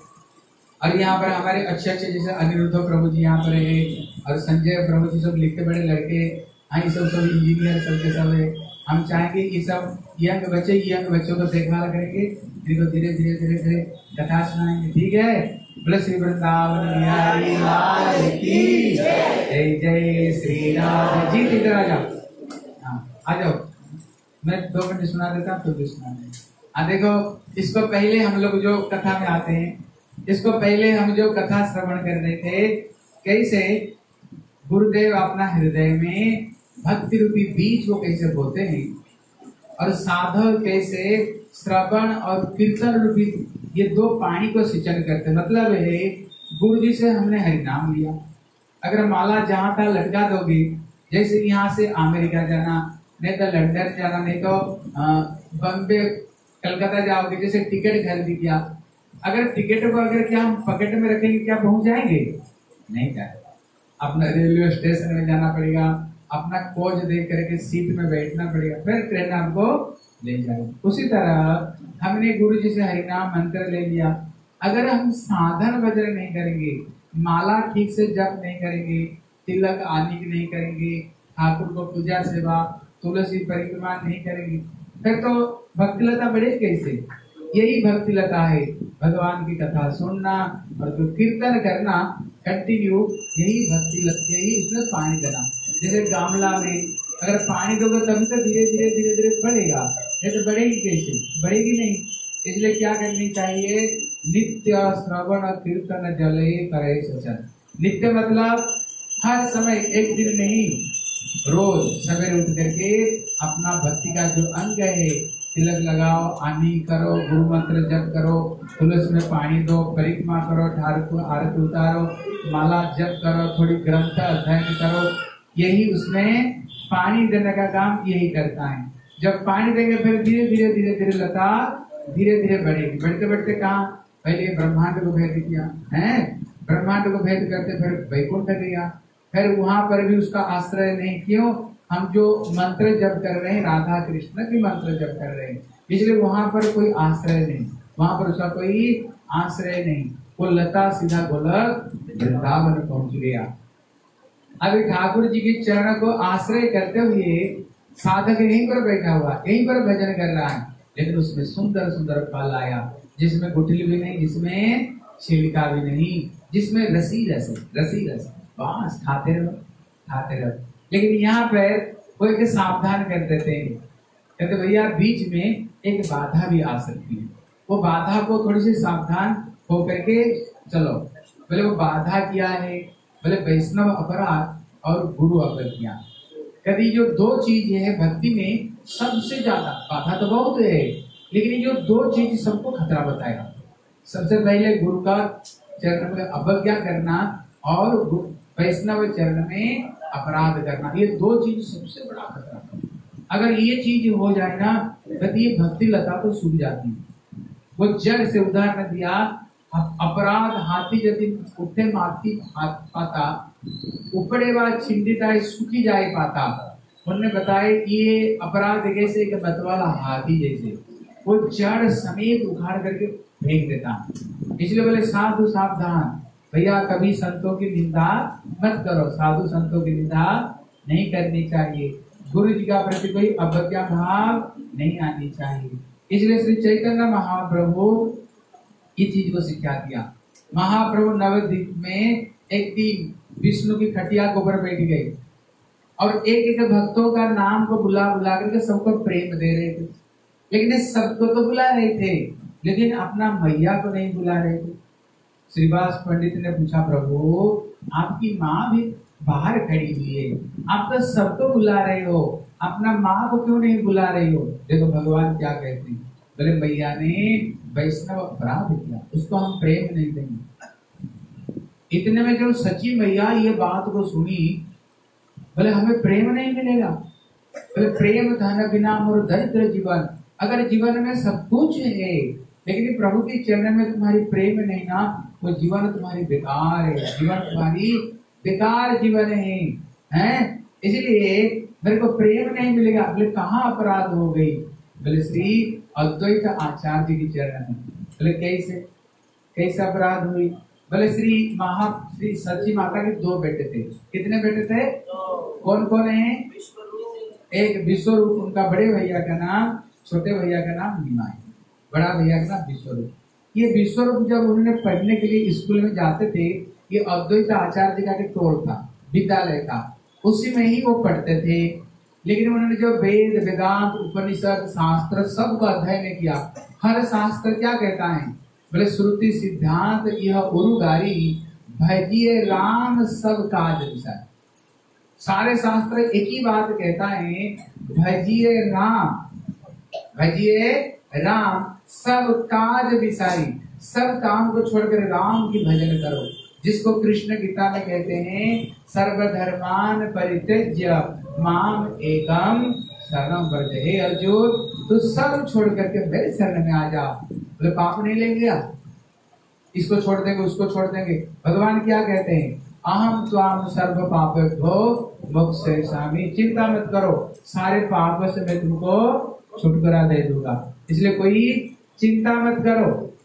और यहाँ पर हमारे अच्छे अच्छे जैसे अनिरुद्ध प्रभु जी यहाँ पर है, और संजय प्रभु जी सब लिखते बड़े लड़के, हाँ ये सब सब इंजीनियर सब के सब है। हम चाहेंगे ये सब यंग बच्चे यंग बच्चों को देखभाल करेंगे, इनको धीरे धीरे धीरे धीरे कथा सुनाएंगे, ठीक है। बोले श्री वृंदावन बिहारी लाल की जय, जय श्री राधे जी। इधर आ जाओ, हाँ आ जाओ, मैं दो मिनट सुना देता हूँ, तो भी सुना दें। हाँ देखो, इसको पहले हम लोग जो कथा में आते हैं, इसको पहले हम जो कथा श्रवण कर रहे थे, कैसे गुरुदेव अपना हृदय में भक्ति रूपी बीज को कैसे बोते हैं, और साधक कैसे श्रवण और कीर्तन रूपी ये दो पानी को सिंचन करते। मतलब है गुरु जी से हमने हरिनाम लिया, अगर माला जहाँ था लटका दोगे, जैसे यहाँ से अमेरिका जाना, नहीं तो लंदन जाना, नहीं तो बम्बे कलकत्ता जाओगे, जैसे टिकट खरीद किया, अगर टिकट को अगर क्या हम पॉकेट में रखेंगे क्या पहुंच जाएंगे? नहीं जाएगा। अपना रेलवे स्टेशन में जाना पड़ेगा, अपना कोच देख करके सीट में बैठना पड़ेगा, फिर ट्रेन आपको ले जाएगी। उसी तरह हमने गुरु जी से हरिनाम मंत्र ले लिया, अगर हम साधन भजन नहीं करेंगे, माला ठीक से जप नहीं करेंगे, तिलक आदि नहीं करेंगे, ठाकुर को पूजा सेवा तुलसी परिक्रमा नहीं करेंगे, फिर तो भक्तिलता बढ़ेगी कैसे? यही भक्तिलता है, भगवान की कथा सुनना और जो कीर्तन करना कंटिन्यू, यही भक्तिलता, यही उसमें पानी देना। जैसे गामला में अगर पानी दोगे तभी तो धीरे धीरे धीरे धीरे बढ़ेगा, नहीं तो बढ़ेगी कैसे? बढ़ेगी नहीं। इसलिए क्या करनी चाहिए? नित्य श्रवण कीर्तन जले करे सचन। नित्य मतलब हर समय, एक दिन नहीं, रोज सवेरे उठ करके अपना भक्ति का जो अंग है, तिलक लगाओ, आनी करो, गुरु मंत्र जप करो, तुलसी में पानी दो, परिक्रमा करो, ठाकुर आरती उतारो, माला जप करो, थोड़ी ग्रंथ अध्ययन करो, यही उसमें पानी देने का काम यही करता है। जब पानी देंगे फिर धीरे धीरे धीरे धीरे लता धीरे धीरे बढ़ेगी। बढ़ते बढ़ते कहाँ? पहले ब्रह्मांड को भेद किया है, ब्रह्मांड को भेद करते फिर वैकुंठ गया, फिर वहां पर भी उसका आश्रय नहीं। क्यों? हम जो मंत्र जप कर रहे हैं, राधा कृष्ण की मंत्र जप कर रहे हैं, इसलिए वहां पर कोई आश्रय नहीं, वहां पर उसका कोई आश्रय नहीं। वो लता सीधा गोलक वृंदावन पहुंच गया। अभी ठाकुर जी के चरण को आश्रय करते हुए साधक यहीं पर बैठा हुआ, यहीं पर भजन कर रहा है, लेकिन उसमें सुंदर सुंदर फल आया, जिसमें गुठली भी नहीं, जिसमें छिलका भी नहीं, जिसमें रसी रस रसी रस बस खाते रहो खाते रहो। लेकिन यहाँ पर वो एक सावधान कर देते हैं, कहते भैया बीच में एक बाधा भी आ सकती है, वो बाधा को थोड़ी सी सावधान होकर के चलो। बोले वो बाधा क्या है? बोले वैष्णव अपराध और गुरु अपज्ञा। कभी जो दो चीज है भक्ति में सबसे ज्यादा, बाधा तो बहुत है, लेकिन ये जो दो चीज सबको खतरा बताएगा। सबसे पहले गुरु का चरण में अवज्ञा करना और वैष्णव चरण में अपराध करना, ये दो चीज सबसे बड़ा खतरा। अगर ये चीज हो जाए ना तो ये भक्ति लता तो सूख जाती है। वो जड़ से उदाहरण दिया, अपराध हाथी यदि उठे मारती पाता उपड़े व छिंदिता सुखी जाए पाता। उन्होंने बताया ये अपराध कैसे कि मतवाला हाथी जैसे वो जड़ समेत उखाड़ करके फेंक देता। इसलिए बोले साधु सावधान भैया, कभी संतों की निंदा मत करो, साधु संतों की निंदा नहीं करनी चाहिए, गुरु जी का प्रति कोई अवज्ञा भाव नहीं आनी चाहिए। इसलिए श्री चैतन्य महाप्रभु ये चीज को सिखा दिया। महाप्रभु नवद्वीप में एक दिन विष्णु की खटिया के ऊपर बैठ गए और एक एक भक्तों का नाम को बुला बुला करके सबको प्रेम दे रहे थे, लेकिन सबको तो बुला रहे थे लेकिन अपना मैया को नहीं बुला रहे थे। श्रीवास पंडित ने पूछा, प्रभु आपकी माँ भी बाहर खड़ी हुई है, आप तो सबको बुला रहे हो, अपना माँ को क्यों नहीं बुला रहे हो? देखो भगवान क्या कहते हैं, बोले मैया ने वैष्णव अपराध किया, उसको हम प्रेम नहीं देंगे। इतने में जब सची मैया ये बात को सुनी, बोले हमें प्रेम नहीं मिलेगा, बोले प्रेम धन बिना मोर दरिद्र जीवन। अगर जीवन में सब कुछ है लेकिन प्रभु के चरण में तुम्हारी प्रेम नहीं ना, वो जीवन तुम्हारी बेकार है, जीवन तुम्हारी बेकार जीवन है, हैं? इसलिए मेरे को प्रेम नहीं मिलेगा। बोले कहाँ अपराध हो गई? बोले श्री अद्वैत आचार्य के चरण में। बोले कैसे कैसे अपराध हुई? बोले श्री महा श्री सची माता के दो बेटे थे। कितने बेटे थे? कौन कौन है? एक विश्वरूप, उनका बड़े भैया का नाम, छोटे भैया का नाम निमाई, बड़ा भैया का नाम विश्वरूप। ये विश्वरूप जब उन्होंने पढ़ने के लिए स्कूल में जाते थे, ये अद्वैत आचार्य का टोल था, विद्यालय था, उसी में ही वो पढ़ते थे। लेकिन उन्होंने जो वेद वेदांत उपनिषद शास्त्र सबको अध्ययन किया। हर शास्त्र क्या कहता है? बोले श्रुति सिद्धांत यह उरुगारी भजिए राम सब काज विषय। सारे शास्त्र एक ही बात कहता है, भजिए राम, भजिए राम सब काज विसारी, सब काम को छोड़कर राम की भजन करो, जिसको कृष्ण गीता में कहते हैं सर्वधर्मान परित्यज्य माम एकम शरणम व्रज। हे अर्जुन, तू सब छोड़ करके मेरे शरण में आ जा। बोले पाप नहीं लेंगे आप, इसको छोड़ देंगे उसको छोड़ देंगे। भगवान क्या कहते हैं? अहम त्वाम सर्व पापेभ्यो मोक्षयिष्यामि। चिंता मत करो, सारे पापों से मैं तुमको छुटकारा दे दूंगा, इसलिए कोई चिंता मत करो।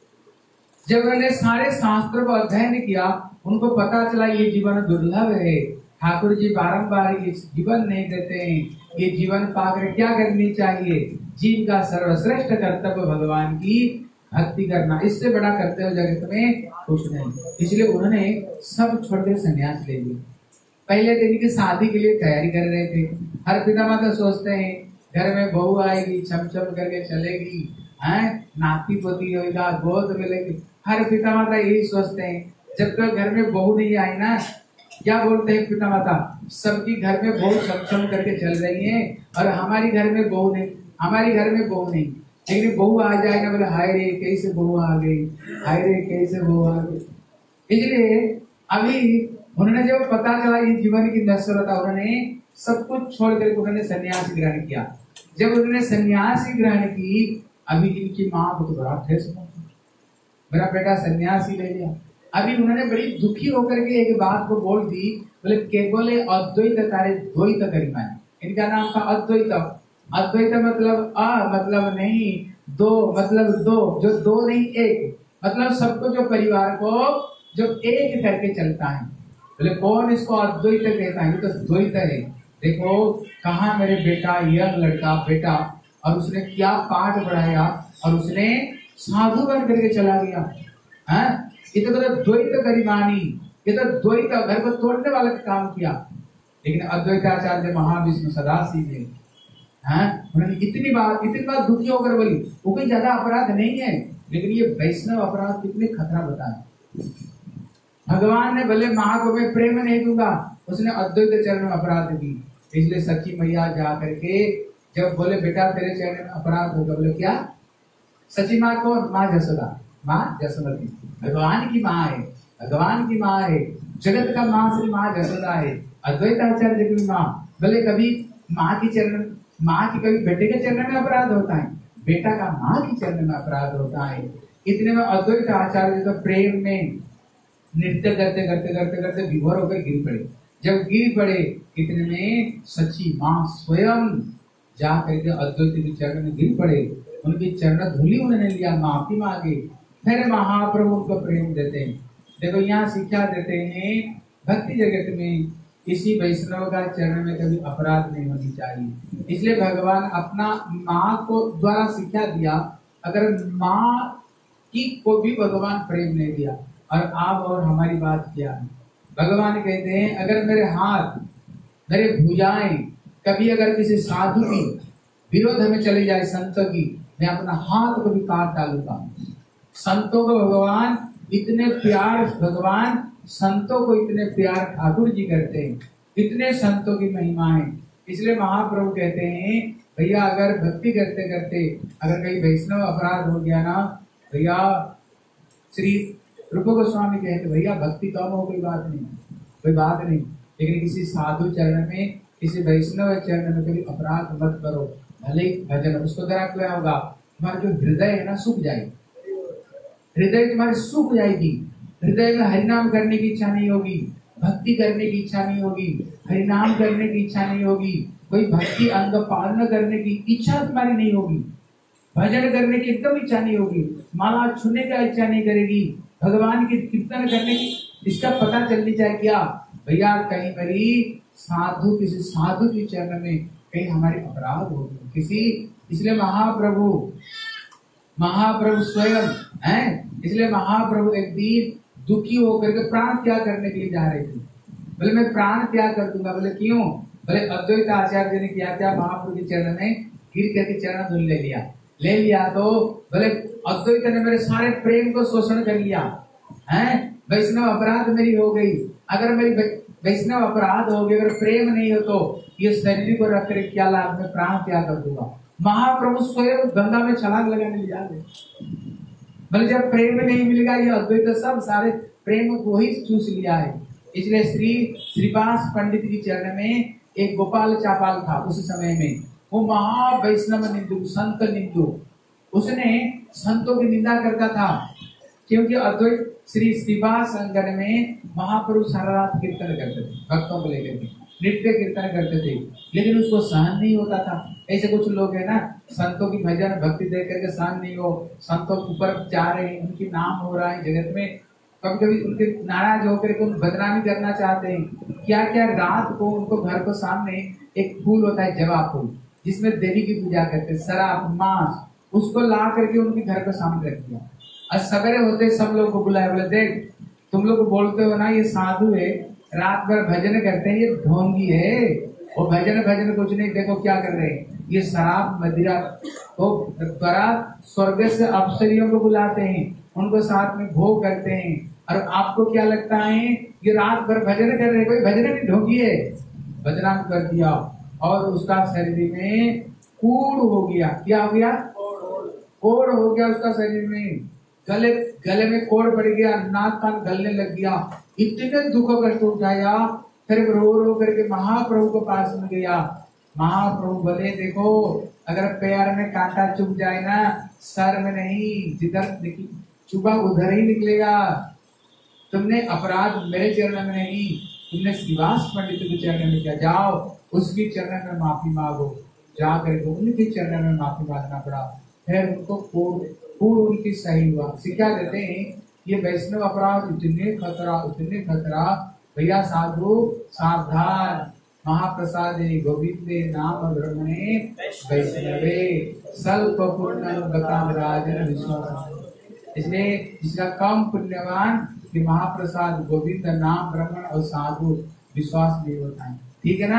जब उन्होंने सारे शास्त्रों को अध्ययन किया, उनको पता चला ये जीवन दुर्लभ है, ठाकुर जी बारंबार ये जीवन नहीं देते हैं, ये जीवन पाकर क्या करनी चाहिए? जीव का सर्वश्रेष्ठ कर्तव्य भगवान की भक्ति करना, इससे बड़ा कर्तव्य जगत में कुछ नहीं। इसलिए उन्होंने सब छोड़कर संन्यास ले लिया। पहले दिन की शादी के लिए तैयारी कर रहे थे। हर पिता माता सोचते हैं घर में बहू आएगी, छम छम करके चलेगी, हैं, नाती पोती होगा, गोद मिलेगी। हर पिता माता यही सोचते हैं। जब तक घर में बहू नहीं आई ना, क्या बोलते हैं पिता माता? सबकी घर में बहू छम छम करके चल रही है और हमारी घर में बहू नहीं, हमारी घर में बहू नहीं। लेकिन बहू आ जाएगा, बोले हाय रे कैसे बहू आ गई, हाय रे कैसे बहू आ गई। इसलिए अभी उन्होंने जब पता चला ये जीवन की नश्वरता, उन्होंने सब कुछ छोड़ करके उन्होंने सन्यास ग्रहण किया। जब उन्होंने सन्यासी ग्रहण की, अभी इनकी माँ को तो बड़ा ठेस पहुंचा, मेरा बेटा सन्यासी ले लिया। अभी उन्होंने बड़ी दुखी होकर के एक बात को बोल दी, बोले केवल अद्वैत कार्य द्वैत करिमाय। इनका नाम था अद्वैत। अद्वैत मतलब अ मतलब नहीं, दो मतलब दो, जो दो नहीं एक, मतलब सबको जो परिवार को जो एक करके चलता है। बोले कौन इसको अद्वैत कहता है? ये तो द्वैत है। देखो कहा मेरे बेटा, यंग लड़का बेटा, और उसने क्या पाठ पढ़ाया और उसने साधु बन करके चला गया। है ये तो द्वैत करिमानी, ये तो द्वैत घर को तोड़ने वाला काम किया। लेकिन अद्वैताचार्य महाविष्णु सदाशिव ने, हैं, उन्होंने इतनी बार इतनी बार दुखी होकर बोली, वो कोई ज्यादा अपराध नहीं है, लेकिन ये वैष्णव अपराध कितने खतरा बताया। भगवान ने भले माँ को मैं प्रेम नहीं दूंगा, उसने अद्वैत चरण में अपराध की। इसलिए सच्ची मैया जा करके जब बोले बेटा तेरे चरण में अपराध होगा, बोले क्या? सच्ची माँ कौन? माँ जसोदा, माँ जसोमती, भगवान की माँ है, भगवान की माँ है, जगत का माँ श्री माँ जसोदा है, अद्वैताचार्य की माँ। बोले कभी माँ की चरण, माँ की कभी बेटे के चरण में अपराध होता है, बेटा का माँ की चरण में अपराध होता है। इतने में अद्वैत आचार्य तो प्रेम में नृत्य करते करते करते करते विभोर होकर गिर पड़े। जब गिर पड़े इतने में सच्ची माँ स्वयं जा करके अद्वैत के चरण में गिर पड़े, उनकी चरण धूली उन्होंने लिया, माफी मांगे, फिर महाप्रभु को प्रेम देते हैं। देखो यहाँ शिक्षा देते हैं भक्ति जगत में किसी वैष्णव का चरण में कभी अपराध नहीं होनी चाहिए। इसलिए भगवान अपना माँ को द्वारा शिक्षा दिया। अगर माँ की को भी भगवान प्रेम नहीं दिया, और आप और हमारी बात क्या है? भगवान कहते हैं अगर मेरे हाथ मेरे भुजाएं कभी अगर किसी साधु की विरोध में चली जाए, संतों की, मैं अपना हाथ को भी काट डालूंगा। संतों को भगवान इतने प्यार, भगवान संतों को इतने प्यार ठाकुर जी करते हैं, इतने संतों की महिमा है। इसलिए महाप्रभु कहते हैं भैया अगर भक्ति करते करते अगर कहीं वैष्णव अपराध हो गया ना, भैया श्री रूप गोस्वामी कहते भैया भक्ति कम हो, कोई बात नहीं, कोई बात नहीं, लेकिन किसी साधु चरण में, किसी वैष्णव चरण में कभी अपराध मत करो, भले भजन। उसको द्वारा क्या होगा, तुम्हारा जो हृदय है ना सूख जाएगी, हृदय तुम्हारी सूख जाएगी, हृदय में हरिनाम करने की इच्छा नहीं होगी, भक्ति करने की इच्छा नहीं होगी, हरिनाम करने की इच्छा नहीं होगी, कोई भक्ति अंग पालन करने की इच्छा तुम्हारी नहीं होगी, भजन करने की एकदम इच्छा नहीं होगी, माला छूने का इच्छा नहीं करेगी, भगवान की कीर्तन करने की इसका पता चलनी चाहिए क्या भैया कहीं मेरी साधु किसी साधु के चरण में कहीं हमारे अपराध हो गए किसी। इसलिए महाप्रभु महाप्रभु स्वयं हैं, इसलिए महाप्रभु एक दिन दुखी होकर के प्राण त्याग करने के लिए जा रहे थे। बोले मैं प्राण त्याग कर दूंगा। बोले क्यों? बोले अद्वैत आचार्य जी ने किया क्या, महाप्रभु के चरण में गिर करके चरण धुल ले लिया ले लिया तो बोले अद्वैत ने मेरे सारे प्रेम को शोषण कर लिया है, वैष्णव अपराध मेरी हो गई। अगर मेरी वैष्णव अपराध हो गई, अगर प्रेम नहीं हो तो ये शरीर को रख कर क्या लाभ, में प्राण त्याग कर दूंगा। महाप्रभु स्वयं गंगा में छलांग लगाने ले जाते। बोले जब प्रेम नहीं मिलेगा, ये अद्वैत सब सारे प्रेम को ही चूस लिया है। इसलिए श्री श्रीपास पंडित के चरण में एक गोपाल चापाल था उस समय में, वो महा वैष्णव निंदु, संत निंदु, उसने संतों की निंदा करता था, क्योंकि अद्वैत श्री श्रीवास अंगन में महाप्रभु सारा रात कीर्तन करते थे, भक्तों को लेकर के नृत्य कीर्तन करते थे, लेकिन उसको सहन नहीं होता था। ऐसे कुछ लोग है ना, संतों की भजन भक्ति देख करके सहन नहीं हो, संतों के ऊपर जा रहे हैं, उनकी नाम हो रहा है जगत में, कभी कभी उनके नाराज होकर के उनको बदनामी करना चाहते हैं। क्या क्या रात को उनको घर को सामने एक फूल होता है जवा फूल, जिसमें देवी की पूजा करते हैं, शराब मांस, उसको ला करके उनके घर को सामने रख दिया। और सवेरे होते सब लोग को बुलाए, बोले देख तुम लोग बोलते हो ना ये साधु है, रात भर भजन करते हैं, ये ढोंगी है, वो भजन भजन कुछ नहीं, देखो क्या कर रहे हैं, ये शराब मदिरा तो द्वारा स्वर्ग से अप्सरियों को बुलाते हैं, उनको साथ में भोग करते हैं, और आपको क्या लगता है ये रात भर भजन कर रहे हैं, कोई भजन नहीं, ढोंगी है। बदनाम कर दिया और उसका शरीर में कूड़ हो गया। क्या हो गया? कोड़ हो गया उसका शरीर में, गले गले में कोड़ पड़ गया, नाक कान गलने लग गया, इतने दुख कष्ट उठाया। फिर रो रो करके महाप्रभु को पास में गया। महाप्रभु बोले देखो अगर पैर में कांटा चुभ जाए ना, सर में नहीं, जिधर चुभा उधर ही निकलेगा। तुमने अपराध मेरे चरण में नहीं, तुमने श्रीवास पंडित के चरण में किया, जाओ उसकी चरण में माफी मांगो। जा करके उनके चरण में माफी मांगना पड़ा, फिर उनको कोड़ कोड़ उनकी सही हुआ। शिक्षा देते हैं ये वैष्णव अपराध इतने खतरा इतने खतरा, भैया साधु सावधान। महाप्रसाद गोविंदे नाम ब्रह्मणे वैष्णवे स्वल्प पुण्यम गताम राजन विश्वास। इसलिए जिसका कम पुण्यवान कि महाप्रसाद गोविंद नाम ब्रह्मण और साधु विश्वास नहीं होता है, ठीक है ना।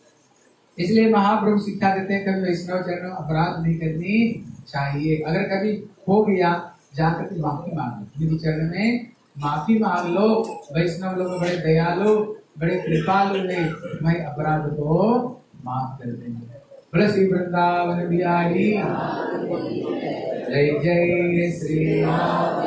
इसलिए महाप्रभु शिक्षा देते हैं कभी वैष्णव चरण में अपराध नहीं करनी चाहिए। अगर कभी हो गया जाकर के माफी मांग लो, मेरे चरण में माफी मांग लो। वैष्णव लोग बड़े दयालु बड़े कृपालु है, तुम्हारे अपराध को माफ कर देंगे। बोले श्री वृंदावन बिहारी जय जय श्री राम।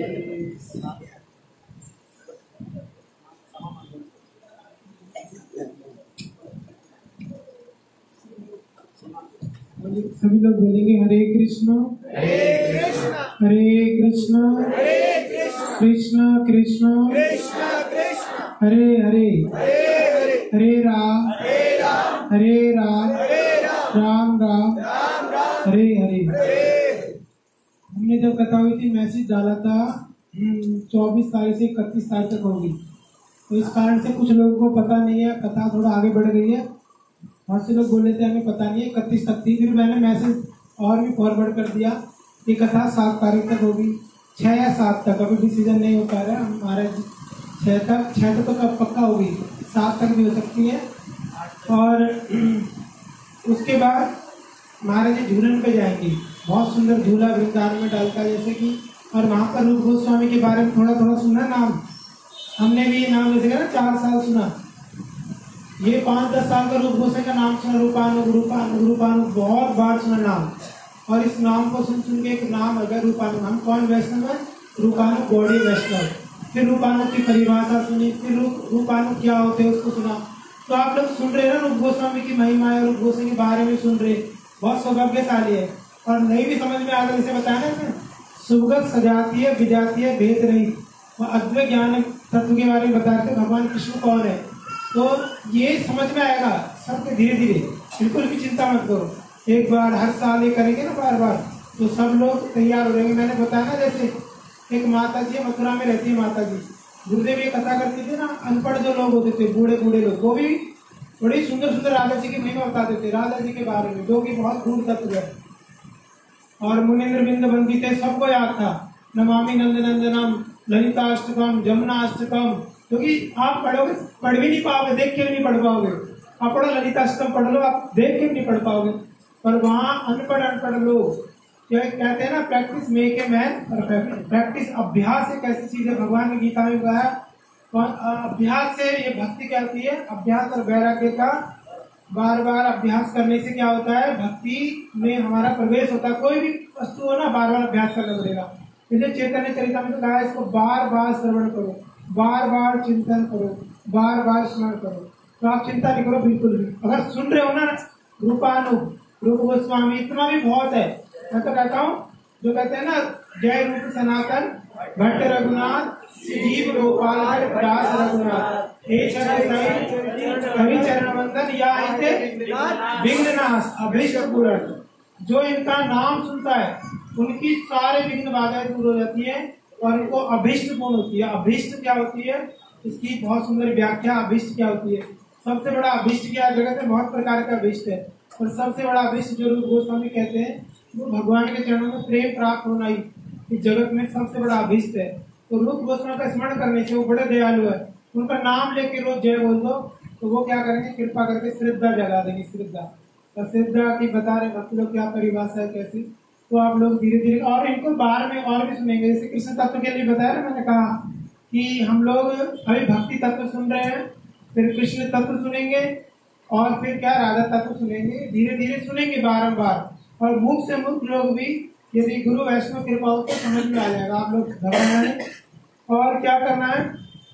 सभी लोग बोलेंगे हरे कृष्ण हरे कृष्ण हरे कृष्ण हरे कृष्ण कृष्ण कृष्ण कृष्ण कृष्ण हरे हरे हरे हरे हरे राम हरे राम हरे राम हरे राम राम राम राम राम हरे हरे। हरे हमने जब कथा हुई थी मैसेज डाला था चौबीस तारीख से इकतीस तारीख तक होगी, तो इस कारण से कुछ लोगों को पता नहीं है, कथा थोड़ा आगे बढ़ गई है। बहुत से लोग बोले थे हमें पता नहीं है इकतीस तक थी, फिर मैंने मैसेज और भी फॉरवर्ड कर दिया कि कथा सात तारीख तक होगी, छः या सात तक, अभी डिसीजन नहीं हो पा रहा है हमारे। छः तक छः तक तो कब पक्का होगी, सात तक भी हो सकती है। और उसके बाद महाराज जी झूलन पे जाएंगे, बहुत सुंदर झूला वृंदावन में डालता है जैसे कि, और वहाँ पर रूप गोस्वामी के बारे में थोड़ा थोड़ा सुना नाम, हमने भी ये नाम जैसे ना चार साल सुना, ये पाँच दस साल का रूप गोस्वामी का नाम सुना, रूपानुग रूपानुग रूपानुग बहुत बार सुना नाम। और इस नाम को सुन सुन के एक नाम अगर रूपानुग, हम कौन वैष्णव है, रूपानुग गौड़ी वैष्णव। फिर रूपानुग की परिभाषा सुनी, फिर रूप रूपानुग क्या होते हैं उसको सुना। तो आप लोग सुन रहे हैं ना रूप गोस्वामी की महिमा है, रूप गोस्वामी के बारे में सुन रहे, बहुत सौभाग्यशाली है। और नहीं भी समझ में आ रहा, जैसे बताया ना सुभगत सजातीय विजातीय भेद रही, वह अद्वैत ज्ञान तत्व के बारे में बताते हैं भगवान कृष्ण कौन है। तो ये समझ में आएगा सबके धीरे धीरे, बिल्कुल भी चिंता मत करो। एक बार हर साल ये करेंगे ना बार बार, तो सब लोग तैयार हो जाएंगे। मैंने बताया ना जैसे एक माता जी मथुरा में रहती है, माता जी गुरुदेव ये कथा करते थे ना, अनपढ़ जो लोग होते थे, बूढ़े बूढ़े लोग, वो भी बड़ी सुंदर सुंदर राधा जी की महिमा बताते थे, राधा जी के बारे में, जो कि बहुत गूढ़ तत्व है। और मुनिंद्र बिंद बंदी थे, सबको याद था, नमामि नंद नंदनम, ललिताष्टकम, जमुनाष्टकम, क्योंकि आप पढ़ोगे पढ़ भी नहीं पाओगे, देख के भी नहीं पढ़ पाओगे। आप पढ़ो ललिताष्टकम पढ़ लो, आप देख के भी नहीं पढ़ पाओगे। पर वहाँ अनपढ़ अनपढ़ लोग क्या कहते हैं ना, practice make a man perfect. Practice, अभ्यास एक ऐसी चीज है, भगवान ने गीता में बताया, अभ्यास से ये भक्ति क्या होती है, अभ्यास और वैराग्य का बार बार अभ्यास करने से क्या होता है, भक्ति में हमारा प्रवेश होता है। कोई भी वस्तु हो ना, बार बार अभ्यास करना पड़ेगा। जैसे चैतन्य चरितामृत कहा है, इसको बार बार श्रवण करो, बार बार चिंतन करो, बार बार स्मरण करो। तो आप चिंता नहीं करो बिल्कुल भी। अगर सुन रहे हो ना रूपानुग रूप गोस्वामी, इतना भी बहुत है। मैं तो कहता हूँ, जो कहते हैं ना जय रूप सनातन भट्ट रघुनाथ जीव गोपाल दास रघुनाथ, हे हरि चरण वंदन या विघ्ननाश अभीष्ट पूरण। जो इनका नाम सुनता है उनकी सारे विघ्न बाधाएं दूर हो जाती है और उनको अभीष्ट पूर्ण होती है। अभीष्ट क्या होती है, इसकी बहुत सुंदर व्याख्या, अभीष्ट क्या होती है। सबसे बड़ा अभीष्ट क्या है, जगत में बहुत प्रकार का अभीष्ट है, और सबसे बड़ा अभीष्ट जो रूप गोस्वामी कहते हैं वो भगवान के चरणों में प्रेम प्राप्त होना ही इस जगत में सबसे बड़ा अभीष्ट है। तो रूप गोस्वामी का स्मरण करने से, वो बड़े दयालु है, उनका नाम लेके रोज जय बोल दो तो वो क्या करेंगे, कृपा करके श्रद्धा जगा देंगे। श्रद्धा और श्रद्धा की बता रहे भक्त लोग क्या परिभाषा है कैसी, तो आप लोग धीरे धीरे और इनको बाहर में और भी सुनेंगे। जैसे कृष्ण तत्व के लिए बताया ना, मैंने कहा कि हम लोग अभी भक्ति तत्व सुन रहे हैं, फिर कृष्ण तत्व सुनेंगे, और फिर क्या राधा तत्व सुनेंगे, धीरे धीरे सुनेंगे बारंबार। और मुख से मुख लोग भी, यदि गुरु वैष्णव कृपा हो तो समझ में आ जाएगा। आप लोग घबराना है और क्या करना है,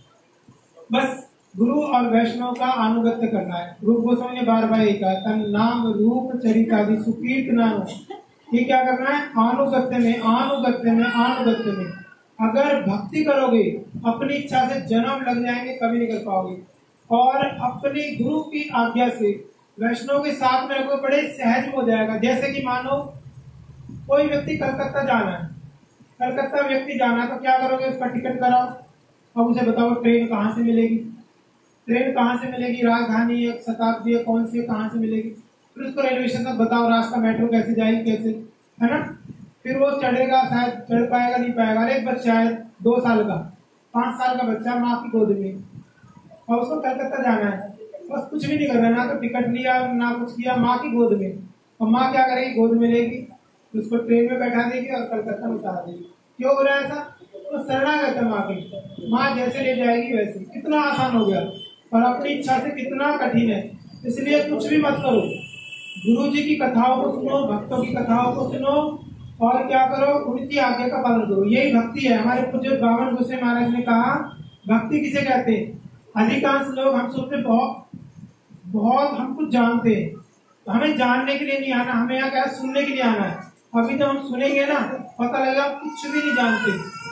बस गुरु और वैष्णव का अनुगत्य करना है। रूप गोस्वामी ने बार बार यही कहा, तन नाम रूप चरितादि सुकीर्तनानो, ये क्या करना है, अनुगत्य में अनुगत्य में अनुगत्य में। अगर भक्ति करोगे अपनी इच्छा से जन्म लग जाएंगे, कभी नहीं कर पाओगे। और अपने गुरु की आज्ञा से वैष्णव के साथ में रखो, बड़े सहज हो जाएगा। जैसे कि मानो कोई व्यक्ति कलकत्ता जाना है, कलकत्ता व्यक्ति जाना है, तो क्या करोगे, उसका टिकट कराओ, अब उसे बताओ ट्रेन कहाँ से मिलेगी, ट्रेन कहाँ से मिलेगी, राजधानी है, शताब्दी है, कौन सी है, कहाँ से मिलेगी, फिर उसको रेलवे स्टेशन बताओ, रास्ता मेट्रो कैसे जाएगी, कैसे, है ना। फिर वो चढ़ेगा, शायद चढ़ पाएगा नहीं पाएगा। एक बच्चा है दो साल का, पांच साल का बच्चा, माँ की गोद में, और उसको कलकत्ता जाना है, बस कुछ भी नहीं करना, ना तो टिकट लिया ना कुछ किया, माँ की गोद में। और माँ क्या करेगी, गोद में लेगी, उसको ट्रेन में बैठा देगी और कलकत्ता में उतार देगी। क्यों हो रहा है ऐसा, तो शरणागत है माँ की, माँ जैसे ले जाएगी वैसे। कितना आसान हो गया, और अपनी इच्छा से कितना कठिन है। इसलिए कुछ भी मत करो, गुरु जी की कथाओं को सुनो, भक्तों की कथाओं को सुनो, और क्या करो, उनकी आज्ञा का पालन करो। यही भक्ति है। हमारे पूज्य बावन गोसाई महाराज ने कहा, भक्ति किसे कहते हैं। अधिकांश लोग हम सोचते बहुत बहुत हम कुछ जानते हैं, तो हमें जानने के लिए नहीं आना, हमें यहाँ क्या सुनने के लिए आना है। अभी तो हम सुनेंगे ना, पता लगेगा कुछ भी नहीं जानते।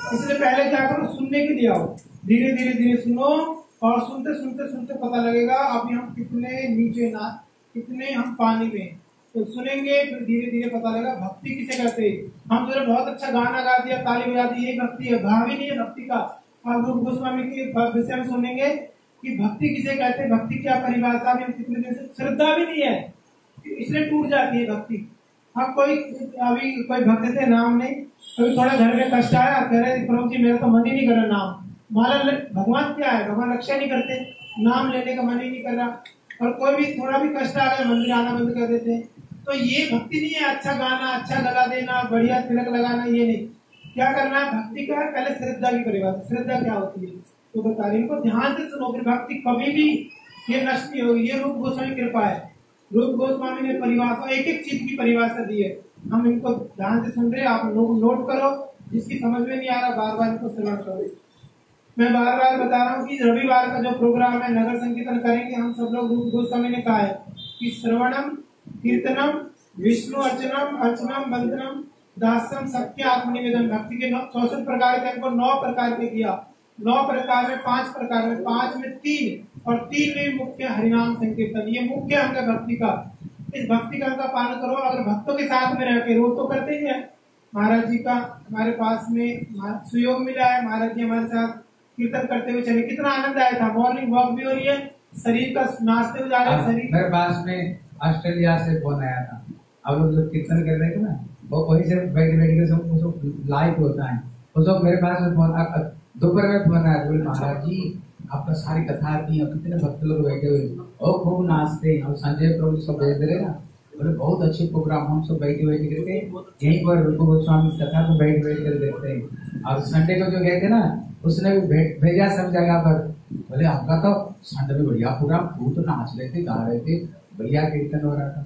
इसलिए पहले क्या करो, सुनने के लिए आओ, धीरे धीरे धीरे सुनो, और सुनते सुनते सुनते पता लगेगा अभी हम कितने नीचे ना, कितने हम पानी में। तो सुनेंगे फिर धीरे धीरे पता लगेगा भक्ति किसे कहते हैं। हम जो बहुत अच्छा गाना गा दिया, ताली बजा दी, ये भक्ति है, भाव ही नहीं है भक्ति का। आप रूप गोस्वामी के विषय में सुनेंगे कि भक्ति किसे कहते हैं, भक्ति क्या परिभाषा में, कितने दिन से श्रद्धा भी नहीं है, इसलिए टूट जाती है भक्ति। अब कोई अभी कोई भक्त थे, नाम नहीं, कभी थोड़ा घर में कष्ट आया, कह रहे प्रभु जी मेरा तो मन ही नहीं कर रहा नाम। माला भगवान क्या है, भगवान रक्षा नहीं करते, नाम लेने का मन ही नहीं कर रहा। और कोई भी थोड़ा भी कष्ट आ गया मंदिर आना बंद कर देते हैं। तो ये भक्ति नहीं है, अच्छा गाना, अच्छा लगा देना, बढ़िया तिलक लगाना, ये नहीं। क्या करना है, भक्ति का है पहले श्रद्धा की परिभाषा। श्रद्धा क्या होती है तो बता रही, इनको ध्यान से सुनो, फिर भक्ति कभी भी ये नष्ट नहीं होगी। ये रूप गोस्वामी कृपा है, रूप गोस्वामी ने परिभाषा, एक एक चीज की परिभाषा दी है, हम इनको ध्यान से सुन रहे, आप लोग नोट करो, जिसकी समझ में नहीं आ रहा बार बार इनको श्रवण करो। मैं बार बार बता रहा हूँ कि रविवार का जो प्रोग्राम है नगर संकीर्तन करेंगे हम सब लोग। रूप गोस्वामी ने कहा है कि श्रवणम कीर्तनम विष्णु अर्चनम अर्चनम वंदनम दासम सत्य आत्मनिवेदन। भक्ति के नौ चौसठ प्रकार के हमको नौ प्रकार के किया, नौ प्रकार में पांच प्रकार में, पांच में तीन, और तीन में मुख्य हरिनाम संकीर्तन, ये मुख्य अंग है भक्ति का। इस भक्ति का अंग का पालन करो। अगर भक्तों के साथ में रह के, रोज तो करते ही है, महाराज जी का हमारे पास में सुयोग मिला है, महाराज जी हमारे साथ कीर्तन करते हुए चले, कितना आनंद आया था। मॉर्निंग वॉक भी हो रही है, शरीर का नाचते हुए जा रहे हैं। शरीर मेरे पास में ऑस्ट्रेलिया से फोन आया था, अब लोग जो कीर्तन कर रहे थे ना, वो वही से बैठ बैठ के सब सब लाइव होता है, वो सब मेरे पास में फोन, दोपहर में फोन आया, बोले महाराज जी आपका सारी कथा आती है, कितने भक्त लोग बैठे हुए और खूब नाचते हैं, और संजय प्रभु सब भेज दे रहे ना, बोले बहुत अच्छे प्रोग्राम, हम सब बैठे बैठे करके यहीं पर रूप गोस्वामी कथा को बैठ बैठ कर देखते हैं। और संडे को जो गए थे ना, उसने भी भेजा सब जगह पर, बोले आपका तो संडे में बढ़िया प्रोग्राम, खूब तो नाच रहे थे, गा रहे थे, बढ़िया कीर्तन हो रहा था।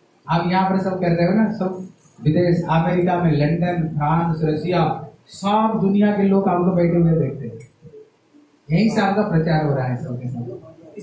आप यहाँ पर सब कर रहे हो ना, सब विदेश, अमेरिका में, लंदन, फ्रांस, रशिया, सब दुनिया के लोग आपको बैठे हुए देखते हैं, यही से आपका प्रचार हो रहा है सबके साथ।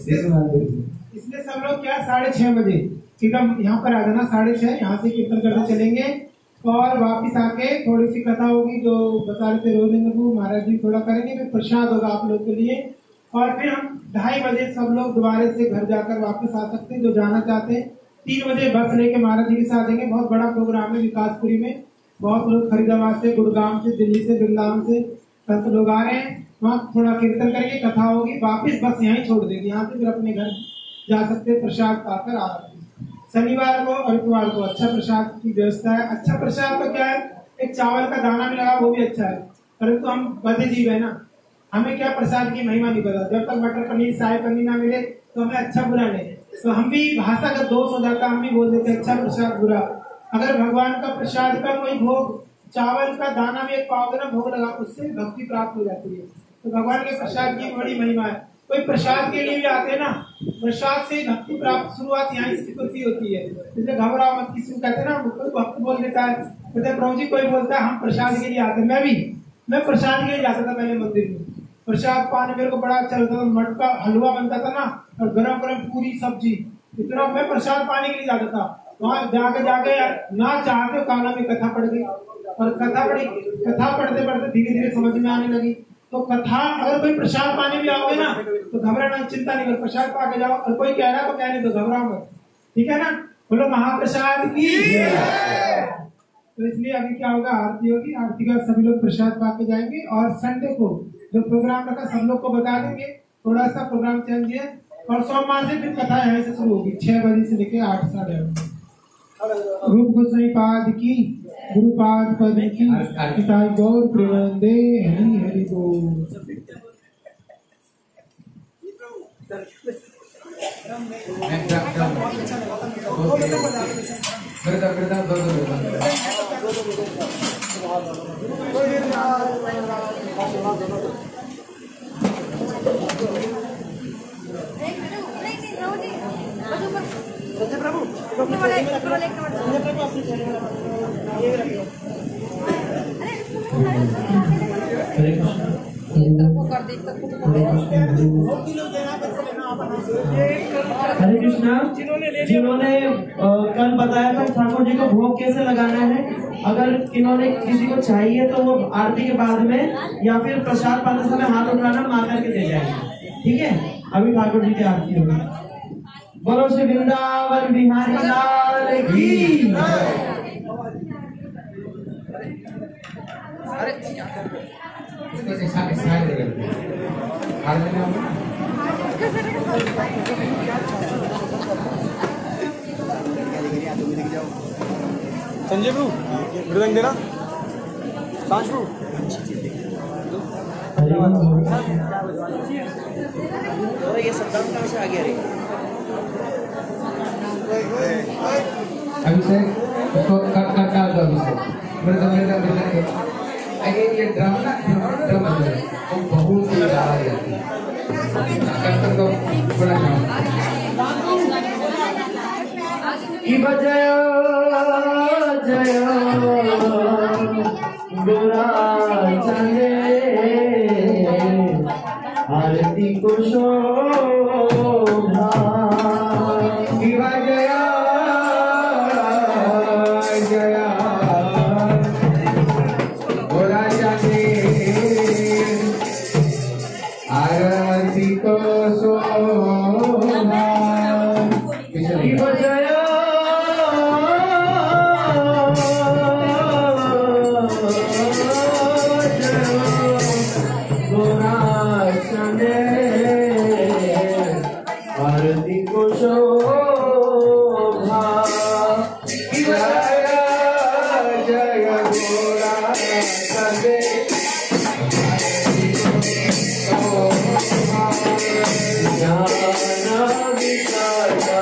इसलिए सब लोग क्या साढ़े छह बजे एकदम यहाँ पर आ जाना, साढ़े छह यहाँ से कीर्तन करने चलेंगे, और वापिस आके थोड़ी सी कथा होगी जो बता रहे थे रोजेंद्र को, महाराज जी थोड़ा करेंगे, फिर प्रसाद होगा आप लोग के लिए, और फिर हम ढाई बजे सब लोग दोबारा से घर जाकर वापस आ सकते हैं जो जाना चाहते हैं। तीन बजे बस लेके महाराज जी के साथ देंगे। बहुत बड़ा प्रोग्राम है विकासपुरी में, बहुत लोग फरीदाबाद से, गुड़गांव से, दिल्ली से, वृंदावन से संत लोग आ रहे हैं। वहाँ थोड़ा कीर्तन करेंगे, कथा होगी, वापिस बस यहीं छोड़ देगी, यहाँ से फिर अपने घर जा सकते हैं, प्रसाद पाकर आ सकते हैं। शनिवार को और इतवार को अच्छा प्रसाद की व्यवस्था है। अच्छा प्रसाद तो क्या है, एक चावल का दाना भी लगा, वो भी अच्छा है, परंतु हम बद्धे जीव है ना, हमें क्या प्रसाद की महिमा नहीं पता। जब तक मटर पनीर, शाही पनीर ना मिले तो हमें अच्छा बुरा नहीं, तो हम भी भाषा का दोष हो जाता, हम भी बोल देते अच्छा प्रसाद बुरा। अगर भगवान का प्रसाद का कोई भोग, चावल का दाना भी एक पाव ग्राम भोग लगा, उससे भक्ति प्राप्त हो जाती है। तो भगवान के प्रसाद की बड़ी महिमा है। कोई प्रसाद के लिए भी आते हैं ना, प्रसाद से भक्ति प्राप्त शुरुआत यहाँ से होती है। जैसे घबराओ मत, किसी को कहते हैं ना, कोई भक्त बोल देता है, कहते प्रभु जी कोई बोलता है हम प्रसाद के लिए आते हैं। मैं भी मैं प्रसाद के लिए जाता था पहले मंदिर में, प्रसाद पाने मेरे को बड़ा अच्छा लगता था। मटका हलवा बनता था ना, और गरम गरम पूरी सब्जी, इतना मैं प्रसाद पाने के लिए जाता था। वहाँ जाके जाके ना चाहते काना में कथा पढ़ गई, और कथा पढ़ी, कथा पढ़ते पढ़ते धीरे धीरे समझ में आने लगी। तो कथा, अगर कोई प्रसाद पाने भी आओगे ना तो घबराना, चिंता नहीं कर, प्रसाद पा के जाओ। और कोई कह रहा तो कहने तो घबराओ मत, ठीक है ना, बोलो महाप्रसाद की। तो इसलिए अभी क्या होगा, आरती होगी, आरती का सभी लोग प्रसाद पा के जाएंगे। और संडे को जो प्रोग्राम रखा सब लोग को बता देंगे, थोड़ा सा प्रोग्राम चेंज है। और सोमवार से फिर कथा यहाँ से शुरू होगी छह बजे से लेके आठ साढ़े आठ। रूप गोसाई पाद की, गुरुपाद पद की, पिताई गौर प्रेमानंदे, हरि हरि बोल। कर दे हरे कृष्णा। जिन्होंने ले लिया जिन्होंने अ, कल बताया था ठाकुर जी को भोग कैसे लगाना है, अगर किन्होंने किसी को चाहिए तो वो आरती के बाद में या फिर प्रसाद पाते समय हाथ उठाना मार करके दे जाएंगे, ठीक है। अभी ठाकुर जी की आरती होगी। बोलो श्री वृंदावन बिहारी लाल की। अरे इसको दिखा के साइड में रख दो। हाल में ना हो। संजय प्रभु मृदंग देना, सांच प्रभु। ये शब्दांश कहाँ से आ गया रे? अभिषेक उसको कट कट डाल दो। अभिषेक मेरे तो मेरे मेरे अरे ये ड्रम ना ड्रम है वो बहुत ही ज़्यादा जाती है। कट कर दो बड़ा ड्रम। इब जय जय गोरा चले आरती को शोभा। इब जय जय गोरा चले आरती को शोभा। इब जय आरती को शोभा। जय जय गोरा चले ज्ञान विचार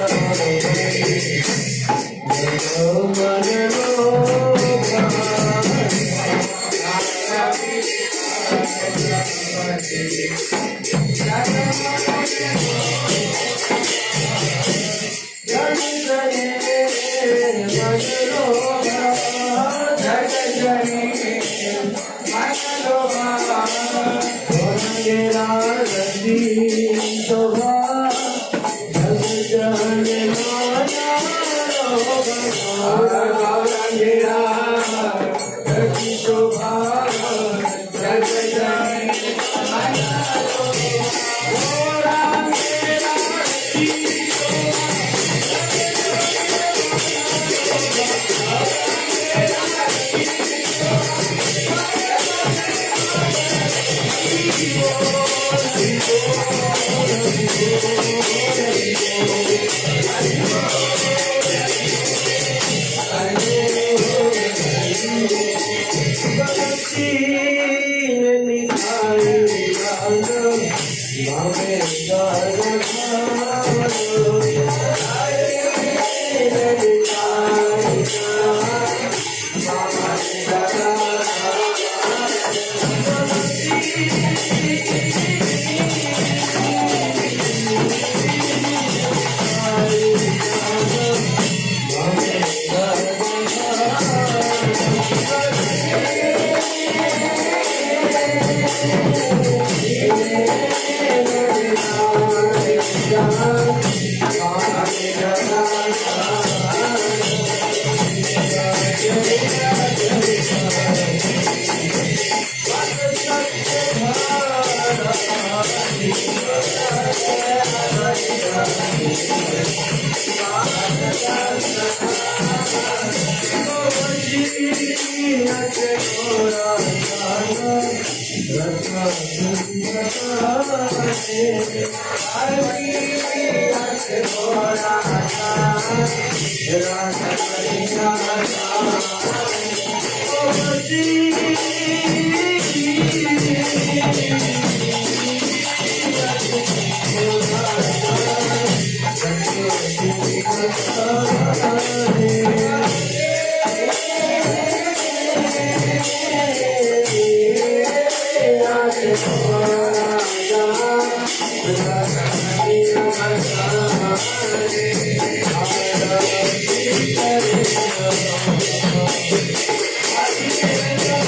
Hare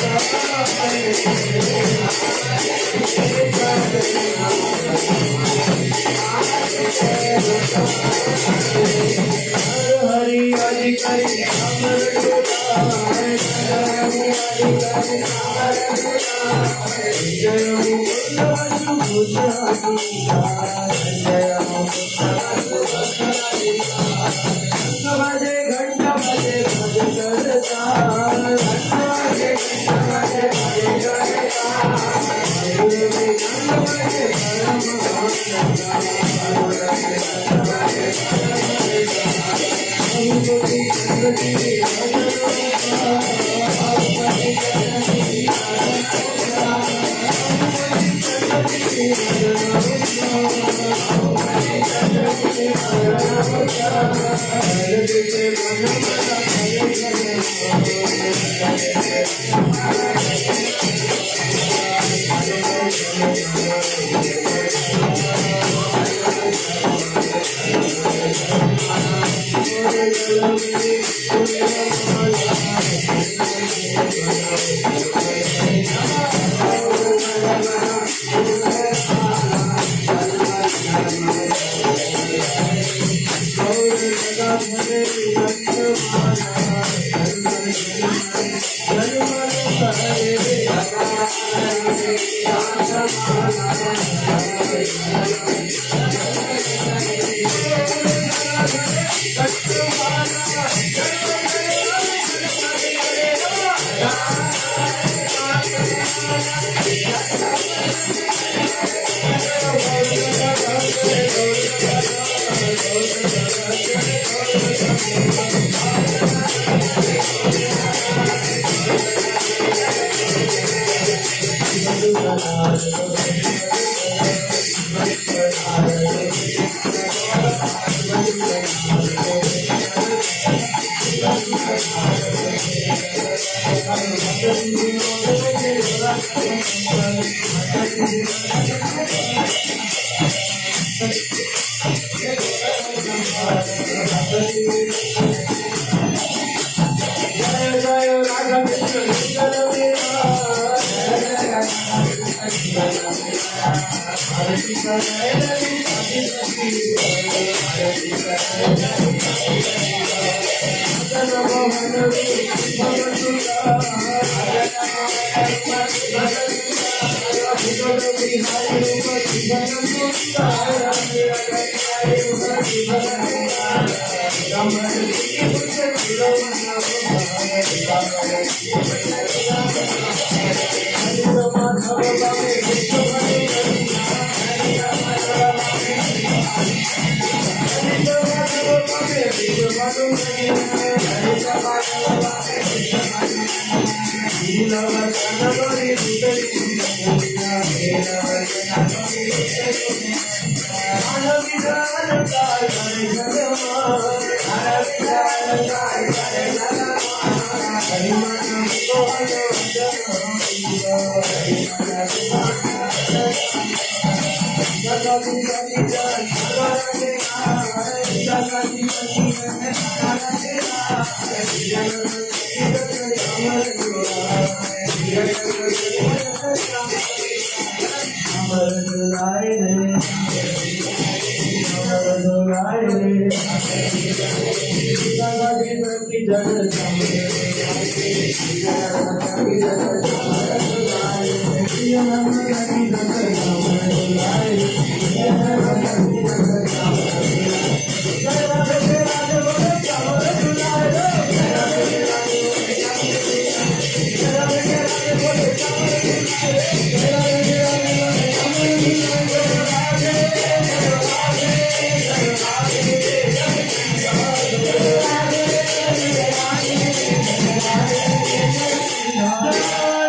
Jai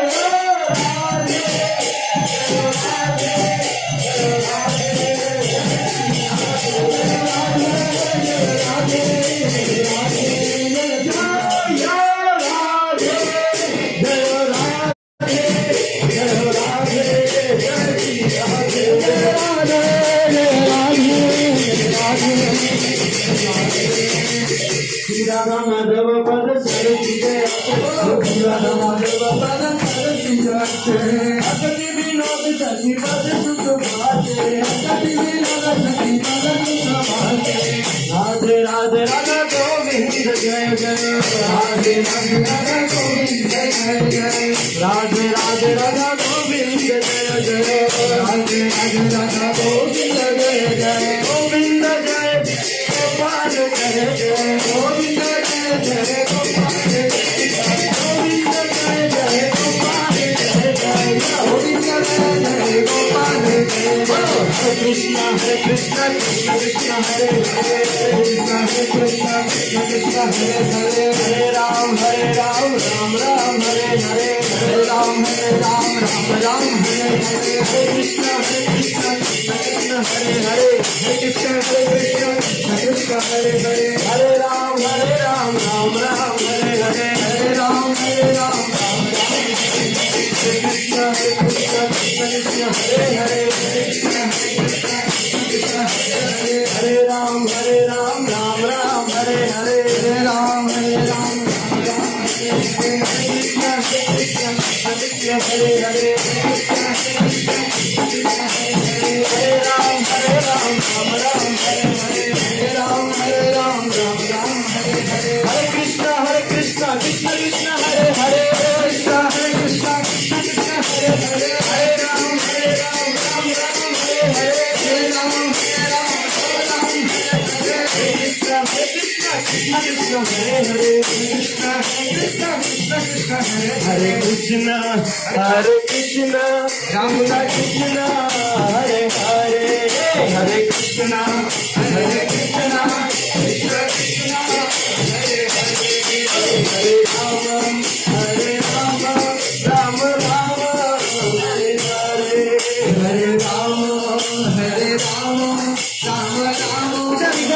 राधे राधे राधा गोविंद जय जय राधे राधे राधा गोविंद जय जय राधे राधे राधा गोविंद जय जय गोविंद जय गोपाल जय जय गोविंद जय जय गोपाल जय जय गोविंद जय जय गोपाल जय जय गोविंद जय जय गोपाल जय जय हरे कृष्णा हरे कृष्णा कृष्ण कृष्ण हरे हरे कृष्णा हरे कृष्णा कृष्ण कृष्ण हरे हरे हरे राम हरे राम राम राम हरे हरे हरे राम हरे राम राम राम हरे हरे हरे कृष्णा हरे कृष्णा कृष्ण कृष्ण हरे हरे हरे कृष्णा हरे कृष्णा कृष्ण कृष्ण हरे हरे हरे राम हरे राम राम राम हरे हरे हरे राम हरे राम राम राम हरे कृष्णा हरे कृष्णा कृष्ण कृष्ण हरे हरे हरे कृष्णा हरे कृष्णा कृष्ण कृष्ण हरे हरे हरे राम हरे राम राम राम हरे हरे हरे राम हरे राम राम राम हरे हरे हरे कृष्णा हरे कृष्णा कृष्ण कृष्ण हरे हरे हरे कृष्णा हरे कृष्णा कृष्ण कृष्ण हरे हरे हरे राम हरे राम राम राम हरे हरे हरे राम हरे राम राम राम हरे हरे हरे कृष्णा हरे कृष्णा कृष्ण कृष्ण हरे हरे हरे कृष्णा हरे कृष्णा कृष्ण कृष्ण हरे हरे हरे राम हरे राम राम राम हरे हरे हरे राम हरे राम राम राम हरे हरे हरे कृष्णा हरे कृष्णा कृष्ण कृष्ण हरे हरे हरे कृष्णा हरे कृष्णा कृष्ण कृष्ण हरे हरे कृष्णा हरे कृष्णा राम कृष्ण हरे हरे हरे कृष्णा हरे कृष्णा कृष्ण कृष्ण हरे हरे हरे राम हरे राम राम राम हरे हरे हरे राम हरे राम राम राम हरे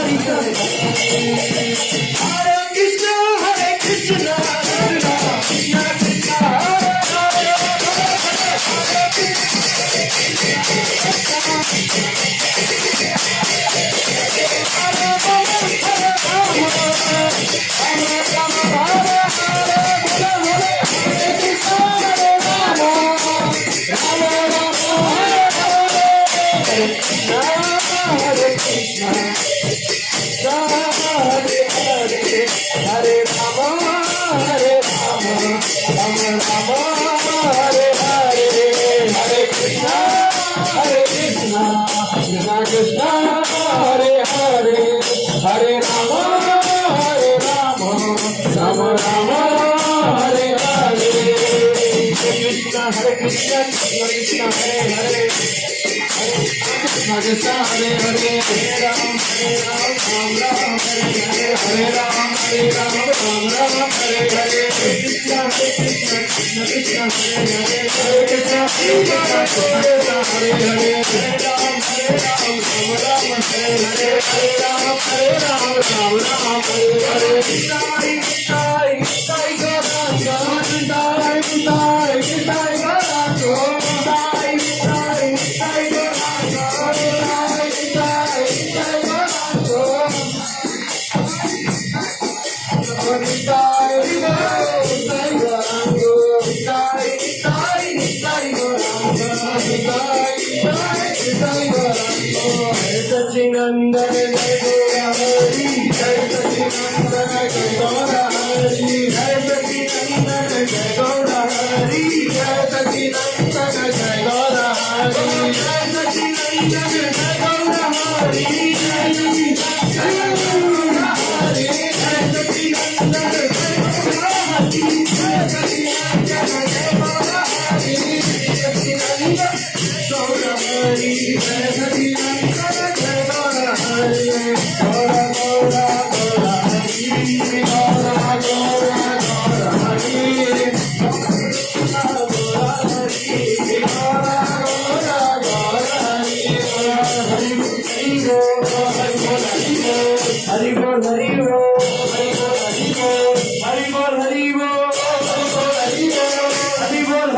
हरे हरे कृष्णा हरे कृष्णा कृष्णा कृष्णा कृष्णा हरे हरे हरे हरे राम हरे राम राम राम हरे हरे हरे कृष्णा हरे कृष्णा कृष्णा कृष्णा हरे हरे हरे राम हरे राम राम राम हरे हरे हरे कृष्णा हरे कृष्णा कृष्ण कृष्ण हरे हरे कृष्णा कृष्णा हरे हरे हरे राम हरे राम राम राम हरे हरे हरे राम हरे राम राम राम हरे हरे हरे कृष्णा हरे कृष्णा कृष्ण कृष्ण हरे हरे हरे कृष्णा हरे कृष्णा कृष्ण कृष्ण हरे हरे हरे राम हरे राम राम राम हरे हरे हरे राम हरे राम राम राम हरे हरे कृष्णाय कृष्णाय कृष्णाय गौरांगा कृष्णाय कृष्णाय कृष्णाय गौरांगा कृष्णाय कृष्णाय कृष्णाय गौरांगा कृष्णाय कृष्णाय कृष्णाय गौरांगा सचिनंदन जय गौरी जय सचिनंदन जय गौरी जय सचिनंदन जय गौरी जय सचिनंदन जय गौरी जय सचिनंदन जय गौरी जय सचिनंदन हरि बोल हरि बोल हरि बोल हरि बोल हरि बोल हरि बोल हरि बोल हरि बोल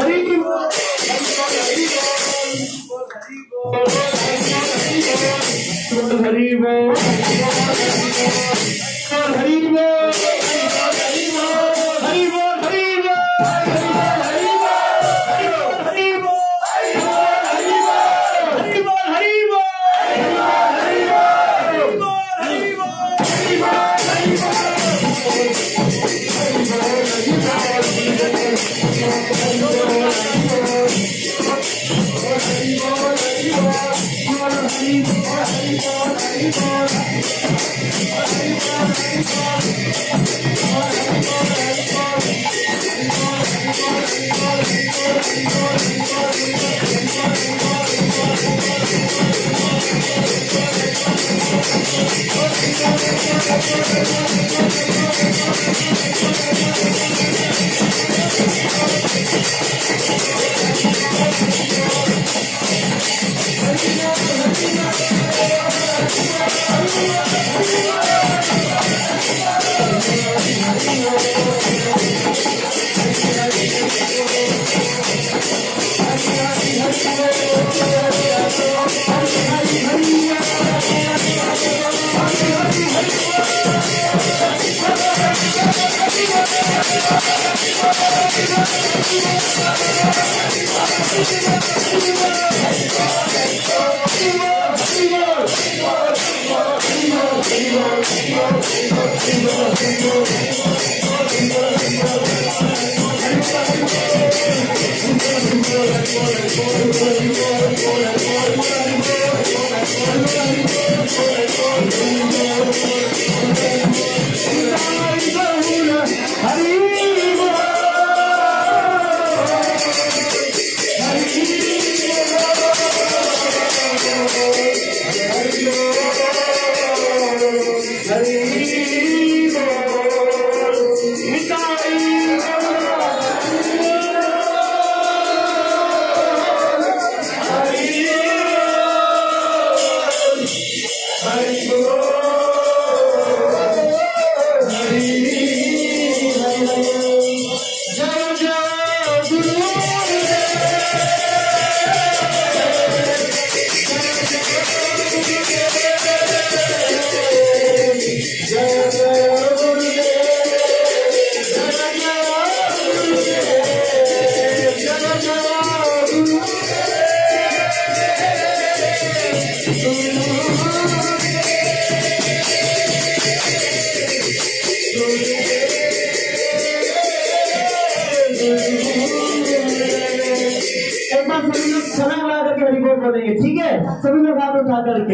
ठीक है, सभी लोग हाथ उठा करके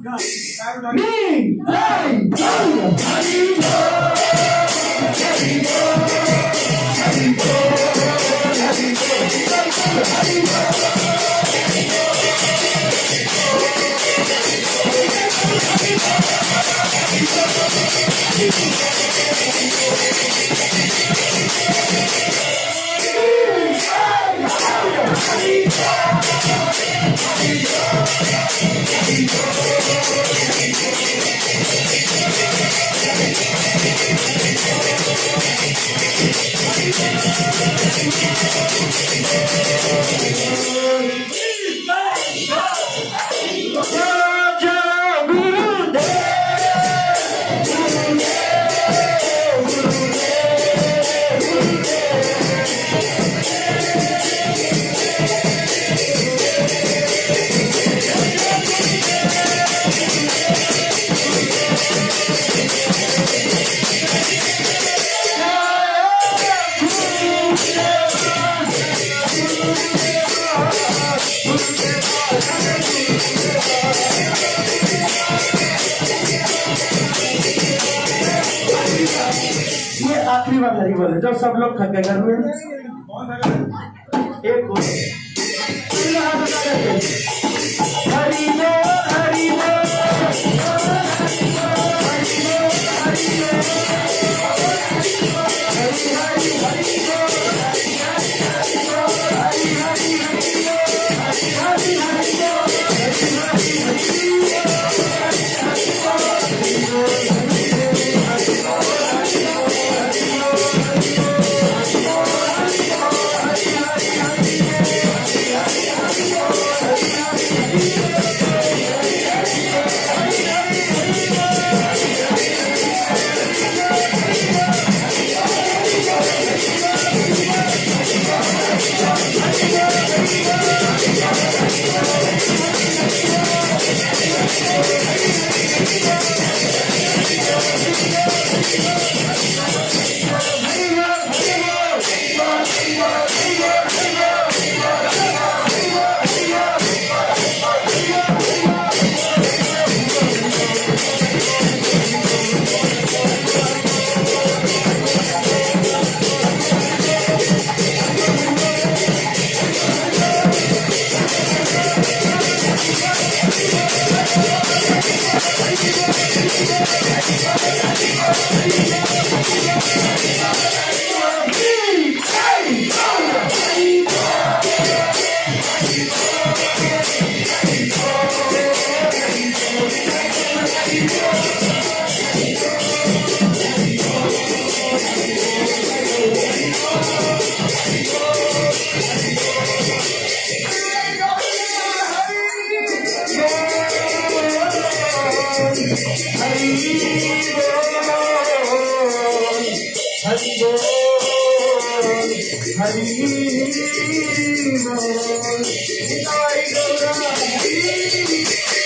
आखिरी बार हरी बोले जब सब लोग थक गए घर में एक बोले हरी बोल हरी बोल हरि बोल निताई गौरा हरि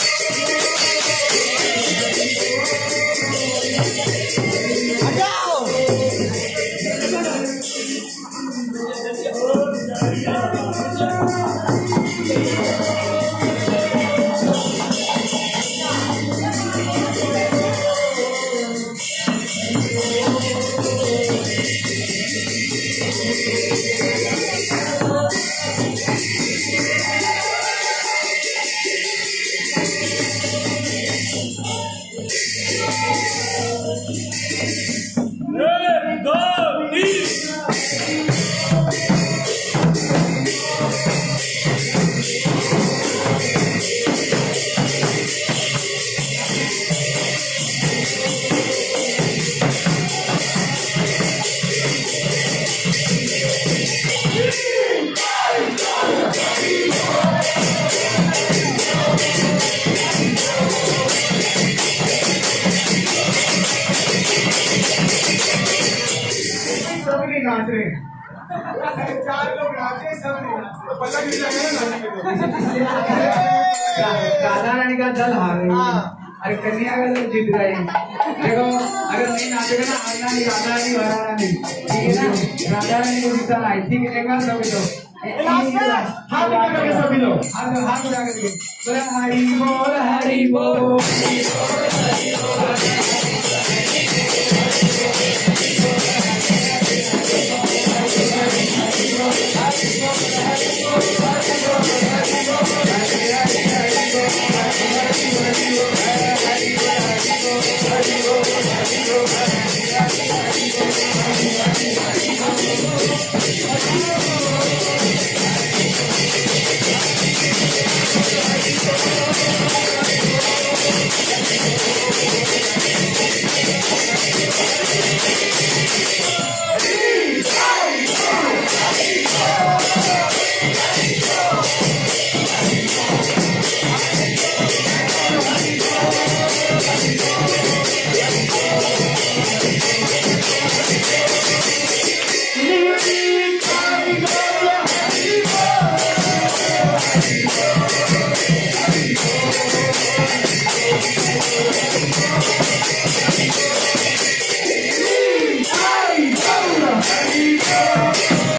नाच रहे चार लोग नाचे सब नहीं नाचे तो पता नहीं लगा ना नाचने राधा रानी का दल हार रही है अरे कन्या का दल जीत रही है। देखो अगर नहीं नाचेगा ना हारना नहीं राधा रानी हराना नहीं ठीक है ना। राधा रानी को जीतना है ठीक है। एक बार सभी लोग हाथ उठा करके सभी लोग हाथ हाथ उठा करके बोला हरि बोल हरि बोल हरि बोल हरि बोल